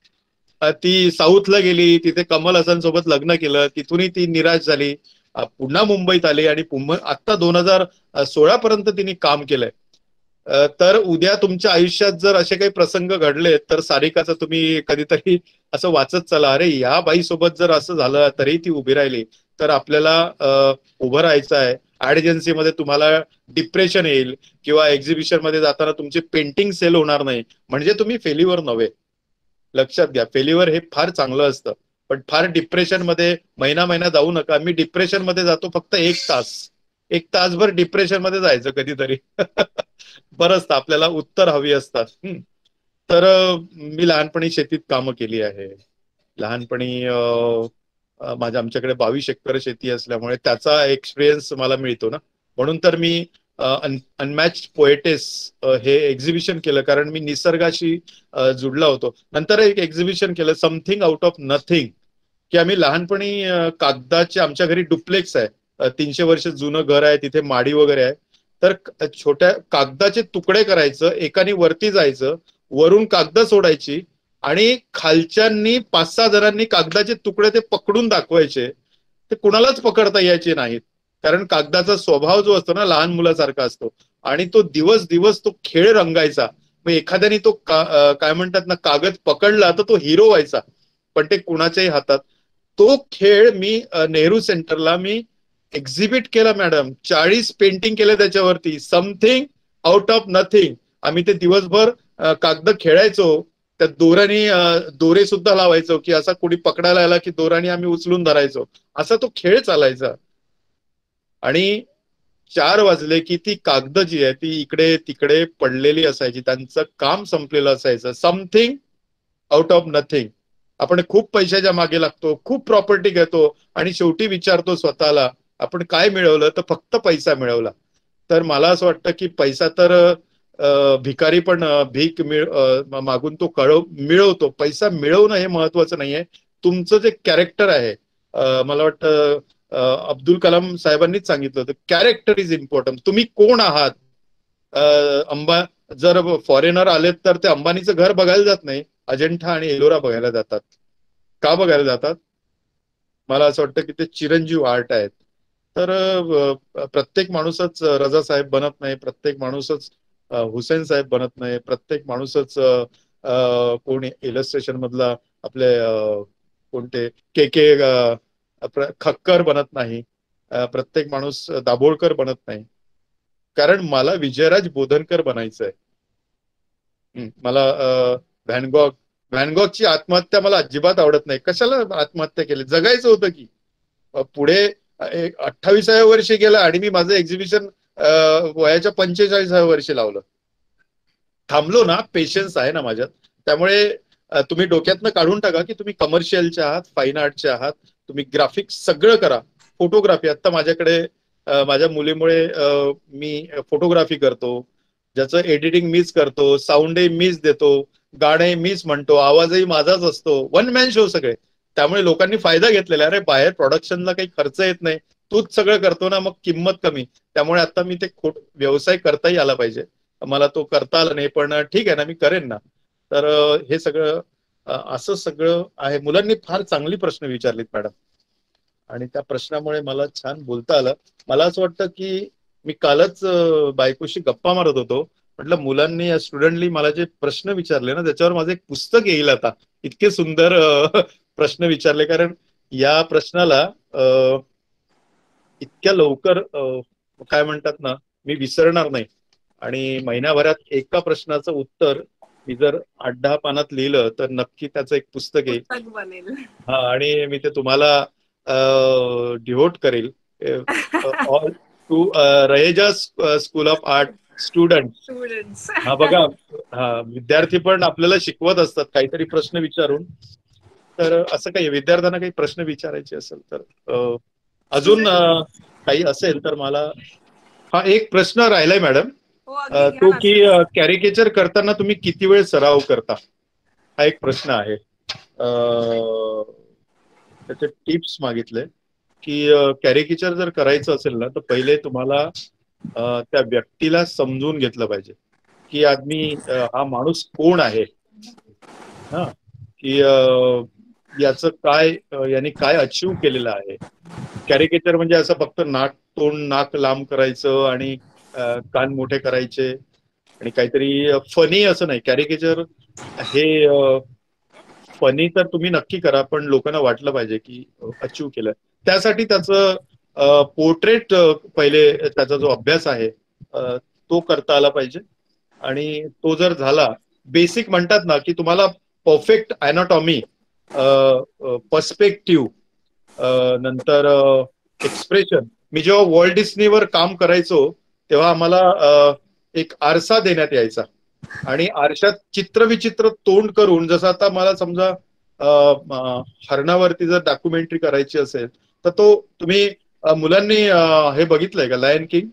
ती साऊथला गेली, तिथे कमल हसन सोबत लग्न केलं, तिथूनही ती निराश झाली, पुन्हा मुंबईत आली आणि आता 2016 पर्यंत तिने काम केलंय. तर उद्या तुमच्या आयुष्यात जर असे काही प्रसंग घडले तर सारिकाचं तुम्ही कधीतरी असं वाचत चला, अरे या बाई सोबत जर असं झालं तरी ती उभी राहिली, तर आपल्याला उभं राहायचं आहे. ऍड एजन्सीमध्ये तुम्हाला डिप्रेशन येईल, किंवा एक्झिबिशन मध्ये जाताना तुमची पेंटिंग सेल होणार नाही, म्हणजे तुम्ही फेल्युअर नव्हे. लक्षात घ्या, फेल्युअर हे फार चांगलं असतं, पण फार डिप्रेशन मध्ये महिना जाऊ नका. मी डिप्रेशन मध्ये जातो फक्त 1 तासभर डिप्रेशन मध्ये जायचं कधीतरी. बरंच आपल्याला उत्तर हवी असतात. तर मी लहानपणी शेतीत कामं केली आहे. लहानपणी आमच्याकडे 22 एकर शेती असल्यामुळे त्याचा एक्सपिरियन्स मला मिळतो ना. म्हणून तर मी अनमॅच्ड पोएटेस हे एक्झिबिशन केलं, कारण मी निसर्गाशी जुडला होतो. नंतर एक एक्झिबिशन केलं, समथिंग आउट ऑफ नथिंग, की आम्ही लहानपणी कागदाचे, आमच्या घरी डुप्लेक्स आहे, 300 वर्ष जुनं घर आहे, तिथे माडी वगैरे आहे, तर छोट्या कागदाचे तुकडे करायचं, एकाने वरती जायचं, वरून कागद सोडायची आणि खालच्यांनी 5-6 जणांनी कागदाचे तुकडे ते पकडून दाखवायचे. ते कुणालाच पकडता यायचे नाहीत, कारण कागदाचा स्वभाव जो असतो ना लहान मुलासारखा असतो आणि तो दिवस दिवस तो खेळ रंगायचा. मग एखाद्याने तो काय म्हणतात ना कागद पकडला तर तो हिरो व्हायचा, पण ते कुणाच्याही हातात. तो खेळ मी नेहरू सेंटरला मी एक्झिबिट केला मॅडम. 40 पेंटिंग केले त्याच्यावरती, समथिंग आउट ऑफ नथिंग. आम्ही ते दिवसभर कागद खेळायचो, त्या दोऱ्याने दोरे सुद्धा लावायचो की असा कोणी पकडायला आला की दोऱ्याने आम्ही उचलून धरायचो. असा तो खेळ चालायचा. आणि 4 वाजले की ती कागद जी आहे ती इकडे तिकडे पडलेली असायची, त्यांचं काम संपलेलं असायचं. Something out of nothing. आपण खूप पैशाच्या मागे लागतो, खूप प्रॉपर्टी घेतो आणि शेवटी विचारतो स्वतःला आपण काय मिळवलं, तर फक्त पैसा मिळवला. तर मला असं वाटतं की पैसा तर भिकारी पण भीक मागून तो मिळवतो. पैसा मिळवणं हे महत्वाचं नाहीये. तुमचं जे कॅरेक्टर आहे, मला वाटतं अब्दुल कलाम साहेबांनीच सांगितलं होतं, कॅरेक्टर इज इम्पॉर्टंट. तुम्ही कोण आहात. जर फॉरेनर आलेत तर ते अंबानीचं घर बघायला जात नाही, अजिंठा आणि एलोरा बघायला जातात. का बघायला जातात? मला असं वाटतं की ते चिरंजीव आर्ट आहेत. तर प्रत्येक माणूसच रजा साहेब बनत नाही, प्रत्येक माणूसच हुसेन साहेब बनत नाही, प्रत्येक माणूसच कोणी इलस्ट्रेशन मधला आपले कोणते के के खक्कर बनत नाही, प्रत्येक माणूस दाभोळकर बनत नाही. कारण मला विजयराज बोधनकर बनायचं आहे. मला व्हॅनगॉगची आत्महत्या मला अजिबात आवडत नाही. कशाला आत्महत्या केली? जगायचं होतं की. पुढे 28व्या वर्षी गेला आणि मी माझं एक्झिबिशन वयाच्या 45व्या वर्षी लावलं. थांबलो ना, पेशन्स आहे ना माझ्यात. त्यामुळे तुम्ही डोक्यातनं काढून टाका की तुम्ही कमर्शियलच्या आहात, फाईन आर्टचे आहात, तुम्ही ग्राफिक्स सगळं करा. फोटोग्राफी आता माझ्याकडे माझ्या मुलीमुळे मी फोटोग्राफी करतो, ज्याचं एडिटिंग मीच करतो, साऊंडही मीच देतो, गाणे मीच म्हणतो, आवाजही माझाच असतो, वन मॅन शो सगळे. त्यामुळे लोकांनी फायदा घेतलेला. अरे बाहेर प्रोडक्शनला काही खर्च येत नाही, तूच सगळं करतो ना, मग किंमत कमी. त्यामुळे आता मी ते व्यवसाय करताही आला पाहिजे. मला तो करता आला नाही, पण ठीक आहे ना, मी करेन ना. तर हे सगळं असं सगळं आहे. मुलांनी फार चांगली प्रश्न विचारलीत मॅडम, आणि त्या प्रश्नामुळे मला छान बोलता आलं. मला असं वाटतं की मी कालच बायकोशी गप्पा मारत होतो, म्हटलं मुलांनी स्टुडंटनी मला जे प्रश्न विचारले ना त्याच्यावर माझं एक पुस्तक येईल आता. इतके सुंदर प्रश्न विचारले, कारण या प्रश्नाला इतक्या लवकर काय म्हणतात ना मी विसरणार नाही. आणि महिनाभरात एका प्रश्नाचं उत्तर मी जर 8-10 पानात लिहिलं तर नक्की त्याचं एक पुस्तक येईल. बनेल. हा, आणि मी ते तुम्हाला डिव्होट करेल all to Raheja school of art students. हा बघा, हा विद्यार्थी पण आपल्याला शिकवत असतात काहीतरी प्रश्न विचारून. तर असं काही विद्यार्थ्यांना काही प्रश्न विचारायचे असेल तर अजून काही असेल तर मला. हा एक प्रश्न राहिलाय मॅडम, तो की कॅरिकेचर करताना तुम्ही किती वेळ सराव करता, हा एक प्रश्न आहे. त्याचे टिप्स मागितले की कॅरिकेचर जर करायचं असेल ना तर पहिले तुम्हाला त्या व्यक्तीला समजून घेतलं पाहिजे की आदमी हा माणूस कोण आहे. हा, की याचं काय, याने काय अचीव केलेलं आहे. कॅरिकेचर म्हणजे असं फक्त नाक लांब करायचं आणि कान मोठे करायचे आणि काहीतरी फनी असं नाही. कॅरिकेचर हे फनी तर तुम्ही नक्की करा, पण लोकांना वाटलं पाहिजे की अचीव केलं. त्यासाठी त्याचं पोर्ट्रेट पहिले, त्याचा जो अभ्यास आहे तो करता आला पाहिजे. आणि तो जर झाला, बेसिक म्हणतात ना की तुम्हाला परफेक्ट अॅनाटॉमी, पर्स्पेक्टिव्ह, नंतर एक्सप्रेशन. मी जेव्हा वॉल्ट डिस्नीवर काम करायचो तेव्हा आम्हाला एक आरसा देण्यात यायचा आणि आरशात चित्रविचित्र तोंड करून, जसं आता मला समजा हरणावरती जर डॉक्युमेंटरी करायची असेल तर तो तुम्ही मुलांनी हे बघितलंय का, लायन किंग?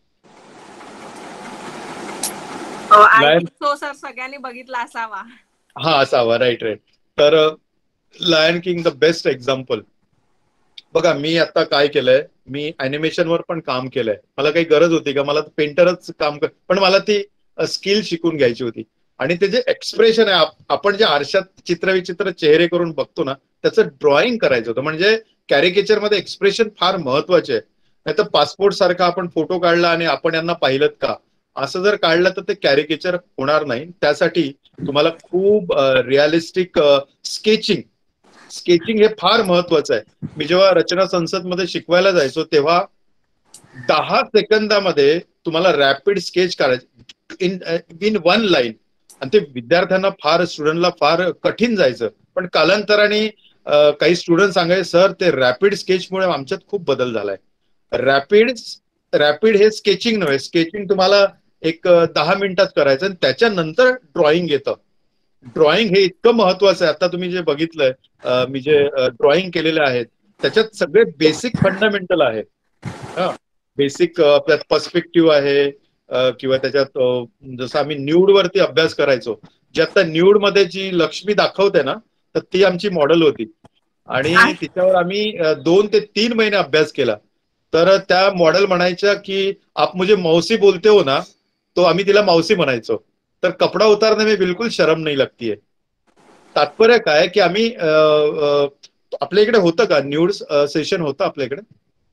सर सगळ्यांनी बघितला असावा. हा, असावा, राईट राईट. तर lion king the best example. बघा मी आता काय केलंय, मी अॅनिमेशनवर पण काम केलंय. मला काही गरज होती का, मला पेंटरच पण मला ती स्किल शिकून घ्यायची होती. आणि ते जे एक्सप्रेशन आहे, आपण जे आरशात चित्रविचित्र चेहरे करून बघतो ना, त्याचं ड्रॉइंग करायचं होतं. म्हणजे कॅरिकेचर मध्ये एक्सप्रेशन फार महत्वाचे आहे. नाही तर पासपोर्ट सारखा आपण फोटो काढला आणि आपण यांना पाहिलं का, असं जर काढलं तर ते कॅरिकेचर होणार नाही. त्यासाठी तुम्हाला खूप रिअलिस्टिक स्केचिंग स्केचिंग हे फार महत्वाचं आहे. मी जेव्हा रचना संसदमध्ये शिकवायला जायचो तेव्हा 10 सेकंदामध्ये तुम्हाला रॅपिड स्केच करायचं इन वन लाईन. आणि ते विद्यार्थ्यांना स्टुडंटला फार कठीण जायचं. पण कालांतराने काही स्टुडंट सांगायचे, सर ते रॅपिड स्केचमुळे आमच्यात खूप बदल झालाय. रॅपिड रॅपिड हे स्केचिंग नव्हे. स्केचिंग तुम्हाला एक 10 मिनिटात करायचं आणि त्याच्यानंतर ड्रॉइंग येतं. ड्रॉइंग हे इतकं महत्वाचं आहे. आता तुम्ही जे बघितलंय, मी जे ड्रॉइंग केलेले आहेत त्याच्यात सगळे बेसिक फंडामेंटल आहे. बेसिक पर्स्पेक्टिव्ह आहे, किंवा त्याच्यात जसं आम्ही न्यूड वरती अभ्यास करायचो. जी आता न्यूड मध्ये जी लक्ष्मी दाखवते ना, तर ती आमची मॉडेल होती. आणि तिच्यावर आम्ही 2 ते 3 महिने अभ्यास केला. तर त्या मॉडेल म्हणायच्या की आप मुझे मौसी बोलते हो ना, तो आम्ही तिला मावशी म्हणायचो. तर कपडा उतारने में बिलकुल शरम नहीं लगती है. तात्पर्य काय की आम्ही आपल्या इकडे होतं का न्यूड सेशन होतं आपल्या इकडे?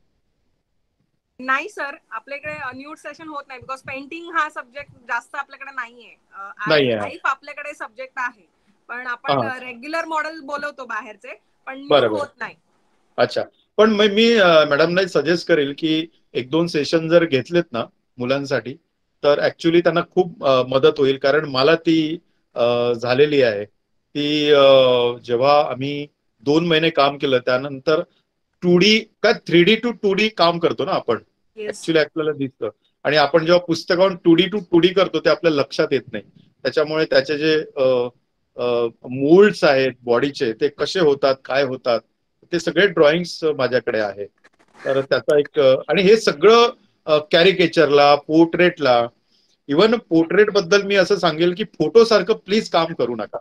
नाही सर, आपल्याकडे न्यूड सेशन होत नाही, बिकॉज पेंटिंग हा सब्जेक्ट जास्त आपल्याकडे नाहीये. लाईफ आपल्याकडे सब्जेक्ट आहे, पण आपण रेग्युलर मॉडेल बोलवतो बाहेरचे, पण न्यूड होत नाही. अच्छा. पण मी मॅडमना सजेस्ट करेल की 1-2 सेशन जर घेतलेत ना मुलांसाठी, तर ऍक्च्युली त्यांना खूप मदत होईल. कारण मला ती झालेली आहे. ती जेव्हा आम्ही 2 महिने काम केलं त्यानंतर 2D का 3D टू 2D काम करतो ना आपण, ऍक्च्युली आपल्याला दिसतं. आणि आपण जेव्हा पुस्तकावरून 2D टू 2D करतो ते आपल्या लक्षात येत नाही. त्याच्यामुळे त्याचे जे मोल्ड्स आहेत बॉडीचे, ते कसे होतात, काय होतात, ते सगळे ड्रॉइंग्स माझ्याकडे आहे. तर त्याचा एक आणि हे सगळं कॅरिकेचरला, पोर्ट्रेटला, इव्हन पोर्ट्रेट बद्दल मी असं सांगेल की फोटो सारखं प्लीज काम करू नका.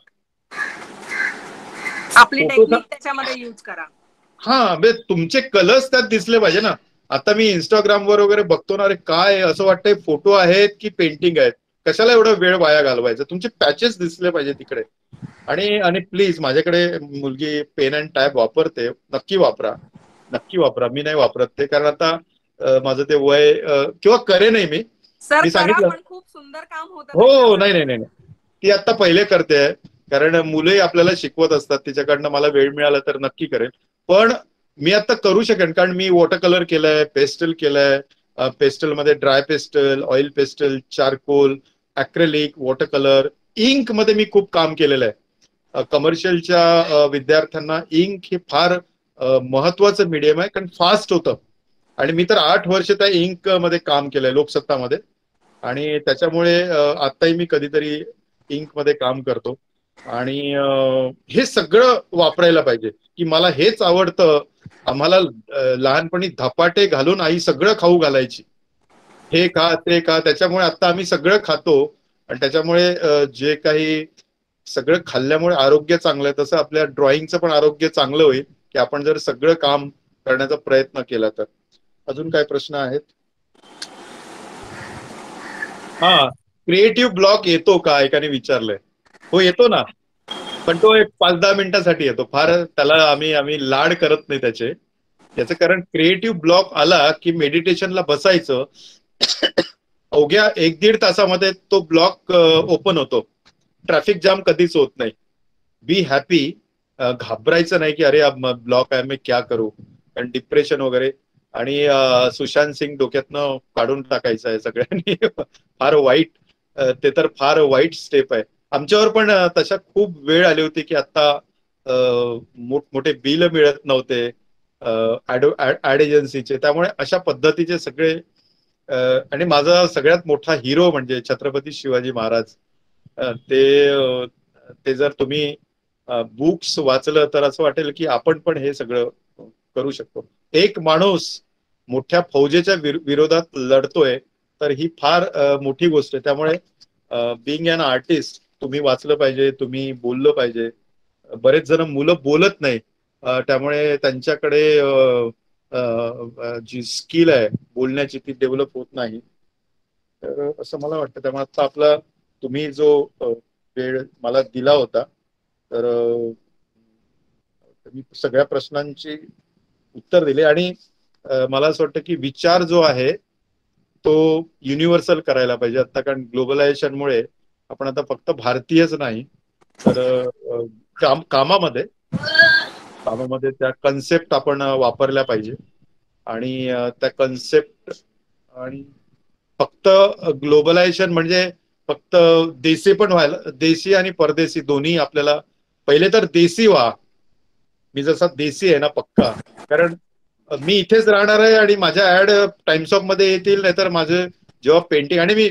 आपली टेक्निक त्याच्यामध्ये यूज करा. म्हणजे तुमचे कलर्स त्यात दिसले पाहिजे ना. आता मी इंस्टाग्रामवर वगैरे बघतो ना, अरे काय असं वाटतंय फोटो आहेत की पेंटिंग आहेत, कशाला एवढा वेळ वाया घालवायचा. तुमचे पॅचेस दिसले पाहिजे तिकडे. आणि प्लीज, माझ्याकडे मुलगी पेन अँड टॅब वापरते, नक्की वापरा, नक्की वापरा. मी नाही वापरत ते, कारण आता माझं ते वय किंवा करे नाही मी सांगितलं. खूप सुंदर काम होतं. हो, नाही, ती आता पहिले करते, कारण मुलंही आपल्याला शिकवत असतात. तिच्याकडनं मला वेळ मिळाला तर नक्की करेल. पण मी आता करू शकेन, कारण मी वॉटर कलर केलंय, पेस्टल केलंय. पेस्टलमध्ये dry pastel, oil pastel, charcoal, acrylic, water colour, ink मध्ये मी खूप काम केलेलं आहे. कमर्शियलच्या विद्यार्थ्यांना इंक हे फार महत्वाचं मीडियम आहे, कारण फास्ट होतं. आणि मी तर 8 वर्ष त्या इंक मध्ये काम केलंय लोकसत्तामध्ये. आणि त्याच्यामुळे आताही मी कधीतरी इंक मध्ये काम करतो. आणि हे सगळं वापरायला पाहिजे की मला हेच आवडतं. आम्हाला लहानपणी धपाटे घालून आई सगळं खाऊ घालायची, हे खा ते खा. त्याच्यामुळे आता आम्ही सगळं खातो. आणि त्याच्यामुळे जे काही सगळं खाल्ल्यामुळे आरोग्य चांगलं आहे, तसं आपल्या ड्रॉइंगचं पण आरोग्य चांगलं होईल की आपण जर सगळं काम करण्याचा प्रयत्न केला तर. अजून काय प्रश्न आहेत? क्रिएटिव्ह ब्लॉक येतो का, एकाने विचारलंय. हो, येतो ना, पण तो एक 5-10 मिनिटासाठी येतो. फार त्याला आम्ही लाड करत नाही त्याचं. कारण क्रिएटिव्ह ब्लॉक आला की मेडिटेशनला बसायचं, अवघ्या 1-1.5 तासामध्ये तो ब्लॉक ओपन होतो. ट्रॅफिक जाम कधीच होत नाही. Be happy. घाबरायचं नाही की अरे ब्लॉक आहे, मी क्या करू, कारण डिप्रेशन वगैरे. आणि सुशांत सिंग डोक्यातनं काढून टाकायचं आहे सगळ्यांनी. फार वाईट, ते तर फार वाईट स्टेप आहे. आमच्यावर पण तशा खूप वेळ आली होती की आता मोठमोठे बिल मिळत नव्हते ऍड एजन्सीचे. त्यामुळे अशा पद्धतीचे सगळे. आणि माझा सगळ्यात मोठा हिरो म्हणजे छत्रपती शिवाजी महाराज. ते जर तुम्ही बुक्स वाचलं तर असं वाटेल की आपण पण हे सगळं करू शकतो. एक माणूस मोठ्या फौजेच्या विरोधात लढतोय, तर ही फार मोठी गोष्ट आहे. त्यामुळे बिंग अन आर्टिस्ट तुम्ही वाचलं पाहिजे, तुम्ही बोललं पाहिजे. बरेच जण मुलं बोलत नाही, त्यामुळे त्यांच्याकडे जी स्किल आहे बोलण्याची ती डेव्हलप होत नाही. तर असं मला वाटतं. त्यामुळे आता आपला तुम्ही जो वेळ मला दिला होता तर मी सगळ्या प्रश्नांची उत्तर दिले आणि मला असं वाटतं की विचार जो आहे तो युनिव्हर्सल करायला पाहिजे आता, कारण ग्लोबलायझेशनमुळे आपण आता फक्त भारतीयच नाही तर कामामध्ये त्या कन्सेप्ट आपण वापरल्या पाहिजे आणि त्या कन्सेप्ट आणि फक्त ग्लोबलायझेशन म्हणजे फक्त देशी पण व्हायला, देशी आणि परदेशी दोन्ही आपल्याला. पहिले तर देशी व्हा, मी जसा देशी आहे ना पक्का, कारण मी इथेच राहणार आहे आणि माझ्या ऍड टाइम्स ऑफ मध्ये येतील, नाहीतर माझे जेव्हा पेंटिंग आणि मी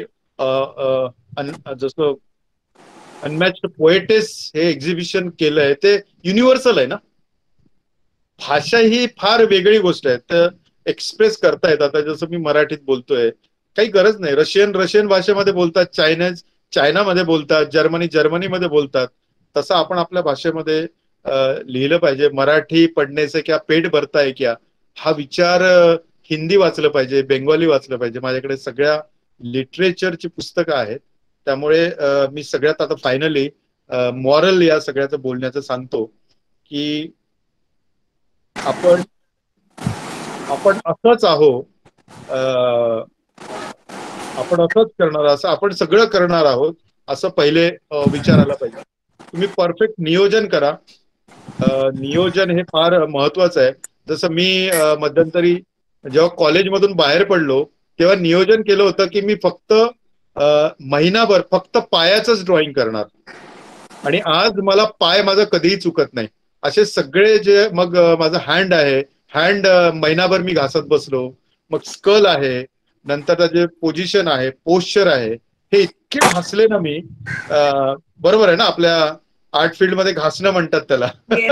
जसं अनमॅच्ड पोएटेस हे एक्झिबिशन केलंय ते युनिव्हर्सल आहे ना. भाषा ही फार वेगळी गोष्ट आहे, तर एक्सप्रेस करता येत. आता जसं मी मराठीत बोलतोय काही गरज नाही, रशियन भाषेमध्ये बोलतात, चायनामध्ये बोलतात, जर्मनीमध्ये बोलतात, तसं आपण आपल्या भाषेमध्ये लिहिलं पाहिजे. मराठी पढने से क्या पेट भरता है क्या हा विचार हिंदी वाचलं पाहिजे, बेंगॉली वाचलं पाहिजे. माझ्याकडे सगळ्या लिटरेचरची पुस्तकं आहेत. त्यामुळे मी सगळ्यात आता फायनली मॉरल या सगळ्याचं बोलण्याचं सांगतो की आपण असंच आहो, आपण असंच करणार, असं आपण सगळं करणार आहोत असं पहिले विचारायला पाहिजे. तुम्ही परफेक्ट नियोजन करा. नियोजन हे फार महत्वाचं आहे. जसं मी मध्यंतरी जेव्हा कॉलेजमधून बाहेर पडलो तेव्हा नियोजन केलं होतं की मी फक्त महिनाभर फक्त पायाचंच ड्रॉइंग करणार आणि आज मला पाय माझा कधीही चुकत नाही. असे सगळे जे मग माझं हँड आहे, हँड महिनाभर मी घासत बसलो. मग स्कल आहे, नंतर जे पोझिशन आहे, पोश्चर आहे, हे इतके घासले ना मी. बरोबर आहे ना, आपल्या आर्ट फील्ड मध्ये घासणं म्हणतात त्याला.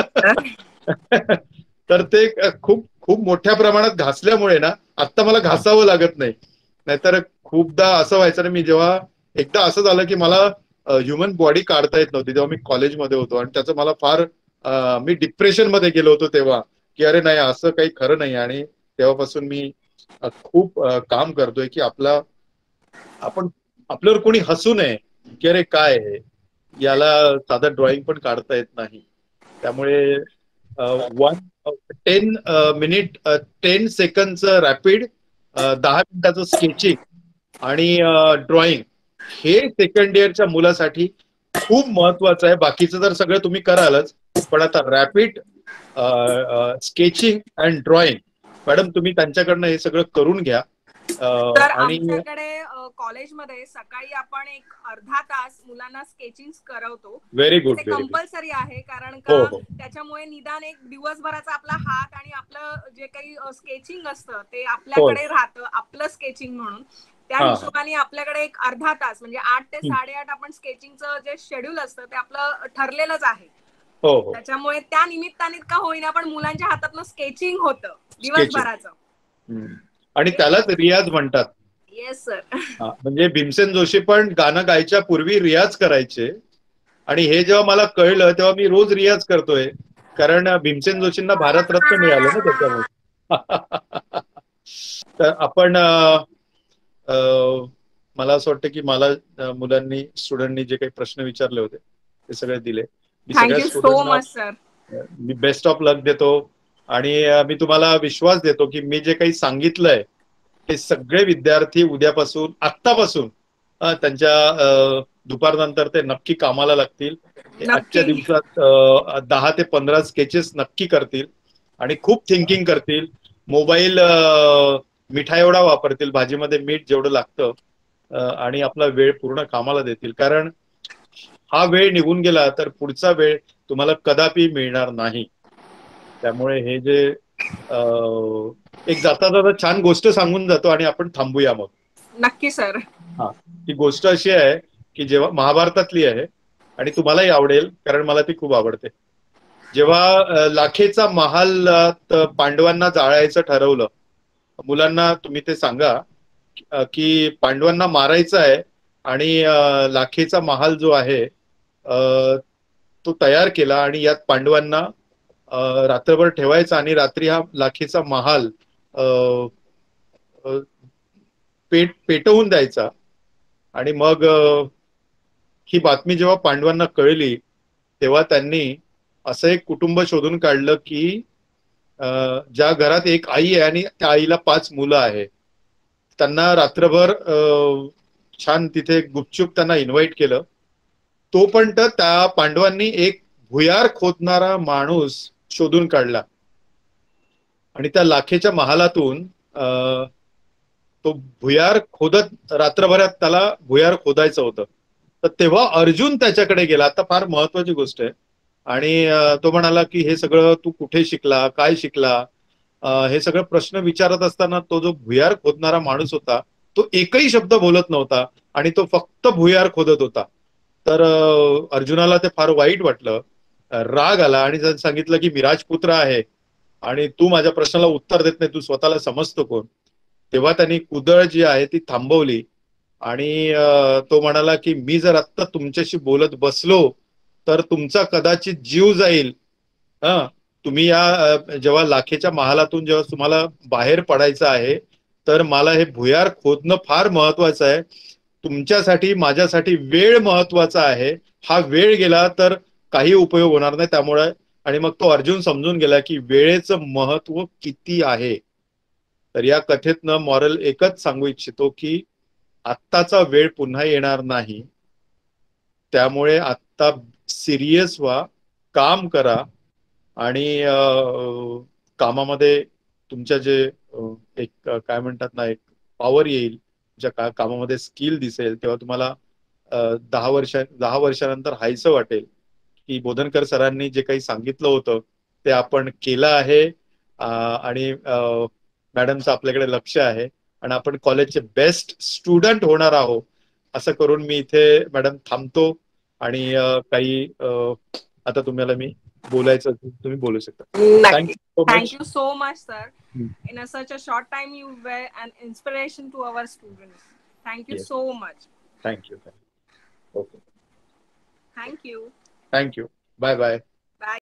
तर ते खूप खूप मोठ्या प्रमाणात घासल्यामुळे ना आता मला घासावं लागत नाही. नाहीतर खूपदा असं व्हायचं ना, मी जेव्हा एकदा असं झालं की मला ह्युमन बॉडी काढता येत नव्हती जेव्हा मी कॉलेजमध्ये होतो आणि त्याचं मला फार मी डिप्रेशन मध्ये गेलो होतो तेव्हा, की अरे नाही असं काही खरं नाही. आणि तेव्हापासून मी खूप काम करतोय की आपण आपल्यावर कोणी हसू नये की अरे काय आहे, याला साधं ड्रॉइंग पण काढता येत नाही. त्यामुळे 10 मिनिट 10 सेकंदचं रॅपिड, 10 मिनिटाचं स्केचिंग आणि ड्रॉइंग हे सेकंड इयरच्या मुलासाठी खूप महत्वाचं आहे. बाकीचं तर सगळं तुम्ही करालच, पण आता rapid sketching and drawing madam तुम्ही त्यांच्याकडनं हे सगळं करून घ्या. तर आणि आमच्याकडे कॉलेजमध्ये सकाळी आपण एक अर्धा तास मुलांना स्केचिंग करवतो. व्हेरी गुड, ते व्हेरी गुड. कंपल्सरी आहे, कारण हो का हो त्याच्यामुळे निदान एक दिवसभराचा आपला हात आणि आपलं जे काही स्केचिंग असतं ते होय. आपल्याकडे राहतं, आपलं स्केचिंग म्हणून. त्या हा. हिशोबाने आपल्याकडे एक अर्धा तास म्हणजे 8 ते 8:30 आपण स्केचिंगचं जे शेड्यूल असतं ते आपलं ठरलेलंच आहे. हो हो. त्याच्यामुळे त्या निमित्ताने का होईना पण मुलांच्या हातातनं स्केचिंग होतं स्केचिंग दिवसभराचं. आणि त्यालाच रियाज म्हणतात. Yes sir. म्हणजे भीमसेन जोशी पण गाणं गायच्या पूर्वी रियाज करायचे आणि हे जेव्हा मला कळलं तेव्हा मी रोज रियाज करतोय, कारण भीमसेन जोशींना भारतरत्न मिळालं ना त्याच्यामुळे. तर आपण मला असं वाटतं की मला मुलांनी स्टुडंटनी जे काही प्रश्न विचारले होते ते सगळे दिले. मी सगळ्या थँक्यू सो स्टुडंटना मच सर. मी बेस्ट ऑफ लक देतो आणि मी तुम्हाला विश्वास देतो की मी जे काही सांगितलंय हे सगळे विद्यार्थी उद्यापासून आत्तापासून त्यांच्या दुपारनंतर ते नक्की कामाला लागतील. आजच्या नक्की. दिवसात 10 ते 15 स्केचेस नक्की करतील आणि खूप थिंकिंग करतील. मोबाईल मिठा एवढा वापरतील, भाजीमध्ये मीठ जेवढं लागतं, आणि आपला वेळ पूर्ण कामाला देतील. कारण हा वेळ निघून गेला तर पुढचा वेळ तुम्हाला कदापि मिळणार नाही. त्यामुळे हे जे एक जाता जाता छान गोष्ट सांगून जातो आणि आपण थांबूया मग. नक्की सर. हा, ती गोष्ट अशी आहे की जेव्हा महाभारतातली आहे आणि तुम्हालाही आवडेल कारण मला ती खूप आवडते. जेव्हा लाखेचा महालात पांडवांना जाळायचं ठरवलं, मुलांना तुम्ही ते सांगा की पांडवांना मारायचं आहे आणि लाखेचा महाल जो आहे तो तयार केला आणि यात पांडवांना रात्रभर ठेवायचा आणि रात्री हा लाखेचा महाल पेटवून द्यायचा. आणि मग ही बातमी जेव्हा पांडवांना कळली तेव्हा त्यांनी असं एक कुटुंब शोधून काढलं की ज्या घरात एक आई आहे आणि त्या आईला 5 मुलं आहे. त्यांना रात्रभर छान तिथे गुपचूप त्यांना इन्व्हाइट केलं. तोपर्यंत त्या पांडवांनी एक भुयार खोदणारा माणूस शोधून काढला आणि त्या लाखेच्या महालातून तो भुयार खोदत रात्रभरात त्याला भुयार खोदायचं होतं. तर तेव्हा अर्जुन त्याच्याकडे गेला. आता फार महत्वाची गोष्ट आहे. आणि तो म्हणाला की हे सगळं तू कुठे शिकला, काय शिकला, हे सगळं प्रश्न विचारत असताना तो जो भुयार खोदणारा माणूस होता तो एकही शब्द बोलत नव्हता आणि तो फक्त भुयार खोदत होता. तर अर्जुनाला ते फार वाईट वाटलं, राग आला आणि त्याने सांगितलं की मी राजपुत्र आहे आणि तू माझ्या प्रश्नाला उत्तर देत नाही, तू स्वतःला समजतो कोण. तेव्हा त्यांनी कुदळ जी आहे ती थांबवली आणि तो म्हणाला की मी जर आत्ता तुमच्याशी बोलत बसलो तर तुमचा कदाचित जीव जाईल. तुम्ही या जेव्हा लाखेच्या महालातून जेव्हा तुम्हाला बाहेर पडायचं आहे तर मला हे भुयार खोदणं फार महत्वाचं आहे. तुमच्यासाठी माझ्यासाठी वेळ महत्वाचा आहे. हा वेळ गेला तर काही उपयोग होणार नाही. त्यामुळे आणि मग तो अर्जुन समजून गेला की वेळेचं महत्व किती आहे. तर या कथेतनं मॉरल एकच सांगू इच्छितो की आत्ताचा वेळ पुन्हा येणार नाही. त्यामुळे आत्ता सिरियस व्हा, काम करा आणि कामामध्ये तुमच्या जे एक काय म्हणतात ना एक पॉवर येईल, ज्या कामामध्ये स्किल दिसेल तेव्हा तुम्हाला 10 वर्षानंतर हायचं वाटेल की बोधनकर सरांनी जे काही सांगितलं होतं ते आपण केलं आहे. आणि मॅडमचं आपल्याकडे लक्ष आहे आणि आपण कॉलेजचे बेस्ट स्टुडंट होणार आहोत. असं करून मी इथे मॅडम थांबतो आणि काही आता तुम्हाला मी बोलायचं तुम्ही बोलू शकता. Naki. Thank you so Thank much. you so much, sir. In such a short time, you were an inspiration to our students. Thank you Yes. so much. Thank you. Okay. Thank you. Thank you. Bye bye. Bye.